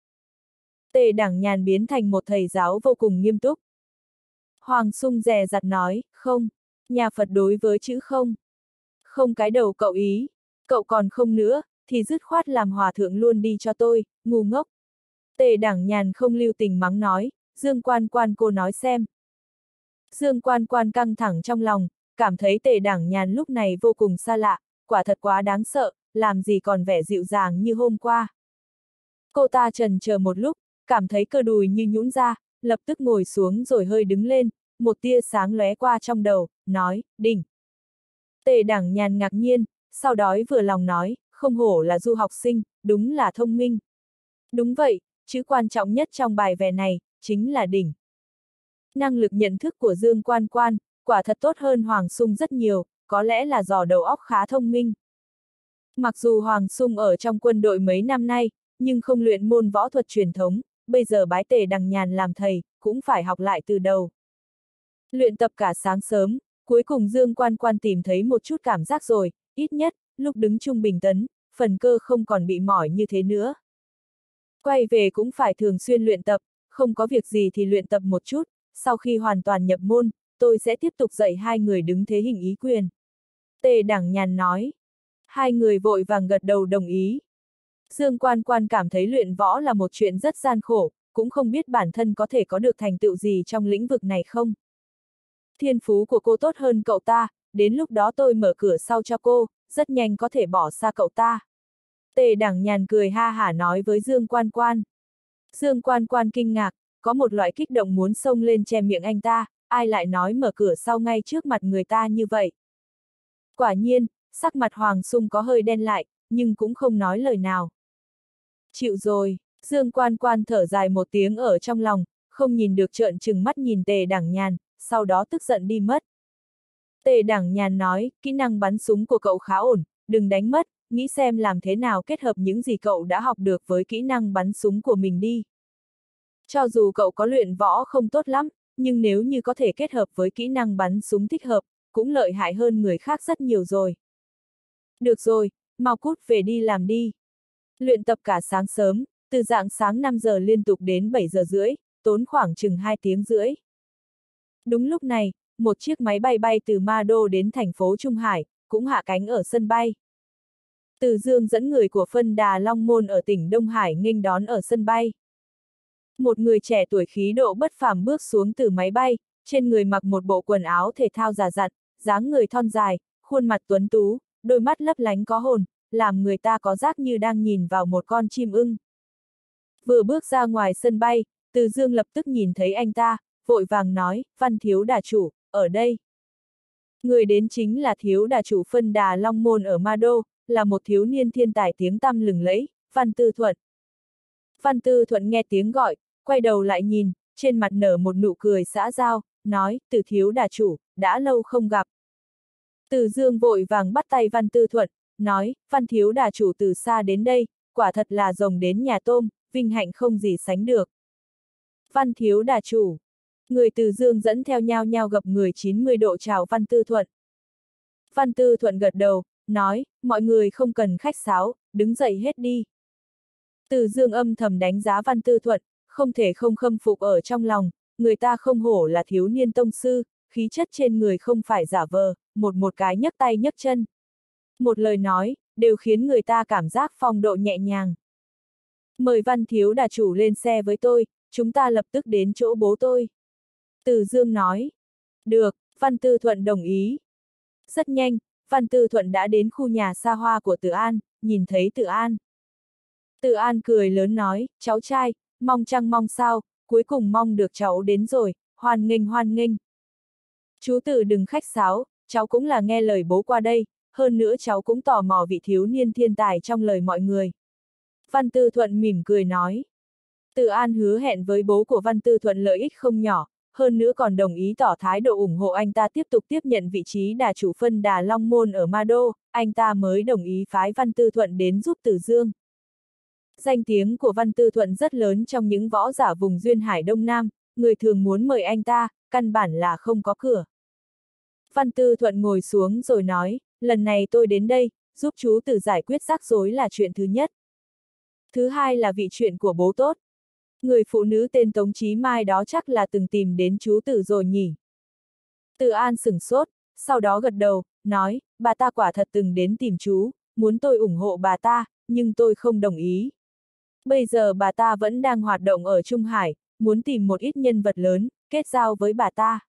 Speaker 1: Tề Đẳng Nhàn biến thành một thầy giáo vô cùng nghiêm túc. Hoàng Sung dè dặt nói, không, nhà Phật đối với chữ không. Không cái đầu cậu ý, cậu còn không nữa, thì dứt khoát làm hòa thượng luôn đi cho tôi, ngu ngốc. Tề Đẳng Nhàn không lưu tình mắng nói, Dương Quan Quan cô nói xem. Dương Quan Quan căng thẳng trong lòng, cảm thấy Tề Đẳng Nhàn lúc này vô cùng xa lạ, quả thật quá đáng sợ, làm gì còn vẻ dịu dàng như hôm qua. Cô ta trần chờ một lúc, cảm thấy cơ đùi như nhũn ra, lập tức ngồi xuống rồi hơi đứng lên, một tia sáng lóe qua trong đầu, nói, đỉnh. Tề Đẳng Nhàn ngạc nhiên, sau đó vừa lòng nói, không hổ là du học sinh, đúng là thông minh. Đúng vậy, chữ quan trọng nhất trong bài vè này, chính là đỉnh. Năng lực nhận thức của Dương Quan Quan, quả thật tốt hơn Hoàng Sung rất nhiều, có lẽ là do đầu óc khá thông minh. Mặc dù Hoàng Sung ở trong quân đội mấy năm nay, nhưng không luyện môn võ thuật truyền thống, bây giờ bái Tề Đằng Nhàn làm thầy, cũng phải học lại từ đầu. Luyện tập cả sáng sớm, cuối cùng Dương Quan Quan tìm thấy một chút cảm giác rồi, ít nhất, lúc đứng trung bình tấn, phần cơ không còn bị mỏi như thế nữa. Quay về cũng phải thường xuyên luyện tập, không có việc gì thì luyện tập một chút, sau khi hoàn toàn nhập môn, tôi sẽ tiếp tục dạy hai người đứng thế hình ý quyền. Tề Đẳng Nhàn nói. Hai người vội vàng gật đầu đồng ý. Dương Quan Quan cảm thấy luyện võ là một chuyện rất gian khổ, cũng không biết bản thân có thể có được thành tựu gì trong lĩnh vực này không. Thiên phú của cô tốt hơn cậu ta, đến lúc đó tôi mở cửa sau cho cô, rất nhanh có thể bỏ xa cậu ta. Tề Đẳng Nhàn cười ha hả nói với Dương Quan Quan. Dương Quan Quan kinh ngạc, có một loại kích động muốn xông lên che miệng anh ta, ai lại nói mở cửa sau ngay trước mặt người ta như vậy. Quả nhiên, sắc mặt Hoàng Sung có hơi đen lại, nhưng cũng không nói lời nào. Chịu rồi, Dương Quan Quan thở dài một tiếng ở trong lòng, không nhìn được trợn trừng mắt nhìn Tề Đẳng Nhàn, sau đó tức giận đi mất. Tề Đẳng Nhàn nói, kỹ năng bắn súng của cậu khá ổn, đừng đánh mất, nghĩ xem làm thế nào kết hợp những gì cậu đã học được với kỹ năng bắn súng của mình đi. Cho dù cậu có luyện võ không tốt lắm, nhưng nếu như có thể kết hợp với kỹ năng bắn súng thích hợp, cũng lợi hại hơn người khác rất nhiều rồi. Được rồi, mau cút về đi làm đi. Luyện tập cả sáng sớm, từ rạng sáng năm giờ liên tục đến bảy giờ rưỡi, tốn khoảng chừng hai tiếng rưỡi. Đúng lúc này, một chiếc máy bay bay từ Ma Đô đến thành phố Trung Hải, cũng hạ cánh ở sân bay. Từ Dương dẫn người của phân đà Long Môn ở tỉnh Đông Hải nghênh đón ở sân bay. Một người trẻ tuổi khí độ bất phàm bước xuống từ máy bay, trên người mặc một bộ quần áo thể thao già dặn, dáng người thon dài, khuôn mặt tuấn tú, đôi mắt lấp lánh có hồn, làm người ta có giác như đang nhìn vào một con chim ưng. Vừa bước ra ngoài sân bay, Từ Dương lập tức nhìn thấy anh ta, vội vàng nói, Văn thiếu đà chủ, ở đây. Người đến chính là thiếu đà chủ phân đà Long Môn ở Ma Đô, là một thiếu niên thiên tài tiếng tăm lừng lẫy, Văn Tư Thuận. Văn Tư Thuận nghe tiếng gọi, quay đầu lại nhìn, trên mặt nở một nụ cười xã giao, nói, Từ thiếu đà chủ, đã lâu không gặp. Từ Dương vội vàng bắt tay Văn Tư Thuận, nói, Văn thiếu đà chủ từ xa đến đây, quả thật là rồng đến nhà tôm, vinh hạnh không gì sánh được. Văn thiếu đà chủ. Người Từ Dương dẫn theo nhau nhau gập người chín mươi độ chào Văn Tư Thuận. Văn Tư Thuận gật đầu, nói, mọi người không cần khách sáo, đứng dậy hết đi. Từ Dương âm thầm đánh giá Văn Tư Thuận, không thể không khâm phục ở trong lòng, người ta không hổ là thiếu niên tông sư, khí chất trên người không phải giả vờ, một một cái nhấc tay nhấc chân. Một lời nói, đều khiến người ta cảm giác phong độ nhẹ nhàng. Mời Văn thiếu đà chủ lên xe với tôi, chúng ta lập tức đến chỗ bố tôi. Từ Dương nói. Được, Văn Tư Thuận đồng ý. Rất nhanh, Văn Tư Thuận đã đến khu nhà xa hoa của Từ An, nhìn thấy Từ An. Từ An cười lớn nói, cháu trai, mong chăng mong sao, cuối cùng mong được cháu đến rồi, hoan nghênh hoan nghênh. Chú Từ đừng khách sáo, cháu cũng là nghe lời bố qua đây, hơn nữa cháu cũng tò mò vị thiếu niên thiên tài trong lời mọi người. Văn Tư Thuận mỉm cười nói. Từ An hứa hẹn với bố của Văn Tư Thuận lợi ích không nhỏ, hơn nữa còn đồng ý tỏ thái độ ủng hộ anh ta tiếp tục tiếp nhận vị trí đà chủ phân đà Long Môn ở Ma Đô, anh ta mới đồng ý phái Văn Tư Thuận đến giúp Từ Dương. Danh tiếng của Văn Tư Thuận rất lớn trong những võ giả vùng duyên hải Đông Nam, người thường muốn mời anh ta, căn bản là không có cửa. Văn Tư Thuận ngồi xuống rồi nói, lần này tôi đến đây, giúp chú Từ giải quyết rắc rối là chuyện thứ nhất. Thứ hai là vị chuyện của bố tốt. Người phụ nữ tên Tống Chí Mai đó chắc là từng tìm đến chú Từ rồi nhỉ. Từ An sửng sốt, sau đó gật đầu, nói, bà ta quả thật từng đến tìm chú, muốn tôi ủng hộ bà ta, nhưng tôi không đồng ý. Bây giờ bà ta vẫn đang hoạt động ở Trung Hải, muốn tìm một ít nhân vật lớn, kết giao với bà ta.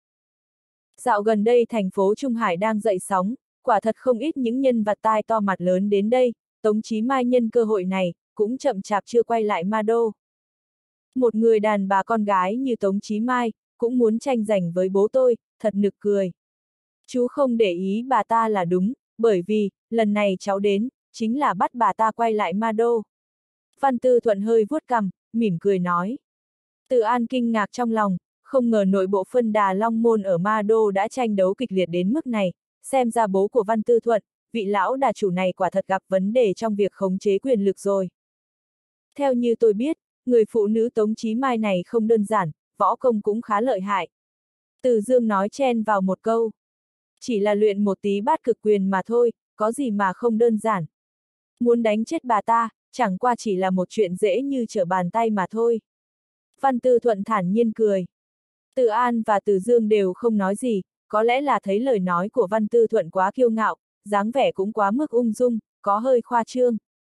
Speaker 1: Dạo gần đây thành phố Trung Hải đang dậy sóng, quả thật không ít những nhân vật tai to mặt lớn đến đây, Tống Chí Mai nhân cơ hội này, cũng chậm chạp chưa quay lại Ma Đô. Một người đàn bà con gái như Tống Chí Mai, cũng muốn tranh giành với bố tôi, thật nực cười. Chú không để ý bà ta là đúng, bởi vì, lần này cháu đến, chính là bắt bà ta quay lại Ma Đô. Văn Tư Thuận hơi vuốt cằm, mỉm cười nói. Từ An kinh ngạc trong lòng, không ngờ nội bộ phân đà Long Môn ở Ma Đô đã tranh đấu kịch liệt đến mức này, xem ra bố của Văn Tư Thuận, vị lão đà chủ này quả thật gặp vấn đề trong việc khống chế quyền lực rồi. Theo như tôi biết, người phụ nữ Tống Chí Mai này không đơn giản, võ công cũng khá lợi hại. Từ Dương nói chen vào một câu. Chỉ là luyện một tí bát cực quyền mà thôi, có gì mà không đơn giản. Muốn đánh chết bà ta, chẳng qua chỉ là một chuyện dễ như trở bàn tay mà thôi. Văn Tư Thuận thản nhiên cười. Từ An và Từ Dương đều không nói gì, có lẽ là thấy lời nói của Văn Tư Thuận quá kiêu ngạo, dáng vẻ cũng quá mức ung dung, có hơi khoa trương.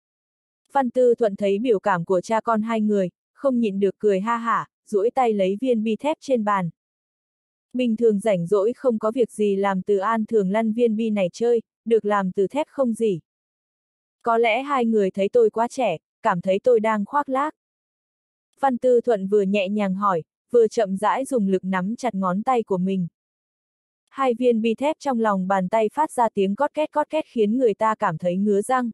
Speaker 1: Văn Tư Thuận thấy biểu cảm của cha con hai người, không nhịn được cười ha hả, duỗi tay lấy viên bi thép trên bàn. Bình thường rảnh rỗi không có việc gì làm Từ An thường lăn viên bi này chơi, được làm từ thép không gì. Có lẽ hai người thấy tôi quá trẻ, cảm thấy tôi đang khoác lác. Văn Tư Thuận vừa nhẹ nhàng hỏi, vừa chậm rãi dùng lực nắm chặt ngón tay của mình. Hai viên bi thép trong lòng bàn tay phát ra tiếng cót két cót két khiến người ta cảm thấy ngứa răng.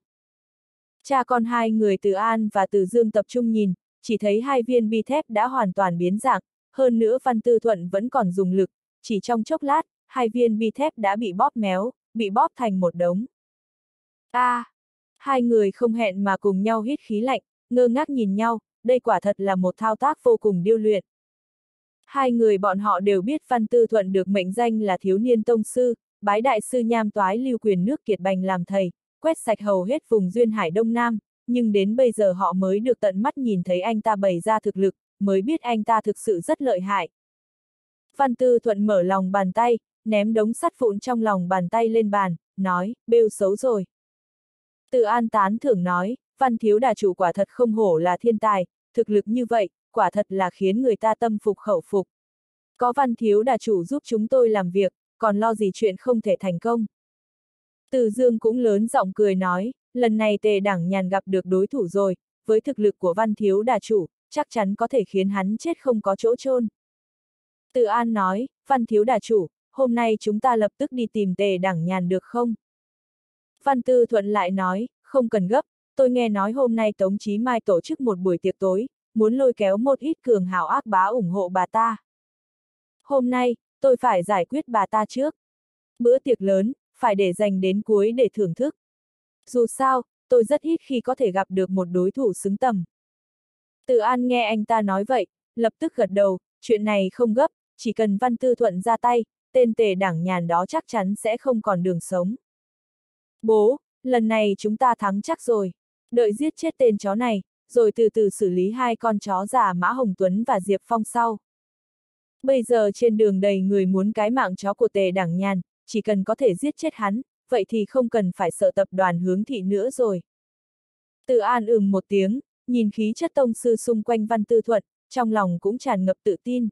Speaker 1: Cha con hai người Từ An và Từ Dương tập trung nhìn, chỉ thấy hai viên bi thép đã hoàn toàn biến dạng, hơn nữa Văn Tư Thuận vẫn còn dùng lực, chỉ trong chốc lát, hai viên bi thép đã bị bóp méo, bị bóp thành một đống. A! À, hai người không hẹn mà cùng nhau hít khí lạnh, ngơ ngác nhìn nhau, đây quả thật là một thao tác vô cùng điêu luyện. Hai người bọn họ đều biết Văn Tư Thuận được mệnh danh là thiếu niên tông sư, bái đại sư Nham Toái Lưu Quyền nước Kiệt Bành làm thầy, quét sạch hầu hết vùng duyên hải Đông Nam, nhưng đến bây giờ họ mới được tận mắt nhìn thấy anh ta bày ra thực lực, mới biết anh ta thực sự rất lợi hại. Văn Tư Thuận mở lòng bàn tay, ném đống sắt vụn trong lòng bàn tay lên bàn, nói, bêu xấu rồi. Từ An tán thưởng nói, Văn thiếu đà chủ quả thật không hổ là thiên tài, thực lực như vậy, quả thật là khiến người ta tâm phục khẩu phục. Có Văn thiếu đà chủ giúp chúng tôi làm việc, còn lo gì chuyện không thể thành công. Từ Dương cũng lớn giọng cười nói, lần này Tề Đảng Nhàn gặp được đối thủ rồi, với thực lực của Văn thiếu đà chủ, chắc chắn có thể khiến hắn chết không có chỗ chôn. Từ An nói, Văn thiếu đà chủ, hôm nay chúng ta lập tức đi tìm Tề Đảng Nhàn được không? Văn Tư Thuận lại nói, không cần gấp, tôi nghe nói hôm nay Tống Chí Mai tổ chức một buổi tiệc tối, muốn lôi kéo một ít cường hào ác bá ủng hộ bà ta. Hôm nay, tôi phải giải quyết bà ta trước. Bữa tiệc lớn, phải để dành đến cuối để thưởng thức. Dù sao, tôi rất ít khi có thể gặp được một đối thủ xứng tầm. Từ An nghe anh ta nói vậy, lập tức gật đầu, chuyện này không gấp, chỉ cần Văn Tư Thuận ra tay, tên Tề Đảng Nhàn đó chắc chắn sẽ không còn đường sống. Bố, lần này chúng ta thắng chắc rồi. Đợi giết chết tên chó này, rồi từ từ xử lý hai con chó già Mã Hồng Tuấn và Diệp Phong sau. Bây giờ trên đường đầy người muốn cái mạng chó của Tề Đảng Nhàn, chỉ cần có thể giết chết hắn, vậy thì không cần phải sợ tập đoàn Hướng Thị nữa rồi. Từ An ừm một tiếng, nhìn khí chất tông sư xung quanh Văn Tư Thuận, trong lòng cũng tràn ngập tự tin.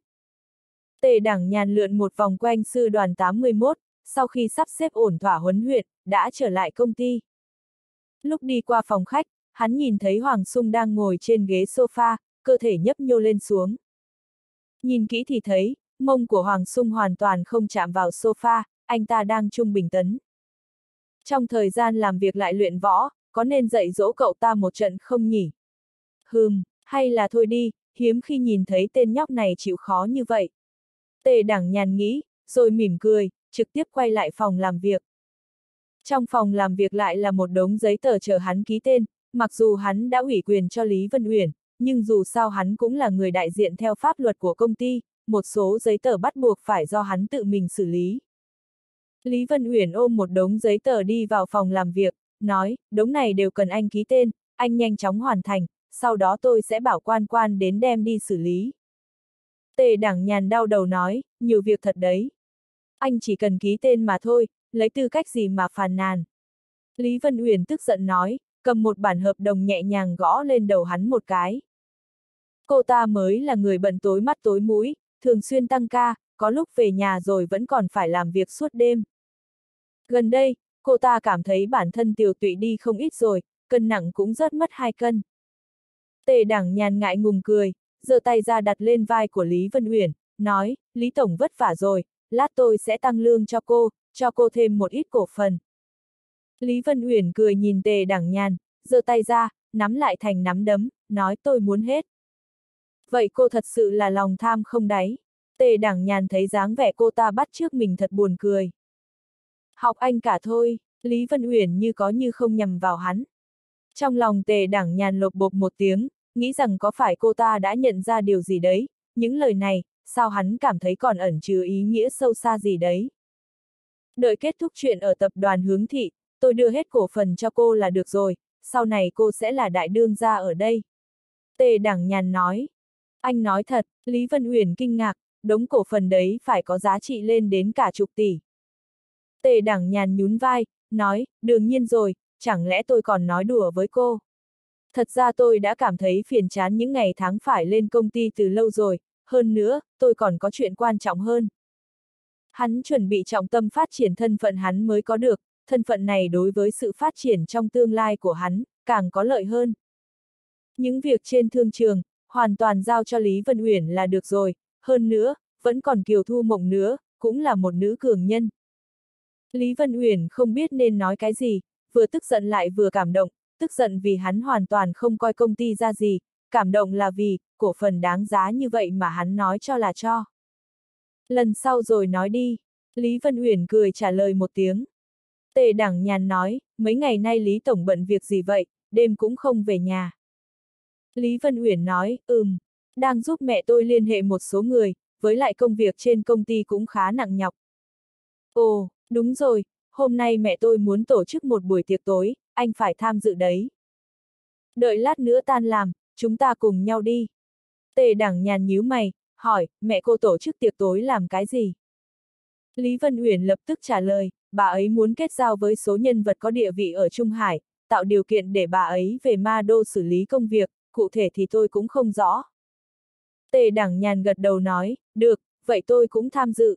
Speaker 1: Tề Đảng Nhàn lượn một vòng quanh sư đoàn tám mươi mốt, sau khi sắp xếp ổn thỏa huấn luyện, đã trở lại công ty. Lúc đi qua phòng khách, hắn nhìn thấy Hoàng Sung đang ngồi trên ghế sofa, cơ thể nhấp nhô lên xuống. Nhìn kỹ thì thấy, mông của Hoàng Sung hoàn toàn không chạm vào sofa, anh ta đang trung bình tấn. Trong thời gian làm việc lại luyện võ, có nên dạy dỗ cậu ta một trận không nhỉ? Hừm, hay là thôi đi, hiếm khi nhìn thấy tên nhóc này chịu khó như vậy. Tề Đảng Nhàn nghĩ, rồi mỉm cười, trực tiếp quay lại phòng làm việc. Trong phòng làm việc lại là một đống giấy tờ chờ hắn ký tên, mặc dù hắn đã ủy quyền cho Lý Vân Uyển, nhưng dù sao hắn cũng là người đại diện theo pháp luật của công ty, một số giấy tờ bắt buộc phải do hắn tự mình xử lý. Lý Vân Uyển ôm một đống giấy tờ đi vào phòng làm việc, nói, đống này đều cần anh ký tên, anh nhanh chóng hoàn thành, sau đó tôi sẽ bảo quan quan đến đem đi xử lý. Tề Đảng Nhàn đau đầu nói, nhiều việc thật đấy. Anh chỉ cần ký tên mà thôi, lấy tư cách gì mà phàn nàn. Lý Vân Uyển tức giận nói, cầm một bản hợp đồng nhẹ nhàng gõ lên đầu hắn một cái. Cô ta mới là người bận tối mắt tối mũi, thường xuyên tăng ca, có lúc về nhà rồi vẫn còn phải làm việc suốt đêm. Gần đây, cô ta cảm thấy bản thân tiều tụy đi không ít rồi, cân nặng cũng rớt mất hai cân. Tề Đảng Nhàn ngại ngùng cười, giơ tay ra đặt lên vai của Lý Vân Uyển, nói, Lý Tổng vất vả rồi, lát tôi sẽ tăng lương cho cô, cho cô thêm một ít cổ phần. Lý Vân Uyển cười nhìn Tề Đảng Nhàn, giơ tay ra, nắm lại thành nắm đấm, nói tôi muốn hết. Vậy cô thật sự là lòng tham không đáy. Tề Đảng Nhàn thấy dáng vẻ cô ta bắt chước mình thật buồn cười. Học anh cả thôi, Lý Vân Uyển như có như không nhằm vào hắn. Trong lòng Tề Đảng Nhàn lột bột một tiếng, nghĩ rằng có phải cô ta đã nhận ra điều gì đấy, những lời này, sao hắn cảm thấy còn ẩn chứa ý nghĩa sâu xa gì đấy. Đợi kết thúc chuyện ở tập đoàn Hướng Thị, tôi đưa hết cổ phần cho cô là được rồi, sau này cô sẽ là đại đương gia ở đây. Tề Đảng Nhàn nói. Anh nói thật, Lý Vân Uyển kinh ngạc, đống cổ phần đấy phải có giá trị lên đến cả chục tỷ. Tề Đảng Nhàn nhún vai, nói, đương nhiên rồi, chẳng lẽ tôi còn nói đùa với cô. Thật ra tôi đã cảm thấy phiền chán những ngày tháng phải lên công ty từ lâu rồi, hơn nữa, tôi còn có chuyện quan trọng hơn. Hắn chuẩn bị trọng tâm phát triển thân phận hắn mới có được, thân phận này đối với sự phát triển trong tương lai của hắn, càng có lợi hơn. Những việc trên thương trường, hoàn toàn giao cho Lý Vân Uyển là được rồi, hơn nữa, vẫn còn Kiều Thu Mộng nữa, cũng là một nữ cường nhân. Lý Vân Uyển không biết nên nói cái gì, vừa tức giận lại vừa cảm động, tức giận vì hắn hoàn toàn không coi công ty ra gì, cảm động là vì, cổ phần đáng giá như vậy mà hắn nói cho là cho. Lần sau rồi nói đi, Lý Vân Uyển cười trả lời một tiếng. Tề Đẳng Nhàn nói, mấy ngày nay Lý Tổng bận việc gì vậy, đêm cũng không về nhà. Lý Vân Uyển nói, ừm, đang giúp mẹ tôi liên hệ một số người, với lại công việc trên công ty cũng khá nặng nhọc. Ồ, đúng rồi, hôm nay mẹ tôi muốn tổ chức một buổi tiệc tối, anh phải tham dự đấy. Đợi lát nữa tan làm, chúng ta cùng nhau đi. Tề Đẳng Nhàn nhíu mày, hỏi, mẹ cô tổ chức tiệc tối làm cái gì? Lý Vân Uyển lập tức trả lời, bà ấy muốn kết giao với số nhân vật có địa vị ở Trung Hải, tạo điều kiện để bà ấy về Ma Đô xử lý công việc, cụ thể thì tôi cũng không rõ. Tề Đẳng Nhàn gật đầu nói, được, vậy tôi cũng tham dự.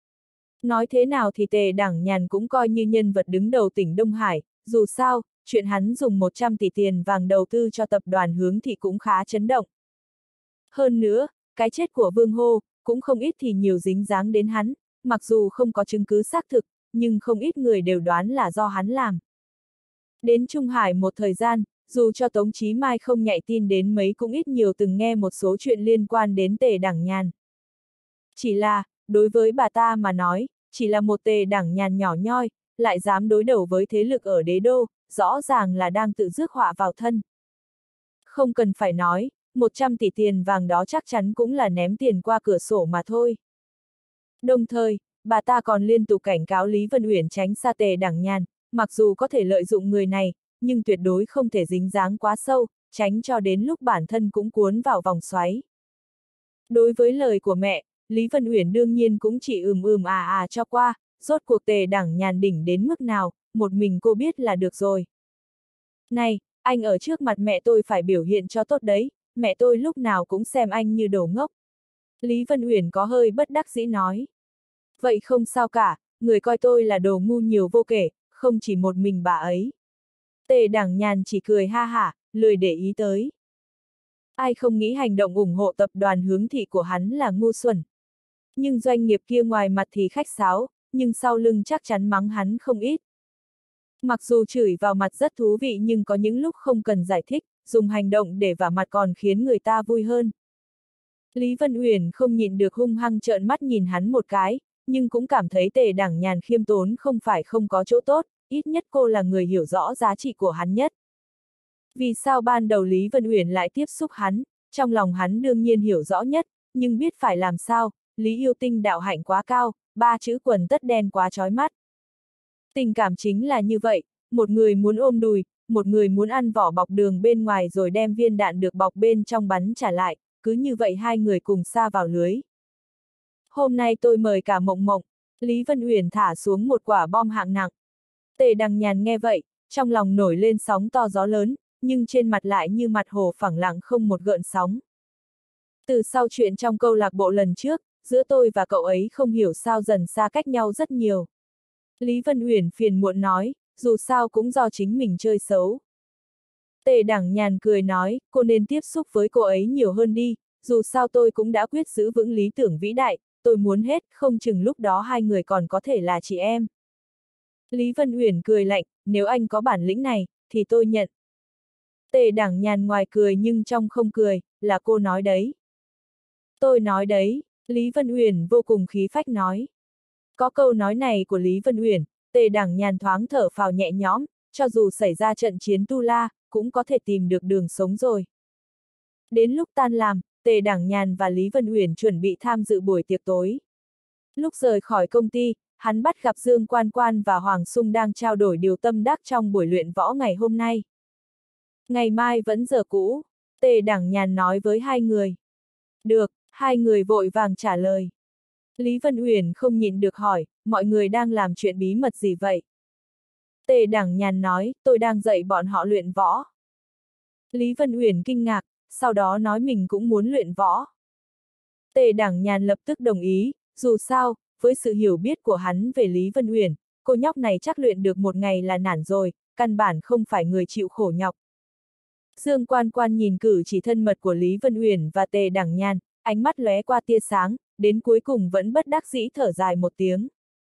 Speaker 1: Nói thế nào thì Tề Đẳng Nhàn cũng coi như nhân vật đứng đầu tỉnh Đông Hải, dù sao, chuyện hắn dùng một trăm tỷ tiền vàng đầu tư cho tập đoàn Hướng Thị cũng khá chấn động. Hơn nữa, cái chết của Vương Hô, cũng không ít thì nhiều dính dáng đến hắn, mặc dù không có chứng cứ xác thực, nhưng không ít người đều đoán là do hắn làm. Đến Trung Hải một thời gian, dù cho Tống Chí Mai không nhạy tin đến mấy cũng ít nhiều từng nghe một số chuyện liên quan đến Tề Đẳng Nhàn. Chỉ là, đối với bà ta mà nói, chỉ là một Tề Đẳng Nhàn nhỏ nhoi, lại dám đối đầu với thế lực ở đế đô, rõ ràng là đang tự rước họa vào thân. Không cần phải nói, một trăm tỷ tiền vàng đó chắc chắn cũng là ném tiền qua cửa sổ mà thôi. Đồng thời, bà ta còn liên tục cảnh cáo Lý Vân Uyển tránh xa Tề Đẳng Nhàn, mặc dù có thể lợi dụng người này, nhưng tuyệt đối không thể dính dáng quá sâu, tránh cho đến lúc bản thân cũng cuốn vào vòng xoáy. Đối với lời của mẹ, Lý Vân Uyển đương nhiên cũng chỉ ừm ừm à à cho qua, rốt cuộc Tề Đẳng Nhàn đỉnh đến mức nào, một mình cô biết là được rồi. Này, anh ở trước mặt mẹ tôi phải biểu hiện cho tốt đấy, mẹ tôi lúc nào cũng xem anh như đồ ngốc. Lý Vân Uyển có hơi bất đắc dĩ nói. Vậy không sao cả, người coi tôi là đồ ngu nhiều vô kể, không chỉ một mình bà ấy. Tề Đẳng Nhàn chỉ cười ha hả, lười để ý tới. Ai không nghĩ hành động ủng hộ tập đoàn Hướng Thị của hắn là ngu xuẩn. Nhưng doanh nghiệp kia ngoài mặt thì khách sáo, nhưng sau lưng chắc chắn mắng hắn không ít. Mặc dù chửi vào mặt rất thú vị nhưng có những lúc không cần giải thích, dùng hành động để vả mặt còn khiến người ta vui hơn. Lý Vân Uyển không nhịn được hung hăng trợn mắt nhìn hắn một cái, nhưng cũng cảm thấy Tề Đẳng Nhàn khiêm tốn không phải không có chỗ tốt, ít nhất cô là người hiểu rõ giá trị của hắn nhất. Vì sao ban đầu Lý Vân Uyển lại tiếp xúc hắn, trong lòng hắn đương nhiên hiểu rõ nhất, nhưng biết phải làm sao, Lý Yêu Tinh đạo hạnh quá cao, ba chữ quần tất đen quá chói mắt. Tình cảm chính là như vậy, một người muốn ôm đùi, một người muốn ăn vỏ bọc đường bên ngoài rồi đem viên đạn được bọc bên trong bắn trả lại, cứ như vậy hai người cùng sa vào lưới. Hôm nay tôi mời cả Mộng Mộng, Lý Vân Uyển thả xuống một quả bom hạng nặng. Tề Đằng Nhàn nghe vậy, trong lòng nổi lên sóng to gió lớn, nhưng trên mặt lại như mặt hồ phẳng lặng không một gợn sóng. Từ sau chuyện trong câu lạc bộ lần trước, giữa tôi và cậu ấy không hiểu sao dần xa cách nhau rất nhiều. Lý Vân Uyển phiền muộn nói, dù sao cũng do chính mình chơi xấu. Tề Đẳng Nhàn cười nói, cô nên tiếp xúc với cô ấy nhiều hơn đi, dù sao tôi cũng đã quyết giữ vững lý tưởng vĩ đại, tôi muốn hết, không chừng lúc đó hai người còn có thể là chị em. Lý Vân Uyển cười lạnh, nếu anh có bản lĩnh này, thì tôi nhận. Tề Đẳng Nhàn ngoài cười nhưng trong không cười, là cô nói đấy. Tôi nói đấy, Lý Vân Uyển vô cùng khí phách nói. Có câu nói này của Lý Vân Uyển, Tề Đẳng Nhàn thoáng thở phào nhẹ nhõm, cho dù xảy ra trận chiến Tu La, cũng có thể tìm được đường sống rồi. Đến lúc tan làm, Tề Đẳng Nhàn và Lý Vân Uyển chuẩn bị tham dự buổi tiệc tối. Lúc rời khỏi công ty, hắn bắt gặp Dương Quan Quan và Hoàng Sung đang trao đổi điều tâm đắc trong buổi luyện võ ngày hôm nay. Ngày mai vẫn giờ cũ, Tề Đẳng Nhàn nói với hai người. Được, hai người vội vàng trả lời. Lý Vân Uyển không nhịn được hỏi, mọi người đang làm chuyện bí mật gì vậy? Tề Đẳng Nhàn nói, tôi đang dạy bọn họ luyện võ. Lý Vân Uyển kinh ngạc, sau đó nói mình cũng muốn luyện võ. Tề Đẳng Nhàn lập tức đồng ý, dù sao, với sự hiểu biết của hắn về Lý Vân Uyển, cô nhóc này chắc luyện được một ngày là nản rồi, căn bản không phải người chịu khổ nhọc. Dương Quan Quan nhìn cử chỉ thân mật của Lý Vân Uyển và Tề Đẳng Nhàn, ánh mắt lóe qua tia sáng, đến cuối cùng vẫn bất đắc dĩ thở dài một tiếng.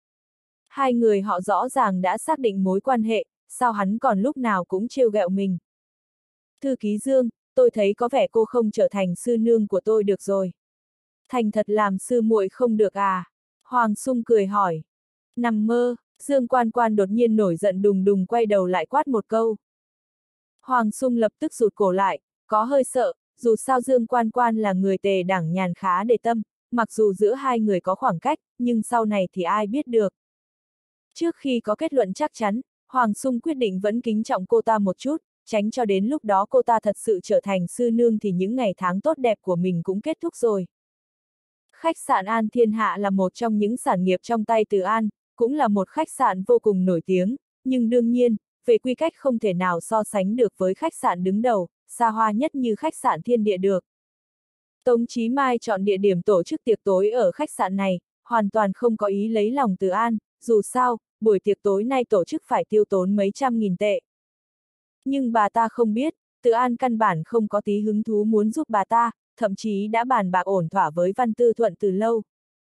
Speaker 1: Hai người họ rõ ràng đã xác định mối quan hệ, sao hắn còn lúc nào cũng trêu ghẹo mình. Thư ký Dương, tôi thấy có vẻ cô không trở thành sư nương của tôi được rồi. Thành thật làm sư muội không được à? Hoàng Sung cười hỏi. Nằm mơ, Dương Quan Quan đột nhiên nổi giận đùng đùng quay đầu lại quát một câu. Hoàng Sung lập tức rụt cổ lại, có hơi sợ, dù sao Dương Quan Quan là người Tề Đảng Nhàn khá để tâm, mặc dù giữa hai người có khoảng cách, nhưng sau này thì ai biết được. Trước khi có kết luận chắc chắn, Hoàng Sung quyết định vẫn kính trọng cô ta một chút, tránh cho đến lúc đó cô ta thật sự trở thành sư nương thì những ngày tháng tốt đẹp của mình cũng kết thúc rồi. Khách sạn An Thiên Hạ là một trong những sản nghiệp trong tay Từ An, cũng là một khách sạn vô cùng nổi tiếng, nhưng đương nhiên, về quy cách không thể nào so sánh được với khách sạn đứng đầu, xa hoa nhất như khách sạn Thiên Địa được. Tống Chí Mai chọn địa điểm tổ chức tiệc tối ở khách sạn này, hoàn toàn không có ý lấy lòng Từ An, dù sao, buổi tiệc tối nay tổ chức phải tiêu tốn mấy trăm nghìn tệ. Nhưng bà ta không biết, Từ An căn bản không có tí hứng thú muốn giúp bà ta, thậm chí đã bàn bạc ổn thỏa với Văn Tư Thuận từ lâu.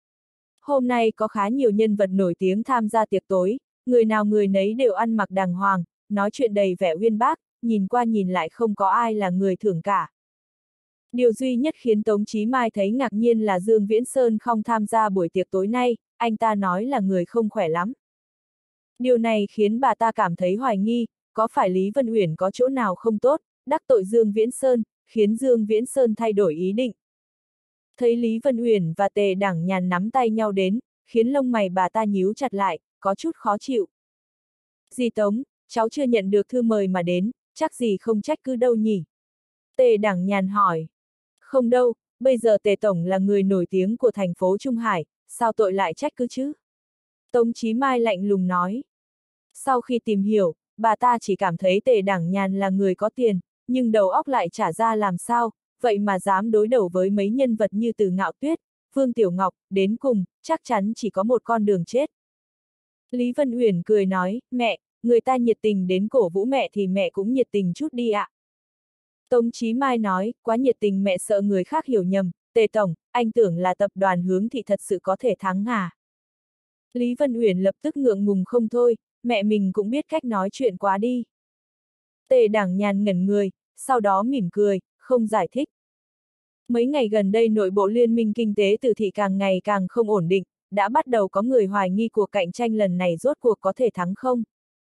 Speaker 1: Hôm nay có khá nhiều nhân vật nổi tiếng tham gia tiệc tối, người nào người nấy đều ăn mặc đàng hoàng, nói chuyện đầy vẻ uyên bác, nhìn qua nhìn lại không có ai là người thường cả. Điều duy nhất khiến Tống Chí Mai thấy ngạc nhiên là Dương Viễn Sơn không tham gia buổi tiệc tối nay, anh ta nói là người không khỏe lắm. Điều này khiến bà ta cảm thấy hoài nghi, có phải Lý Vân Uyển có chỗ nào không tốt, đắc tội Dương Viễn Sơn, khiến Dương Viễn Sơn thay đổi ý định. Thấy Lý Vân Uyển và Tề Đảng Nhàn nắm tay nhau đến, khiến lông mày bà ta nhíu chặt lại, có chút khó chịu. Dì Tống, cháu chưa nhận được thư mời mà đến, chắc dì không trách cứ đâu nhỉ? Tề Đảng Nhàn hỏi. Không đâu, bây giờ Tề Tổng là người nổi tiếng của thành phố Trung Hải, sao tội lại trách cứ chứ? Tống Chí Mai lạnh lùng nói. Sau khi tìm hiểu, bà ta chỉ cảm thấy Tề Đảng Nhàn là người có tiền, nhưng đầu óc lại trả ra làm sao, vậy mà dám đối đầu với mấy nhân vật như Từ Ngạo Tuyết, Vương Tiểu Ngọc, đến cùng, chắc chắn chỉ có một con đường chết. Lý Vân Uyển cười nói, mẹ, người ta nhiệt tình đến cổ vũ mẹ thì mẹ cũng nhiệt tình chút đi ạ. Tống Chí Mai nói, quá nhiệt tình mẹ sợ người khác hiểu nhầm, Tề Tổng, anh tưởng là tập đoàn Hướng Thị thật sự có thể thắng à? Lý Vân Uyển lập tức ngượng ngùng không thôi, mẹ mình cũng biết cách nói chuyện quá đi. Tề Đảng Nhàn ngẩn người, sau đó mỉm cười, không giải thích. Mấy ngày gần đây nội bộ Liên minh Kinh tế Từ Thị càng ngày càng không ổn định, đã bắt đầu có người hoài nghi cuộc cạnh tranh lần này rốt cuộc có thể thắng không.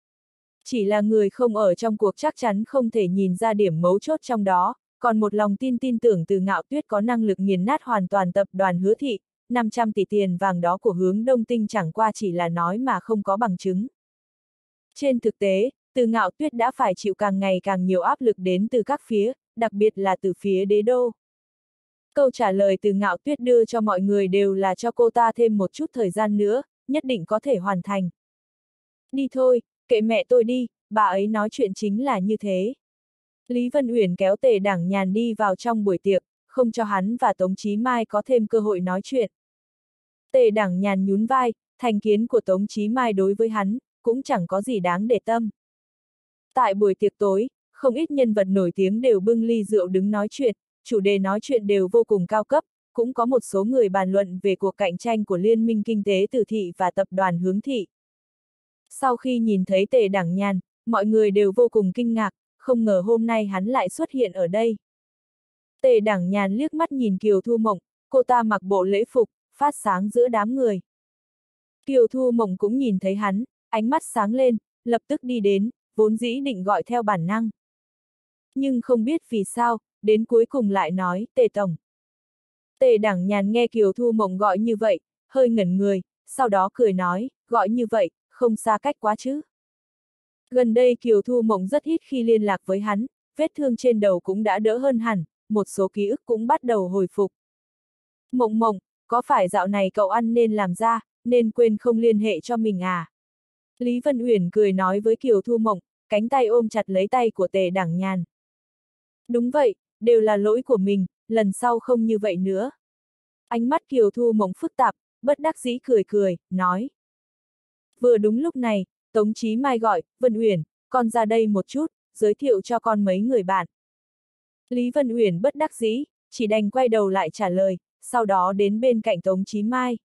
Speaker 1: Chỉ là người không ở trong cuộc chắc chắn không thể nhìn ra điểm mấu chốt trong đó, còn một lòng tin tin tưởng Từ Ngạo Tuyết có năng lực nghiền nát hoàn toàn tập đoàn Hứa Thị, năm trăm tỷ tiền vàng đó của Hướng Đông Tinh chẳng qua chỉ là nói mà không có bằng chứng. Trên thực tế, Từ Ngạo Tuyết đã phải chịu càng ngày càng nhiều áp lực đến từ các phía, đặc biệt là từ phía đế đô. Câu trả lời Từ Ngạo Tuyết đưa cho mọi người đều là cho cô ta thêm một chút thời gian nữa, nhất định có thể hoàn thành. Đi thôi, kệ mẹ tôi đi, bà ấy nói chuyện chính là như thế. Lý Vân Uyển kéo Tề Đảng Nhàn đi vào trong buổi tiệc, không cho hắn và Tống Chí Mai có thêm cơ hội nói chuyện. Tề Đảng Nhàn nhún vai, thành kiến của Tống Chí Mai đối với hắn, cũng chẳng có gì đáng để tâm. Tại buổi tiệc tối, không ít nhân vật nổi tiếng đều bưng ly rượu đứng nói chuyện, chủ đề nói chuyện đều vô cùng cao cấp, cũng có một số người bàn luận về cuộc cạnh tranh của Liên minh Kinh tế Từ Thị và tập đoàn Hướng Thị. Sau khi nhìn thấy Tề Đảng Nhàn, mọi người đều vô cùng kinh ngạc, không ngờ hôm nay hắn lại xuất hiện ở đây. Tề Đảng Nhàn liếc mắt nhìn Kiều Thu Mộng, cô ta mặc bộ lễ phục, phát sáng giữa đám người. Kiều Thu Mộng cũng nhìn thấy hắn, ánh mắt sáng lên, lập tức đi đến, vốn dĩ định gọi theo bản năng. Nhưng không biết vì sao, đến cuối cùng lại nói, Tề Tổng. Tề Đảng Nhàn nghe Kiều Thu Mộng gọi như vậy, hơi ngẩn người, sau đó cười nói, gọi như vậy, không xa cách quá chứ. Gần đây Kiều Thu Mộng rất ít khi liên lạc với hắn, vết thương trên đầu cũng đã đỡ hơn hẳn, một số ký ức cũng bắt đầu hồi phục. Mộng Mộng, có phải dạo này cậu ăn nên làm ra, nên quên không liên hệ cho mình à? Lý Vân Uyển cười nói với Kiều Thu Mộng, cánh tay ôm chặt lấy tay của Tề Đảng Nhàn. Đúng vậy, đều là lỗi của mình, lần sau không như vậy nữa. Ánh mắt Kiều Thu Mộng phức tạp, bất đắc dĩ cười cười, nói. Vừa đúng lúc này, Tống Chí Mai gọi, Vân Uyển, con ra đây một chút, giới thiệu cho con mấy người bạn. Lý Vân Uyển bất đắc dĩ, chỉ đành quay đầu lại trả lời, sau đó đến bên cạnh Tống Chí Mai.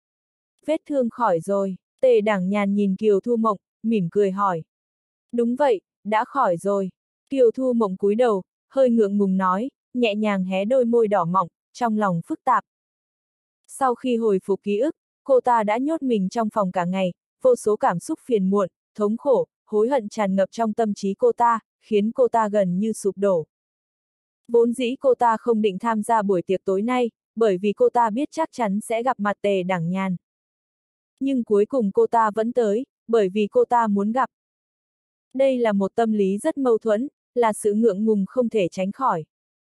Speaker 1: Vết thương khỏi rồi, Tề Đảng Nhàn nhìn Kiều Thu Mộng, mỉm cười hỏi. Đúng vậy, đã khỏi rồi. Kiều Thu Mộng cúi đầu, hơi ngượng ngùng nói, nhẹ nhàng hé đôi môi đỏ mọng, trong lòng phức tạp. Sau khi hồi phục ký ức, cô ta đã nhốt mình trong phòng cả ngày, vô số cảm xúc phiền muộn, thống khổ, hối hận tràn ngập trong tâm trí cô ta, khiến cô ta gần như sụp đổ. Vốn dĩ cô ta không định tham gia buổi tiệc tối nay, bởi vì cô ta biết chắc chắn sẽ gặp mặt Tề Đảng Nhàn. Nhưng cuối cùng cô ta vẫn tới, bởi vì cô ta muốn gặp. Đây là một tâm lý rất mâu thuẫn, là sự ngượng ngùng không thể tránh khỏi.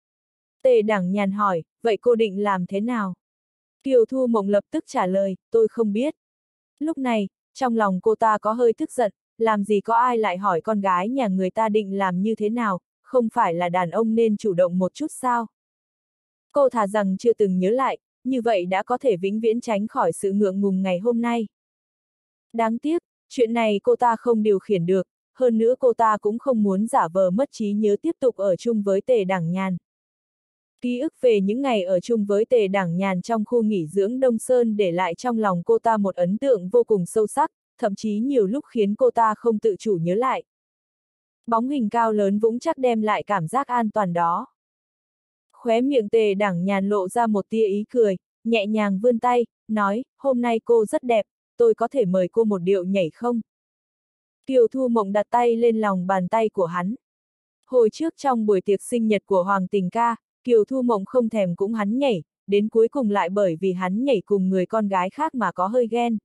Speaker 1: Tề Đảng Nhàn hỏi, vậy cô định làm thế nào? Kiều Thu Mộng lập tức trả lời, tôi không biết. Lúc này, trong lòng cô ta có hơi tức giận, làm gì có ai lại hỏi con gái nhà người ta định làm như thế nào, không phải là đàn ông nên chủ động một chút sao? Cô thà rằng chưa từng nhớ lại, như vậy đã có thể vĩnh viễn tránh khỏi sự ngượng ngùng ngày hôm nay. Đáng tiếc, chuyện này cô ta không điều khiển được, hơn nữa cô ta cũng không muốn giả vờ mất trí nhớ tiếp tục ở chung với Tề Đảng Nhàn. Ký ức về những ngày ở chung với Tề Đảng Nhàn trong khu nghỉ dưỡng Đông Sơn để lại trong lòng cô ta một ấn tượng vô cùng sâu sắc, thậm chí nhiều lúc khiến cô ta không tự chủ nhớ lại. Bóng hình cao lớn vững chắc đem lại cảm giác an toàn đó. Khóe miệng Tề Đảng Nhàn lộ ra một tia ý cười, nhẹ nhàng vươn tay, nói, hôm nay cô rất đẹp, tôi có thể mời cô một điệu nhảy không? Kiều Thu Mộng đặt tay lên lòng bàn tay của hắn. Hồi trước trong buổi tiệc sinh nhật của Hoàng Tình Ca, Kiều Thu Mộng không thèm cũng hắn nhảy, đến cuối cùng lại bởi vì hắn nhảy cùng người con gái khác mà có hơi ghen.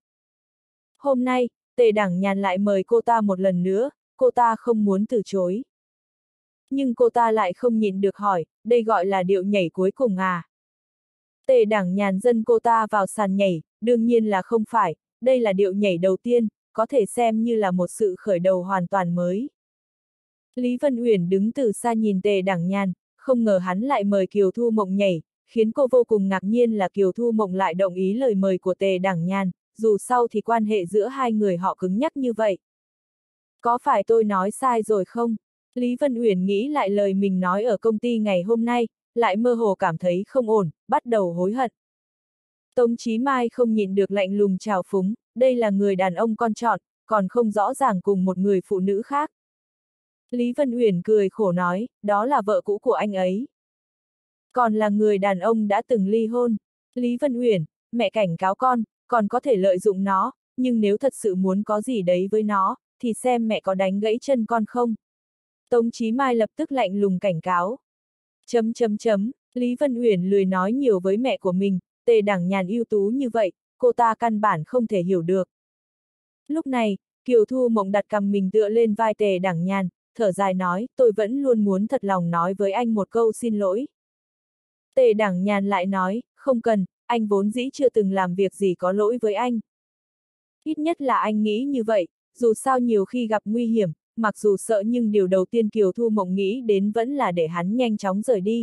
Speaker 1: Hôm nay, Tề Đảng Nhàn lại mời cô ta một lần nữa, cô ta không muốn từ chối. Nhưng cô ta lại không nhịn được hỏi, đây gọi là điệu nhảy cuối cùng à? Tề Đảng Nhàn dâng cô ta vào sàn nhảy, đương nhiên là không phải, đây là điệu nhảy đầu tiên, có thể xem như là một sự khởi đầu hoàn toàn mới. Lý Vân Uyển đứng từ xa nhìn Tề Đảng Nhàn, không ngờ hắn lại mời Kiều Thu Mộng nhảy, khiến cô vô cùng ngạc nhiên là Kiều Thu Mộng lại đồng ý lời mời của Tề Đảng Nhàn, dù sau thì quan hệ giữa hai người họ cứng nhắc như vậy. Có phải tôi nói sai rồi không? Lý Vân Uyển nghĩ lại lời mình nói ở công ty ngày hôm nay, lại mơ hồ cảm thấy không ổn, bắt đầu hối hận. Tống Chí Mai không nhịn được lạnh lùng trào phúng, đây là người đàn ông con chọn, còn không rõ ràng cùng một người phụ nữ khác. Lý Vân Uyển cười khổ nói, đó là vợ cũ của anh ấy. Còn là người đàn ông đã từng ly hôn. Lý Vân Uyển, mẹ cảnh cáo con, còn có thể lợi dụng nó, nhưng nếu thật sự muốn có gì đấy với nó, thì xem mẹ có đánh gãy chân con không. Tống Chí Mai lập tức lạnh lùng cảnh cáo. Chấm chấm chấm, Lý Vân Uyển lười nói nhiều với mẹ của mình, Tề Đảng Nhàn ưu tú như vậy, cô ta căn bản không thể hiểu được. Lúc này, Kiều Thu Mộng đặt cằm mình tựa lên vai Tề Đảng Nhàn, thở dài nói, tôi vẫn luôn muốn thật lòng nói với anh một câu xin lỗi. Tề Đảng Nhàn lại nói, không cần, anh vốn dĩ chưa từng làm việc gì có lỗi với anh. Ít nhất là anh nghĩ như vậy, dù sao nhiều khi gặp nguy hiểm, mặc dù sợ nhưng điều đầu tiên Kiều Thu Mộng nghĩ đến vẫn là để hắn nhanh chóng rời đi.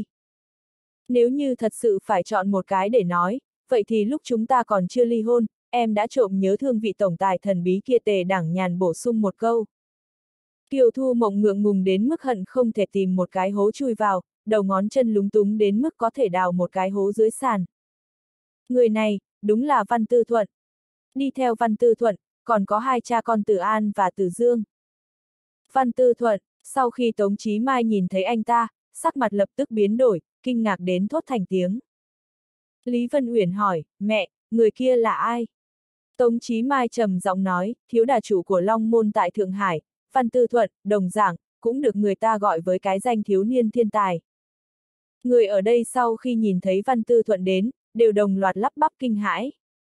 Speaker 1: Nếu như thật sự phải chọn một cái để nói, vậy thì lúc chúng ta còn chưa ly hôn, em đã trộm nhớ thương vị tổng tài thần bí kia. Tề Đảng Nhàn bổ sung một câu. Kiều Thu Mộng ngượng ngùng đến mức hận không thể tìm một cái hố chui vào, đầu ngón chân lúng túng đến mức có thể đào một cái hố dưới sàn. Người này, đúng là Văn Tư Thuận. Đi theo Văn Tư Thuận, còn có hai cha con Từ An và Từ Dương. Văn Tư Thuận, sau khi Tống Chí Mai nhìn thấy anh ta, sắc mặt lập tức biến đổi, kinh ngạc đến thốt thành tiếng. Lý Vân Uyển hỏi, mẹ, người kia là ai? Tống Chí Mai trầm giọng nói, thiếu đà chủ của Long Môn tại Thượng Hải, Văn Tư Thuận, đồng dạng, cũng được người ta gọi với cái danh thiếu niên thiên tài. Người ở đây sau khi nhìn thấy Văn Tư Thuận đến, đều đồng loạt lắp bắp kinh hãi.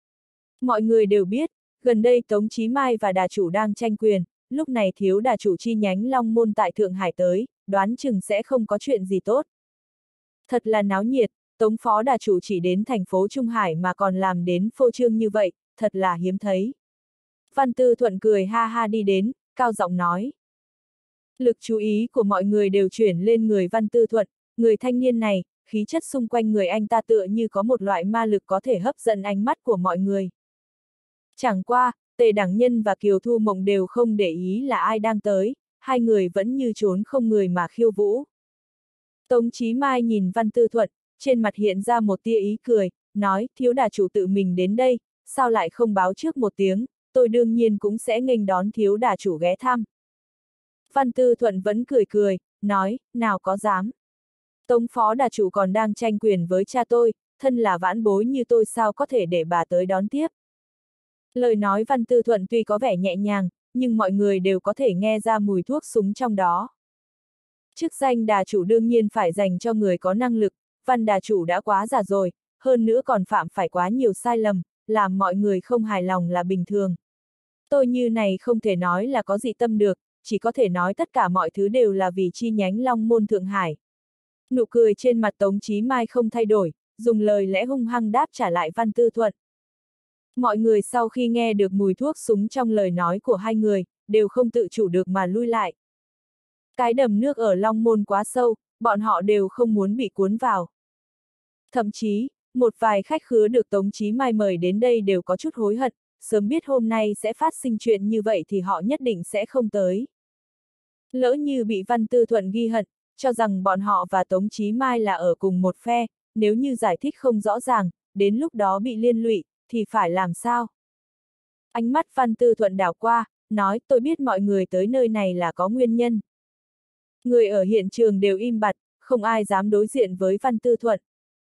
Speaker 1: Mọi người đều biết, gần đây Tống Chí Mai và đà chủ đang tranh quyền, lúc này thiếu đà chủ chi nhánh Long Môn tại Thượng Hải tới, đoán chừng sẽ không có chuyện gì tốt. Thật là náo nhiệt, Tống phó đà chủ chỉ đến thành phố Trung Hải mà còn làm đến phô trương như vậy, thật là hiếm thấy. Văn Tư Thuận cười ha ha đi đến, cao giọng nói. Lực chú ý của mọi người đều chuyển lên người Văn Tư Thuận, người thanh niên này, khí chất xung quanh người anh ta tựa như có một loại ma lực có thể hấp dẫn ánh mắt của mọi người. Chẳng qua, Tề Đảng Nhân và Kiều Thu Mộng đều không để ý là ai đang tới, hai người vẫn như trốn không người mà khiêu vũ. Tống Chí Mai nhìn Văn Tư Thuận, trên mặt hiện ra một tia ý cười, nói, thiếu đà chủ tự mình đến đây, sao lại không báo trước một tiếng, tôi đương nhiên cũng sẽ nghênh đón thiếu đà chủ ghé thăm. Văn Tư Thuận vẫn cười cười, nói, nào có dám. Tống phó đà chủ còn đang tranh quyền với cha tôi, thân là vãn bối như tôi sao có thể để bà tới đón tiếp. Lời nói Văn Tư Thuận tuy có vẻ nhẹ nhàng, nhưng mọi người đều có thể nghe ra mùi thuốc súng trong đó. Chức danh đà chủ đương nhiên phải dành cho người có năng lực, Văn đà chủ đã quá già rồi, hơn nữa còn phạm phải quá nhiều sai lầm, làm mọi người không hài lòng là bình thường. Tôi như này không thể nói là có dị tâm được, chỉ có thể nói tất cả mọi thứ đều là vì chi nhánh Long Môn Thượng Hải. Nụ cười trên mặt Tống Chí Mai không thay đổi, dùng lời lẽ hung hăng đáp trả lại Văn Tư Thuận. Mọi người sau khi nghe được mùi thuốc súng trong lời nói của hai người, đều không tự chủ được mà lui lại. Cái đầm nước ở Long Môn quá sâu, bọn họ đều không muốn bị cuốn vào. Thậm chí, một vài khách khứa được Tống Chí Mai mời đến đây đều có chút hối hận, sớm biết hôm nay sẽ phát sinh chuyện như vậy thì họ nhất định sẽ không tới. Lỡ như bị Văn Tư Thuận ghi hận, cho rằng bọn họ và Tống Chí Mai là ở cùng một phe, nếu như giải thích không rõ ràng, đến lúc đó bị liên lụy, thì phải làm sao? Ánh mắt Văn Tư Thuận đảo qua, nói tôi biết mọi người tới nơi này là có nguyên nhân. Người ở hiện trường đều im bặt, không ai dám đối diện với Văn Tư Thuận.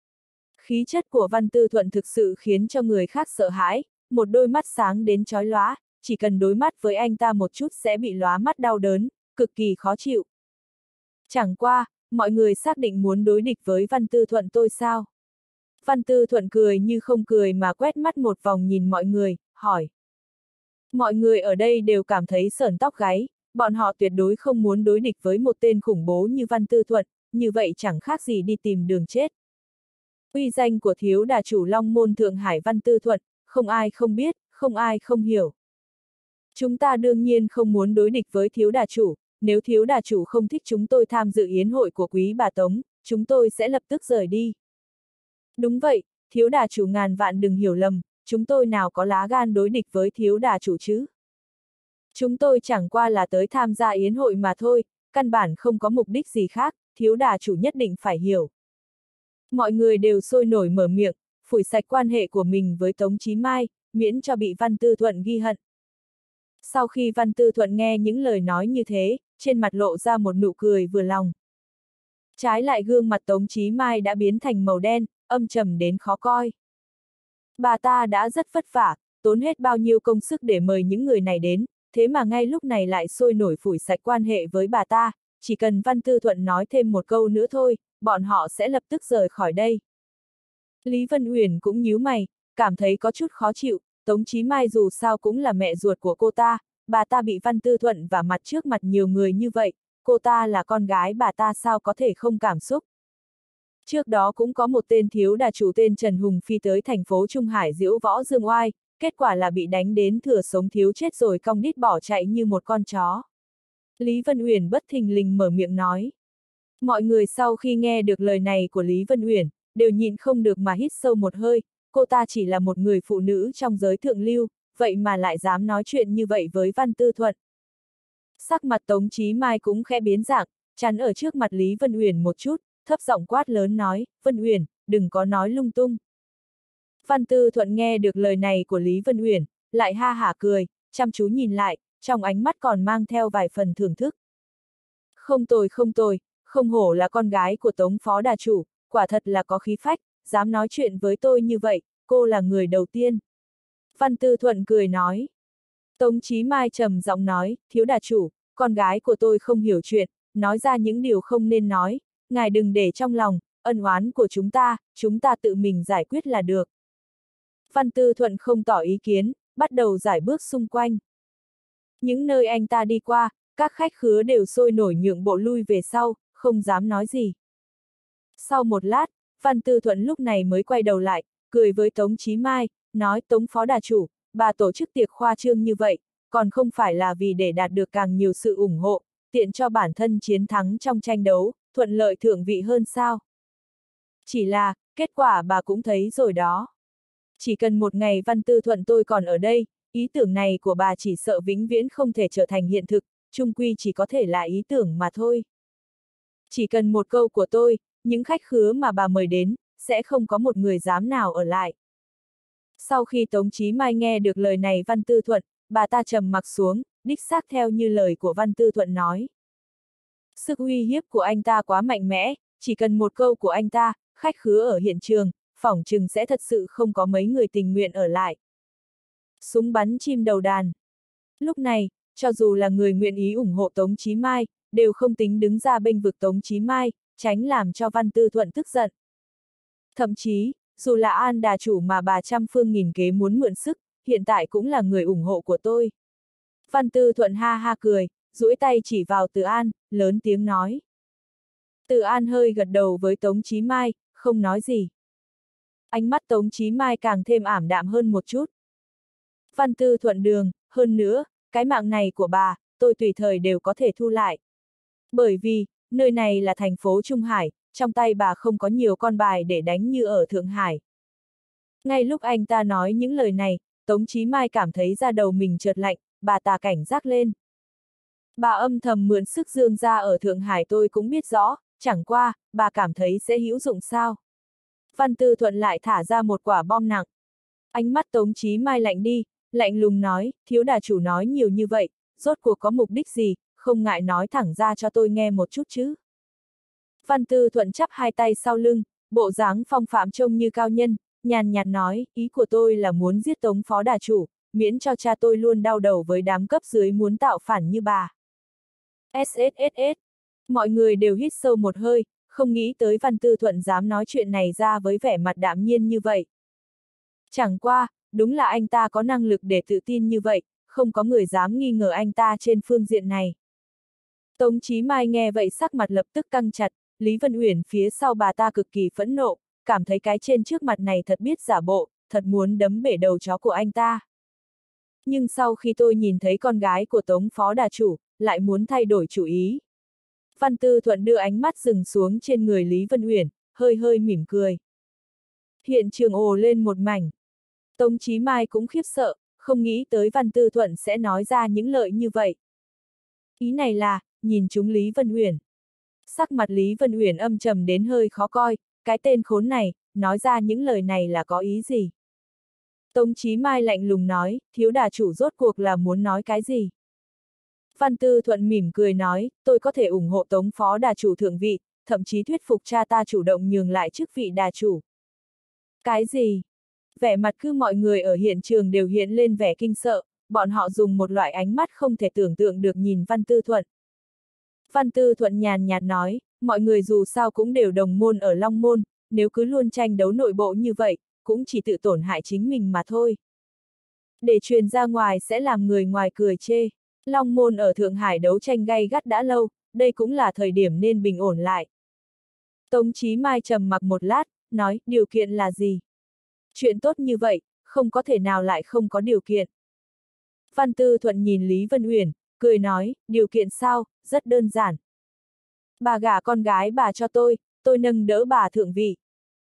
Speaker 1: Khí chất của Văn Tư Thuận thực sự khiến cho người khác sợ hãi, một đôi mắt sáng đến chói lóa, chỉ cần đối mắt với anh ta một chút sẽ bị lóa mắt đau đớn, cực kỳ khó chịu. Chẳng qua, mọi người xác định muốn đối địch với Văn Tư Thuận tôi sao? Văn Tư Thuận cười như không cười mà quét mắt một vòng nhìn mọi người, hỏi. Mọi người ở đây đều cảm thấy sởn tóc gáy, bọn họ tuyệt đối không muốn đối địch với một tên khủng bố như Văn Tư Thuận, như vậy chẳng khác gì đi tìm đường chết. Uy danh của thiếu đà chủ Long Môn Thượng Hải Văn Tư Thuận, không ai không biết, không ai không hiểu. Chúng ta đương nhiên không muốn đối địch với thiếu đà chủ, nếu thiếu đà chủ không thích chúng tôi tham dự yến hội của quý bà Tống, chúng tôi sẽ lập tức rời đi. Đúng vậy, thiếu đà chủ ngàn vạn đừng hiểu lầm, chúng tôi nào có lá gan đối địch với thiếu đà chủ chứ. Chúng tôi chẳng qua là tới tham gia yến hội mà thôi, căn bản không có mục đích gì khác, thiếu đà chủ nhất định phải hiểu. Mọi người đều sôi nổi mở miệng, phủi sạch quan hệ của mình với Tống Chí Mai, miễn cho bị Văn Tư Thuận ghi hận. Sau khi Văn Tư Thuận nghe những lời nói như thế, trên mặt lộ ra một nụ cười vừa lòng. Trái lại gương mặt Tống Chí Mai đã biến thành màu đen, âm trầm đến khó coi. Bà ta đã rất vất vả, tốn hết bao nhiêu công sức để mời những người này đến, thế mà ngay lúc này lại sôi nổi phủi sạch quan hệ với bà ta, chỉ cần Văn Tư Thuận nói thêm một câu nữa thôi, bọn họ sẽ lập tức rời khỏi đây. Lý Vân Uyển cũng nhíu mày, cảm thấy có chút khó chịu, Tống Chí Mai dù sao cũng là mẹ ruột của cô ta, bà ta bị Văn Tư Thuận vả mặt trước mặt nhiều người như vậy, cô ta là con gái bà ta sao có thể không cảm xúc. Trước đó cũng có một tên thiếu đà chủ tên Trần Hùng Phi tới thành phố Trung Hải diễu võ dương oai, kết quả là bị đánh đến thừa sống thiếu chết rồi cong đít bỏ chạy như một con chó. Lý Vân Uyển bất thình lình mở miệng nói. Mọi người sau khi nghe được lời này của Lý Vân Uyển, đều nhịn không được mà hít sâu một hơi, cô ta chỉ là một người phụ nữ trong giới thượng lưu, vậy mà lại dám nói chuyện như vậy với Văn Tư Thuận. Sắc mặt Tống Chí Mai cũng khẽ biến dạng, chắn ở trước mặt Lý Vân Uyển một chút, thấp giọng quát lớn nói, Vân Uyển, đừng có nói lung tung. Văn Tư Thuận nghe được lời này của Lý Vân Uyển, lại ha hả cười, chăm chú nhìn lại, trong ánh mắt còn mang theo vài phần thưởng thức. Không tồi không tồi, không hổ là con gái của Tống phó đà chủ, quả thật là có khí phách, dám nói chuyện với tôi như vậy, cô là người đầu tiên. Văn Tư Thuận cười nói. Tống Chí Mai trầm giọng nói, thiếu đà chủ, con gái của tôi không hiểu chuyện, nói ra những điều không nên nói, ngài đừng để trong lòng, ân oán của chúng ta, chúng ta tự mình giải quyết là được. Văn Tư Thuận không tỏ ý kiến, bắt đầu giải bước xung quanh. Những nơi anh ta đi qua, các khách khứa đều sôi nổi nhượng bộ lui về sau, không dám nói gì. Sau một lát, Văn Tư Thuận lúc này mới quay đầu lại, cười với Tống Chí Mai, nói Tống phó đà chủ, bà tổ chức tiệc khoa trương như vậy, còn không phải là vì để đạt được càng nhiều sự ủng hộ, tiện cho bản thân chiến thắng trong tranh đấu, thuận lợi thượng vị hơn sao. Chỉ là, kết quả bà cũng thấy rồi đó. Chỉ cần một ngày Văn Tư Thuận tôi còn ở đây, ý tưởng này của bà chỉ sợ vĩnh viễn không thể trở thành hiện thực, chung quy chỉ có thể là ý tưởng mà thôi. Chỉ cần một câu của tôi, những khách khứa mà bà mời đến, sẽ không có một người dám nào ở lại. Sau khi Tống Chí Mai nghe được lời này Văn Tư Thuận, bà ta trầm mặc xuống, đích xác theo như lời của Văn Tư Thuận nói. Sức uy hiếp của anh ta quá mạnh mẽ, chỉ cần một câu của anh ta, khách khứa ở hiện trường, phỏng chừng sẽ thật sự không có mấy người tình nguyện ở lại. Súng bắn chim đầu đàn. Lúc này, cho dù là người nguyện ý ủng hộ Tống Chí Mai, đều không tính đứng ra bênh vực Tống Chí Mai, tránh làm cho Văn Tư Thuận tức giận. Thậm chí, dù là An đà chủ mà bà trăm phương nghìn kế muốn mượn sức, hiện tại cũng là người ủng hộ của tôi. Văn Tư Thuận ha ha cười, duỗi tay chỉ vào Từ An, lớn tiếng nói. Từ An hơi gật đầu với Tống Chí Mai, không nói gì. Ánh mắt Tống Chí Mai càng thêm ảm đạm hơn một chút. Văn Tư Thuận đường, hơn nữa, cái mạng này của bà, tôi tùy thời đều có thể thu lại. Bởi vì, nơi này là thành phố Trung Hải, trong tay bà không có nhiều con bài để đánh như ở Thượng Hải. Ngay lúc anh ta nói những lời này, Tống Chí Mai cảm thấy da đầu mình chợt lạnh, bà ta cảnh giác lên. Bà âm thầm mượn sức Dương gia ở Thượng Hải tôi cũng biết rõ, chẳng qua, bà cảm thấy sẽ hữu dụng sao. Văn Tư Thuận lại thả ra một quả bom nặng. Ánh mắt Tống Chí Mai lạnh đi, lạnh lùng nói, thiếu đà chủ nói nhiều như vậy, rốt cuộc có mục đích gì, không ngại nói thẳng ra cho tôi nghe một chút chứ. Văn Tư Thuận chắp hai tay sau lưng, bộ dáng phong phạm trông như cao nhân, nhàn nhạt nói, ý của tôi là muốn giết Tống phó đà chủ, miễn cho cha tôi luôn đau đầu với đám cấp dưới muốn tạo phản như bà. ét ét ét ét. Mọi người đều hít sâu một hơi, không nghĩ tới Văn Tư Thuận dám nói chuyện này ra với vẻ mặt đạm nhiên như vậy. Chẳng qua, đúng là anh ta có năng lực để tự tin như vậy, không có người dám nghi ngờ anh ta trên phương diện này. Tống Chí Mai nghe vậy sắc mặt lập tức căng chặt, Lý Vân Uyển phía sau bà ta cực kỳ phẫn nộ, cảm thấy cái trên trước mặt này thật biết giả bộ, thật muốn đấm bể đầu chó của anh ta. Nhưng sau khi tôi nhìn thấy con gái của Tống phó đà chủ, lại muốn thay đổi chủ ý. Văn Tư Thuận đưa ánh mắt dừng xuống trên người Lý Vân Uyển, hơi hơi mỉm cười. Hiện trường ồ lên một mảnh. Tống Chí Mai cũng khiếp sợ, không nghĩ tới Văn Tư Thuận sẽ nói ra những lời như vậy. Ý này là, nhìn chúng Lý Vân Uyển. Sắc mặt Lý Vân Uyển âm trầm đến hơi khó coi, cái tên khốn này, nói ra những lời này là có ý gì? Tống Chí Mai lạnh lùng nói, thiếu đà chủ rốt cuộc là muốn nói cái gì? Văn Tư Thuận mỉm cười nói, tôi có thể ủng hộ Tống phó đà chủ thượng vị, thậm chí thuyết phục cha ta chủ động nhường lại chức vị đà chủ. Cái gì? Vẻ mặt cứ mọi người ở hiện trường đều hiện lên vẻ kinh sợ, bọn họ dùng một loại ánh mắt không thể tưởng tượng được nhìn Văn Tư Thuận. Văn Tư Thuận nhàn nhạt nói, mọi người dù sao cũng đều đồng môn ở Long Môn, nếu cứ luôn tranh đấu nội bộ như vậy, cũng chỉ tự tổn hại chính mình mà thôi. Để truyền ra ngoài sẽ làm người ngoài cười chê. Long Môn ở Thượng Hải đấu tranh gay gắt đã lâu, đây cũng là thời điểm nên bình ổn lại. Tống Chí Mai trầm mặc một lát, nói, điều kiện là gì? Chuyện tốt như vậy, không có thể nào lại không có điều kiện. Văn Tư Thuận nhìn Lý Vân Uyển, cười nói, điều kiện sao, rất đơn giản. Bà gả con gái bà cho tôi, tôi nâng đỡ bà thượng vị.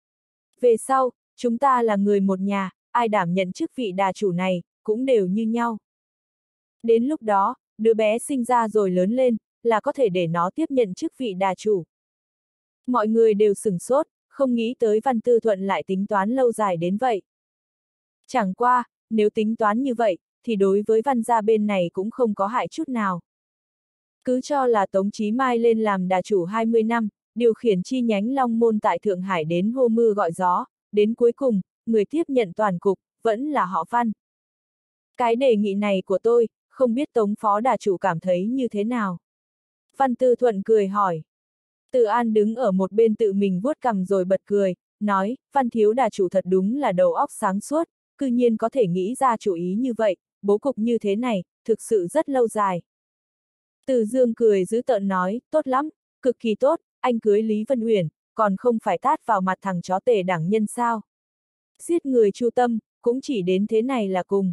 Speaker 1: Về sau, chúng ta là người một nhà, ai đảm nhận chức vị đà chủ này, cũng đều như nhau. Đến lúc đó, đứa bé sinh ra rồi lớn lên, là có thể để nó tiếp nhận chức vị đà chủ. Mọi người đều sửng sốt, không nghĩ tới Văn Tư Thuận lại tính toán lâu dài đến vậy. Chẳng qua, nếu tính toán như vậy, thì đối với Văn gia bên này cũng không có hại chút nào. Cứ cho là Tống Chí Mai lên làm đà chủ hai mươi năm, điều khiển chi nhánh Long Môn tại Thượng Hải đến hô mưa gọi gió, đến cuối cùng, người tiếp nhận toàn cục, vẫn là họ Văn. Cái đề nghị này của tôi, không biết Tống phó đà chủ cảm thấy như thế nào? Văn Tư Thuận cười hỏi. Từ An đứng ở một bên tự mình vuốt cằm rồi bật cười, nói, Văn thiếu đà chủ thật đúng là đầu óc sáng suốt, cư nhiên có thể nghĩ ra chủ ý như vậy, bố cục như thế này, thực sự rất lâu dài. Từ Dương cười giữ tợn nói, tốt lắm, cực kỳ tốt, anh cưới Lý Vân Uyển, còn không phải tát vào mặt thằng chó tể đảng nhân sao? Giết người chu tâm, cũng chỉ đến thế này là cùng.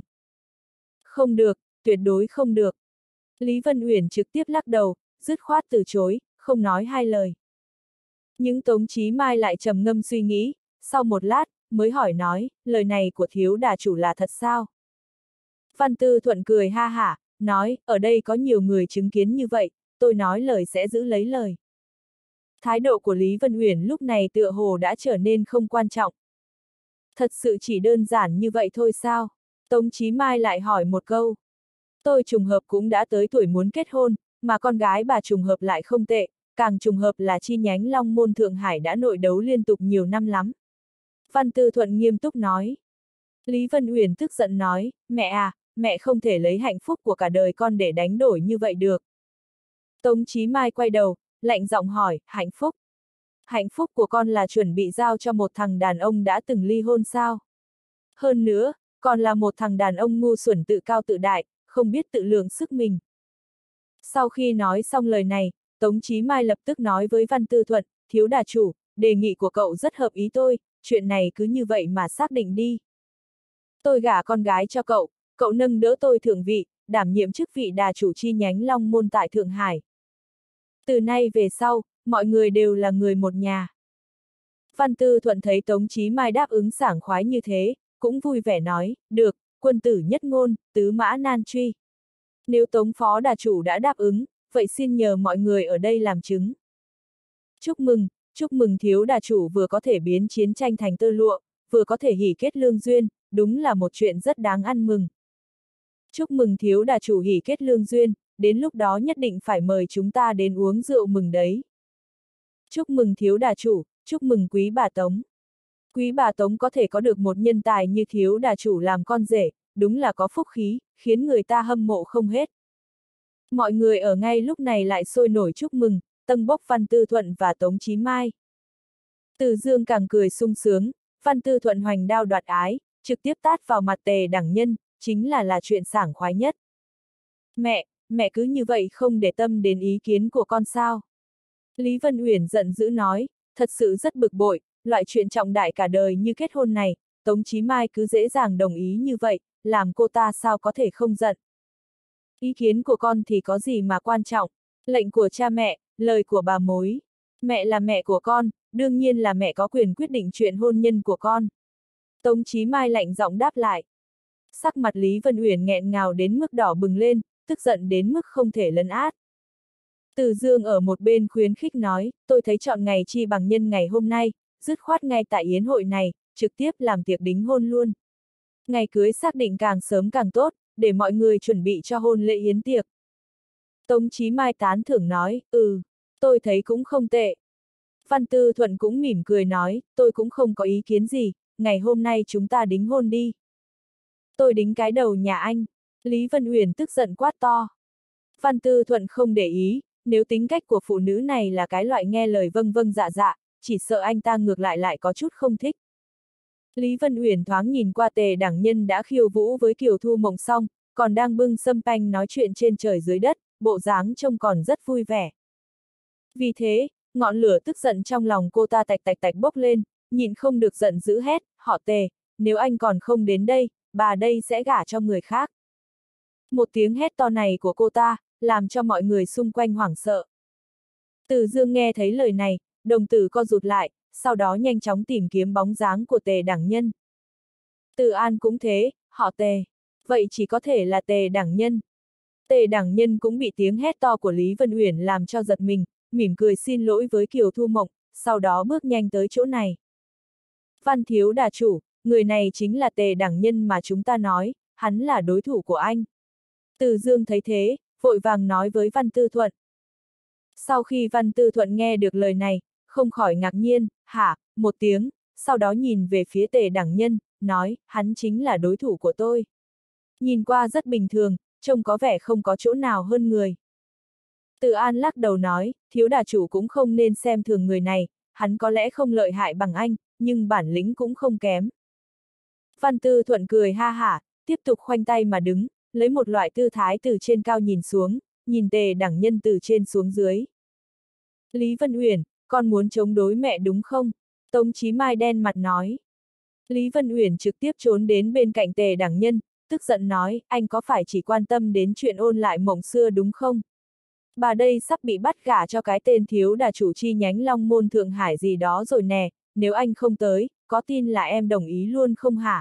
Speaker 1: Không được, tuyệt đối không được. Lý Vân Uyển trực tiếp lắc đầu, dứt khoát từ chối, không nói hai lời. Nhưng Tống Chí Mai lại trầm ngâm suy nghĩ, sau một lát, mới hỏi nói, lời này của thiếu đà chủ là thật sao? Văn Tư Thuận cười ha hả, nói, ở đây có nhiều người chứng kiến như vậy, tôi nói lời sẽ giữ lấy lời. Thái độ của Lý Vân Uyển lúc này tựa hồ đã trở nên không quan trọng. Thật sự chỉ đơn giản như vậy thôi sao? Tống Chí Mai lại hỏi một câu. Tôi trùng hợp cũng đã tới tuổi muốn kết hôn, mà con gái bà trùng hợp lại không tệ, càng trùng hợp là chi nhánh Long Môn Thượng Hải đã nội đấu liên tục nhiều năm lắm. Văn Tư Thuận nghiêm túc nói. Lý Vân Uyển tức giận nói, mẹ à, mẹ không thể lấy hạnh phúc của cả đời con để đánh đổi như vậy được. Tống Chí Mai quay đầu, lạnh giọng hỏi, hạnh phúc? Hạnh phúc của con là chuẩn bị giao cho một thằng đàn ông đã từng ly hôn sao? Hơn nữa, còn là một thằng đàn ông ngu xuẩn tự cao tự đại, không biết tự lượng sức mình. Sau khi nói xong lời này, Tống Chí Mai lập tức nói với Văn Tư Thuận, thiếu đà chủ, đề nghị của cậu rất hợp ý tôi, chuyện này cứ như vậy mà xác định đi. Tôi gả con gái cho cậu, cậu nâng đỡ tôi thượng vị, đảm nhiệm chức vị đà chủ chi nhánh Long Môn tại Thượng Hải. Từ nay về sau, mọi người đều là người một nhà. Văn Tư Thuận thấy Tống Chí Mai đáp ứng sảng khoái như thế, cũng vui vẻ nói, được, quân tử nhất ngôn, tứ mã nan truy. Nếu Tống phó đà chủ đã đáp ứng, vậy xin nhờ mọi người ở đây làm chứng. Chúc mừng, chúc mừng thiếu đà chủ vừa có thể biến chiến tranh thành tơ lụa, vừa có thể hỉ kết lương duyên, đúng là một chuyện rất đáng ăn mừng. Chúc mừng thiếu đà chủ hỉ kết lương duyên, đến lúc đó nhất định phải mời chúng ta đến uống rượu mừng đấy. Chúc mừng thiếu đà chủ, chúc mừng quý bà Tống. Quý bà Tống có thể có được một nhân tài như thiếu đà chủ làm con rể, đúng là có phúc khí, khiến người ta hâm mộ không hết. Mọi người ở ngay lúc này lại sôi nổi chúc mừng, tâng bốc Văn Tư Thuận và Tống Chí Mai. Từ Dương càng cười sung sướng, Văn Tư Thuận hoành đao đoạt ái, trực tiếp tát vào mặt Tề Đẳng Nhân, chính là là chuyện sảng khoái nhất. Mẹ, mẹ cứ như vậy không để tâm đến ý kiến của con sao? Lý Vân Uyển giận dữ nói, thật sự rất bực bội, loại chuyện trọng đại cả đời như kết hôn này, Tống Chí Mai cứ dễ dàng đồng ý như vậy, làm cô ta sao có thể không giận. Ý kiến của con thì có gì mà quan trọng, lệnh của cha mẹ, lời của bà mối. Mẹ là mẹ của con, đương nhiên là mẹ có quyền quyết định chuyện hôn nhân của con. Tống Chí Mai lạnh giọng đáp lại. Sắc mặt Lý Vân Uyển nghẹn ngào đến mức đỏ bừng lên, tức giận đến mức không thể lấn át. Từ Dương ở một bên khuyến khích nói, tôi thấy chọn ngày chi bằng nhân ngày hôm nay, dứt khoát ngay tại yến hội này, trực tiếp làm tiệc đính hôn luôn. Ngày cưới xác định càng sớm càng tốt, để mọi người chuẩn bị cho hôn lễ yến tiệc. Tống Chí Mai tán thưởng nói, ừ, tôi thấy cũng không tệ. Văn Tư Thuận cũng mỉm cười nói, tôi cũng không có ý kiến gì, ngày hôm nay chúng ta đính hôn đi. Tôi đính cái đầu nhà anh. Lý Vân Uyển tức giận quát to. Văn Tư Thuận không để ý, nếu tính cách của phụ nữ này là cái loại nghe lời vâng vâng dạ dạ, chỉ sợ anh ta ngược lại lại có chút không thích. Lý Vân Uyển thoáng nhìn qua Tề Đẳng Nhân đã khiêu vũ với Kiều Thu Mộng xong, còn đang bưng sâm panh nói chuyện trên trời dưới đất, bộ dáng trông còn rất vui vẻ. Vì thế, ngọn lửa tức giận trong lòng cô ta tạch tạch tạch bốc lên, nhịn không được giận dữ hét, họ Tề, nếu anh còn không đến đây, bà đây sẽ gả cho người khác. Một tiếng hét to này của cô ta, làm cho mọi người xung quanh hoảng sợ. Từ Dương nghe thấy lời này, đồng tử co rụt lại, sau đó nhanh chóng tìm kiếm bóng dáng của Tề Đẳng Nhân. Từ An cũng thế, họ Tề. Vậy chỉ có thể là Tề Đẳng Nhân. Tề Đẳng Nhân cũng bị tiếng hét to của Lý Vân Uyển làm cho giật mình, mỉm cười xin lỗi với Kiều Thu Mộng, sau đó bước nhanh tới chỗ này. Văn thiếu đà chủ, người này chính là Tề Đẳng Nhân mà chúng ta nói, hắn là đối thủ của anh. Từ Dương thấy thế, vội vàng nói với Văn Tư Thuận. Sau khi Văn Tư Thuận nghe được lời này, không khỏi ngạc nhiên, hả, một tiếng, sau đó nhìn về phía Tề Đẳng Nhân, nói, hắn chính là đối thủ của tôi. Nhìn qua rất bình thường, trông có vẻ không có chỗ nào hơn người. Từ An lắc đầu nói, thiếu đà chủ cũng không nên xem thường người này, hắn có lẽ không lợi hại bằng anh, nhưng bản lĩnh cũng không kém. Văn Tư Thuận cười ha hả, tiếp tục khoanh tay mà đứng, lấy một loại tư thái từ trên cao nhìn xuống, nhìn Tề Đẳng Nhân từ trên xuống dưới. Lý Vân Uyển, con muốn chống đối mẹ đúng không? Tống Chí Mai đen mặt nói. Lý Vân Uyển trực tiếp trốn đến bên cạnh Tề Đẳng Nhân, tức giận nói, anh có phải chỉ quan tâm đến chuyện ôn lại mộng xưa đúng không? Bà đây sắp bị bắt gả cho cái tên thiếu đà chủ chi nhánh Long Môn Thượng Hải gì đó rồi nè, nếu anh không tới, có tin là em đồng ý luôn không hả?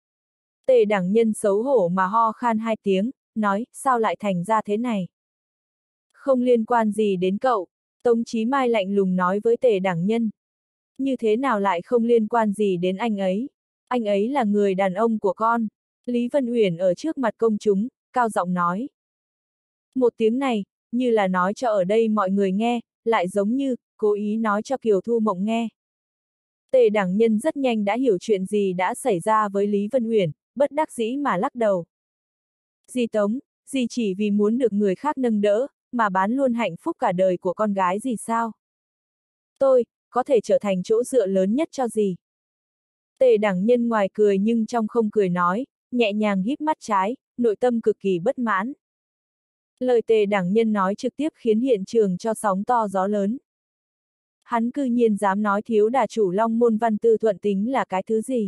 Speaker 1: Tề Đẳng Nhân xấu hổ mà ho khan hai tiếng, nói, sao lại thành ra thế này? Không liên quan gì đến cậu. Tống Chí Mai lạnh lùng nói với Tề Đẳng Nhân. Như thế nào lại không liên quan gì đến anh ấy? Anh ấy là người đàn ông của con. Lý Vân Uyển ở trước mặt công chúng, cao giọng nói. Một tiếng này, như là nói cho ở đây mọi người nghe, lại giống như, cố ý nói cho Kiều Thu Mộng nghe. Tề Đẳng Nhân rất nhanh đã hiểu chuyện gì đã xảy ra với Lý Vân Uyển, bất đắc dĩ mà lắc đầu. Dì Tống, dì chỉ vì muốn được người khác nâng đỡ, mà bán luôn hạnh phúc cả đời của con gái dì sao? Tôi, có thể trở thành chỗ dựa lớn nhất cho dì. Tề Đẳng Nhân ngoài cười nhưng trong không cười nói, nhẹ nhàng híp mắt trái, nội tâm cực kỳ bất mãn. Lời Tề Đẳng Nhân nói trực tiếp khiến hiện trường cho sóng to gió lớn. Hắn cư nhiên dám nói thiếu đà chủ Long Môn Văn Tư Thuận tính là cái thứ gì?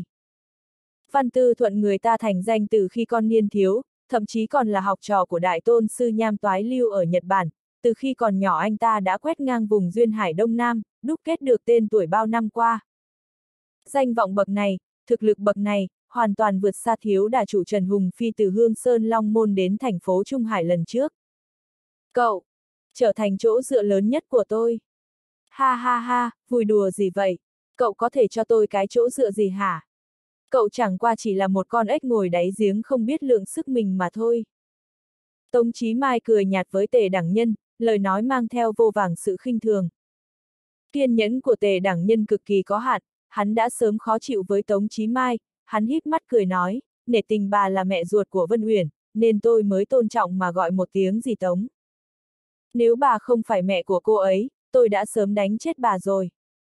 Speaker 1: Văn Tư Thuận người ta thành danh từ khi con niên thiếu, thậm chí còn là học trò của Đại Tôn Sư Nham Toái Lưu ở Nhật Bản, từ khi còn nhỏ anh ta đã quét ngang vùng duyên hải Đông Nam, đúc kết được tên tuổi bao năm qua. Danh vọng bậc này, thực lực bậc này, hoàn toàn vượt xa thiếu đà chủ Trần Hùng Phi từ Hương Sơn Long Môn đến thành phố Trung Hải lần trước. Cậu, trở thành chỗ dựa lớn nhất của tôi. Ha ha ha, vui đùa gì vậy? Cậu có thể cho tôi cái chỗ dựa gì hả? Cậu chẳng qua chỉ là một con ếch ngồi đáy giếng không biết lượng sức mình mà thôi. Tống Chí Mai cười nhạt với Tề Đẳng Nhân, lời nói mang theo vô vàng sự khinh thường. Kiên nhẫn của Tề Đẳng Nhân cực kỳ có hạn, hắn đã sớm khó chịu với Tống Chí Mai, hắn híp mắt cười nói, nể tình bà là mẹ ruột của Vân Uyển, nên tôi mới tôn trọng mà gọi một tiếng dì Tống. Nếu bà không phải mẹ của cô ấy, tôi đã sớm đánh chết bà rồi.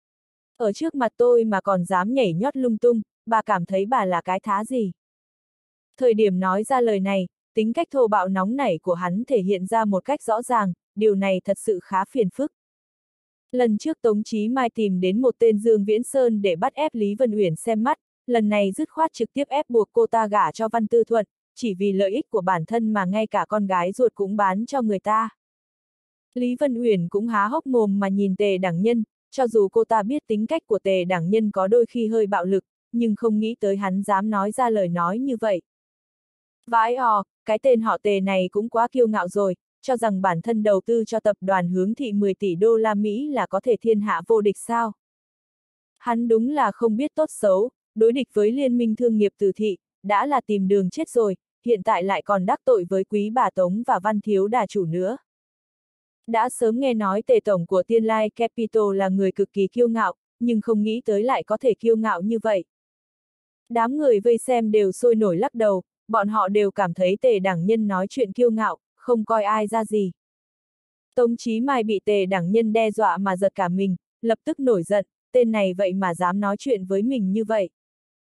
Speaker 1: Ở trước mặt tôi mà còn dám nhảy nhót lung tung, bà cảm thấy bà là cái thá gì? Thời điểm nói ra lời này, tính cách thô bạo nóng nảy của hắn thể hiện ra một cách rõ ràng, điều này thật sự khá phiền phức. Lần trước Tống Chí Mai tìm đến một tên Dương Viễn Sơn để bắt ép Lý Vân Uyển xem mắt, lần này dứt khoát trực tiếp ép buộc cô ta gả cho Văn Tư Thuận, chỉ vì lợi ích của bản thân mà ngay cả con gái ruột cũng bán cho người ta. Lý Vân Uyển cũng há hốc mồm mà nhìn Tề Đẳng Nhân, cho dù cô ta biết tính cách của Tề Đẳng Nhân có đôi khi hơi bạo lực, nhưng không nghĩ tới hắn dám nói ra lời nói như vậy. Vãi ò, cái tên họ Tề này cũng quá kiêu ngạo rồi, cho rằng bản thân đầu tư cho tập đoàn Hướng Thị mười tỷ đô la Mỹ là có thể thiên hạ vô địch sao? Hắn đúng là không biết tốt xấu, đối địch với liên minh thương nghiệp Từ Thị, đã là tìm đường chết rồi, hiện tại lại còn đắc tội với quý bà Tống và Văn thiếu đà chủ nữa. Đã sớm nghe nói Tề tổng của Tiên Lai Capital là người cực kỳ kiêu ngạo, nhưng không nghĩ tới lại có thể kiêu ngạo như vậy. Đám người vây xem đều sôi nổi lắc đầu, bọn họ đều cảm thấy Tề Đẳng Nhân nói chuyện kiêu ngạo, không coi ai ra gì. Tống Chí Mai bị Tề Đẳng Nhân đe dọa mà giật cả mình, lập tức nổi giận, tên này vậy mà dám nói chuyện với mình như vậy.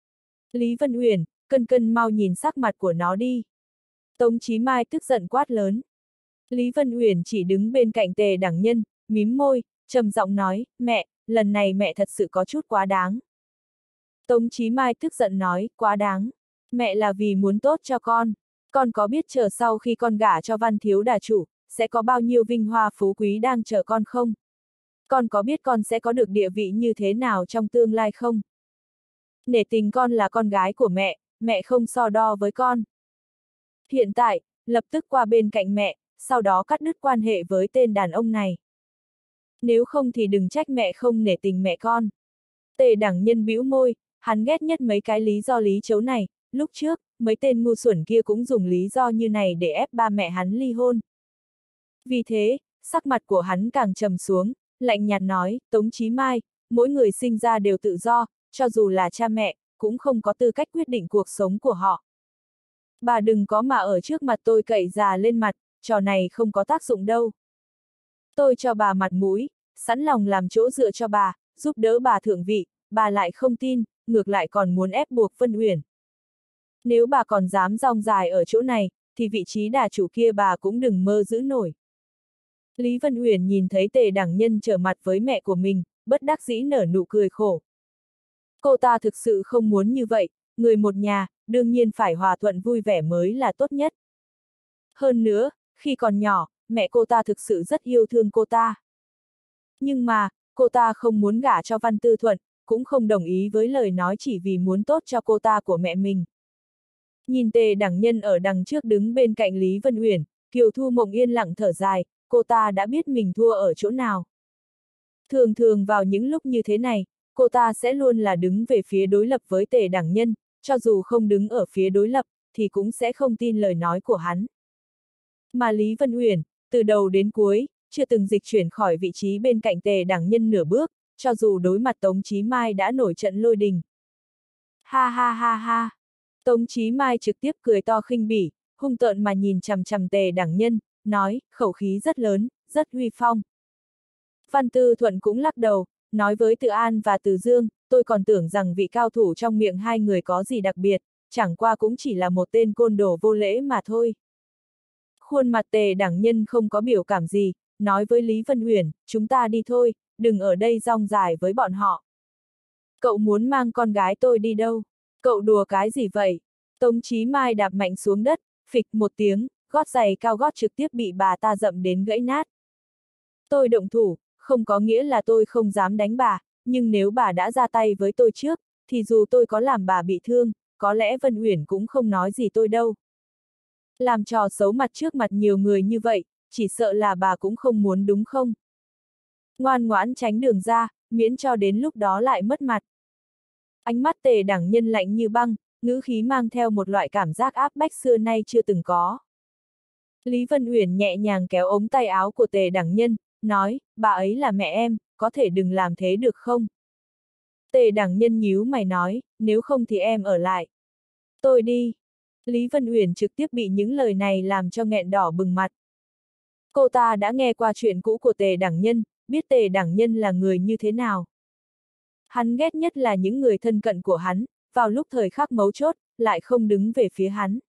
Speaker 1: Lý Vân Uyển, cân cân mau nhìn sắc mặt của nó đi. Tống Chí Mai tức giận quát lớn. Lý Vân Uyển chỉ đứng bên cạnh Tề Đẳng Nhân, mím môi, trầm giọng nói, mẹ, lần này mẹ thật sự có chút quá đáng. Tống Chí Mai tức giận nói, quá đáng. Mẹ là vì muốn tốt cho con. Con có biết chờ sau khi con gả cho Văn thiếu đà chủ, sẽ có bao nhiêu vinh hoa phú quý đang chờ con không? Con có biết con sẽ có được địa vị như thế nào trong tương lai không? Nể tình con là con gái của mẹ, mẹ không so đo với con. Hiện tại, lập tức qua bên cạnh mẹ, sau đó cắt đứt quan hệ với tên đàn ông này. Nếu không thì đừng trách mẹ không nể tình mẹ con. Tề Đẳng Nhân bĩu môi, hắn ghét nhất mấy cái lý do lý chấu này, lúc trước, mấy tên ngu xuẩn kia cũng dùng lý do như này để ép ba mẹ hắn ly hôn. Vì thế, sắc mặt của hắn càng trầm xuống, lạnh nhạt nói, Tống Chí Mai, mỗi người sinh ra đều tự do, cho dù là cha mẹ, cũng không có tư cách quyết định cuộc sống của họ. Bà đừng có mà ở trước mặt tôi cậy già lên mặt, trò này không có tác dụng đâu. Tôi cho bà mặt mũi, sẵn lòng làm chỗ dựa cho bà, giúp đỡ bà thượng vị, bà lại không tin, ngược lại còn muốn ép buộc Vân Uyển. Nếu bà còn dám rong dài ở chỗ này, thì vị trí đà chủ kia bà cũng đừng mơ giữ nổi. Lý Vân Uyển nhìn thấy Tề Đẳng Nhân trở mặt với mẹ của mình, bất đắc dĩ nở nụ cười khổ. Cô ta thực sự không muốn như vậy, người một nhà, đương nhiên phải hòa thuận vui vẻ mới là tốt nhất. Hơn nữa, khi còn nhỏ, mẹ cô ta thực sự rất yêu thương cô ta. Nhưng mà, cô ta không muốn gả cho Văn Tư Thuận, cũng không đồng ý với lời nói chỉ vì muốn tốt cho cô ta của mẹ mình. Nhìn Tề Đẳng Nhân ở đằng trước đứng bên cạnh Lý Vân Uyển, Kiều Thu Mộng yên lặng thở dài, cô ta đã biết mình thua ở chỗ nào. Thường thường vào những lúc như thế này, cô ta sẽ luôn là đứng về phía đối lập với Tề Đẳng Nhân, cho dù không đứng ở phía đối lập, thì cũng sẽ không tin lời nói của hắn. Mà Lý Vân Uyển, từ đầu đến cuối, chưa từng dịch chuyển khỏi vị trí bên cạnh Tề Đẳng Nhân nửa bước, cho dù đối mặt Tống Chí Mai đã nổi trận lôi đình. Ha ha ha ha! Tống Chí Mai trực tiếp cười to khinh bỉ, hung tợn mà nhìn chằm chằm Tề Đẳng Nhân, nói, khẩu khí rất lớn, rất uy phong. Văn Tư Thuận cũng lắc đầu, nói với Từ An và Từ Dương, tôi còn tưởng rằng vị cao thủ trong miệng hai người có gì đặc biệt, chẳng qua cũng chỉ là một tên côn đồ vô lễ mà thôi. Khuôn mặt Tề Đẳng Nhân không có biểu cảm gì, nói với Lý Vân Uyển, chúng ta đi thôi, đừng ở đây rong dài với bọn họ. Cậu muốn mang con gái tôi đi đâu? Cậu đùa cái gì vậy? Tống Chí Mai đạp mạnh xuống đất, phịch một tiếng, gót giày cao gót trực tiếp bị bà ta dậm đến gãy nát. Tôi động thủ, không có nghĩa là tôi không dám đánh bà, nhưng nếu bà đã ra tay với tôi trước, thì dù tôi có làm bà bị thương, có lẽ Vân Uyển cũng không nói gì tôi đâu. Làm trò xấu mặt trước mặt nhiều người như vậy, chỉ sợ là bà cũng không muốn đúng không? Ngoan ngoãn tránh đường ra, miễn cho đến lúc đó lại mất mặt. Ánh mắt Tề Đẳng Nhân lạnh như băng, ngữ khí mang theo một loại cảm giác áp bách xưa nay chưa từng có. Lý Vân Uyển nhẹ nhàng kéo ống tay áo của Tề Đẳng Nhân, nói, bà ấy là mẹ em, có thể đừng làm thế được không? Tề Đẳng Nhân nhíu mày nói, nếu không thì em ở lại. Tôi đi. Lý Vân Uyển trực tiếp bị những lời này làm cho nghẹn đỏ bừng mặt. Cô ta đã nghe qua chuyện cũ của Tề Đẳng Nhân, biết Tề Đẳng Nhân là người như thế nào. Hắn ghét nhất là những người thân cận của hắn, vào lúc thời khắc mấu chốt, lại không đứng về phía hắn.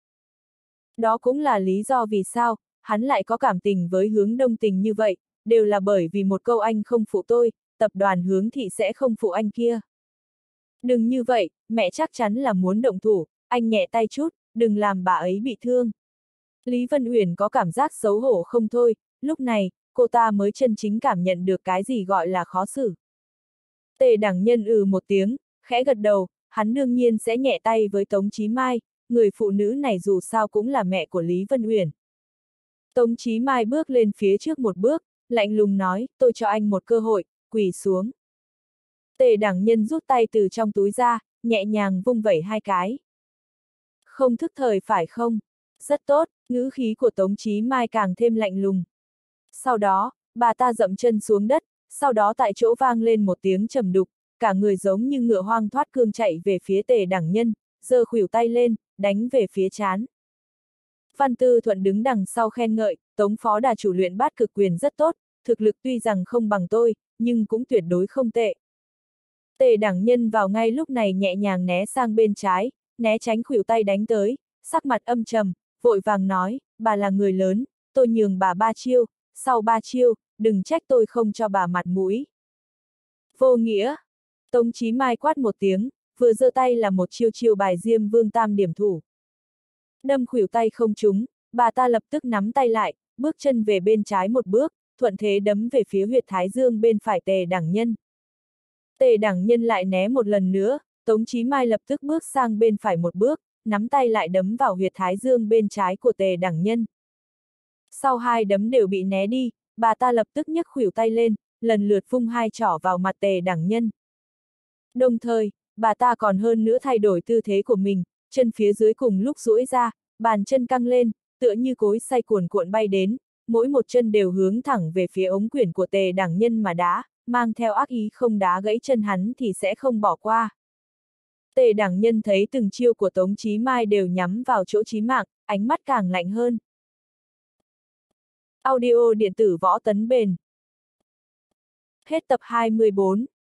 Speaker 1: Đó cũng là lý do vì sao, hắn lại có cảm tình với Hướng Đông Tình như vậy, đều là bởi vì một câu anh không phụ tôi, tập đoàn Hướng Thị sẽ không phụ anh kia. Đừng như vậy, mẹ chắc chắn là muốn động thủ, anh nhẹ tay chút, đừng làm bà ấy bị thương. Lý Vân Uyển có cảm giác xấu hổ không thôi, lúc này, cô ta mới chân chính cảm nhận được cái gì gọi là khó xử. Tề Đẳng Nhân ừ một tiếng, khẽ gật đầu, hắn đương nhiên sẽ nhẹ tay với Tống Chí Mai, người phụ nữ này dù sao cũng là mẹ của Lý Vân Uyển. Tống Chí Mai bước lên phía trước một bước, lạnh lùng nói, tôi cho anh một cơ hội, quỳ xuống. Tề Đẳng Nhân rút tay từ trong túi ra, nhẹ nhàng vung vẩy hai cái. Không thức thời phải không? Rất tốt, ngữ khí của Tống Chí Mai càng thêm lạnh lùng. Sau đó, bà ta dậm chân xuống đất, sau đó tại chỗ vang lên một tiếng trầm đục, cả người giống như ngựa hoang thoát cương chạy về phía Tề Đẳng Nhân, giơ khuỷu tay lên, đánh về phía trán. Văn Tư Thuận đứng đằng sau khen ngợi, Tống phó đà chủ luyện bát cực quyền rất tốt, thực lực tuy rằng không bằng tôi, nhưng cũng tuyệt đối không tệ. Tề Đẳng Nhân vào ngay lúc này nhẹ nhàng né sang bên trái, né tránh khuỷu tay đánh tới, sắc mặt âm trầm, vội vàng nói, bà là người lớn, tôi nhường bà ba chiêu, sau ba chiêu, đừng trách tôi không cho bà mặt mũi. Vô nghĩa! Tống Chí Mai quát một tiếng, vừa giơ tay là một chiêu chiêu bài Diêm Vương tam điểm thủ. Đâm khuỷu tay không trúng, bà ta lập tức nắm tay lại, bước chân về bên trái một bước, thuận thế đấm về phía huyệt thái dương bên phải Tề Đẳng Nhân. Tề Đẳng Nhân lại né một lần nữa, Tống Chí Mai lập tức bước sang bên phải một bước, nắm tay lại đấm vào huyệt thái dương bên trái của Tề Đẳng Nhân. Sau hai đấm đều bị né đi, bà ta lập tức nhấc khuỷu tay lên, lần lượt vung hai trỏ vào mặt Tề Đẳng Nhân. Đồng thời, bà ta còn hơn nữa thay đổi tư thế của mình, chân phía dưới cùng lúc duỗi ra, bàn chân căng lên, tựa như cối xay cuồn cuộn bay đến, mỗi một chân đều hướng thẳng về phía ống quyển của Tề Đẳng Nhân mà đá, mang theo ác ý không đá gãy chân hắn thì sẽ không bỏ qua. Tề Đẳng Nhân thấy từng chiêu của Tống Chí Mai đều nhắm vào chỗ chí mạng, ánh mắt càng lạnh hơn. Audio điện tử Võ Tấn Bền. Hết tập hai mươi bốn.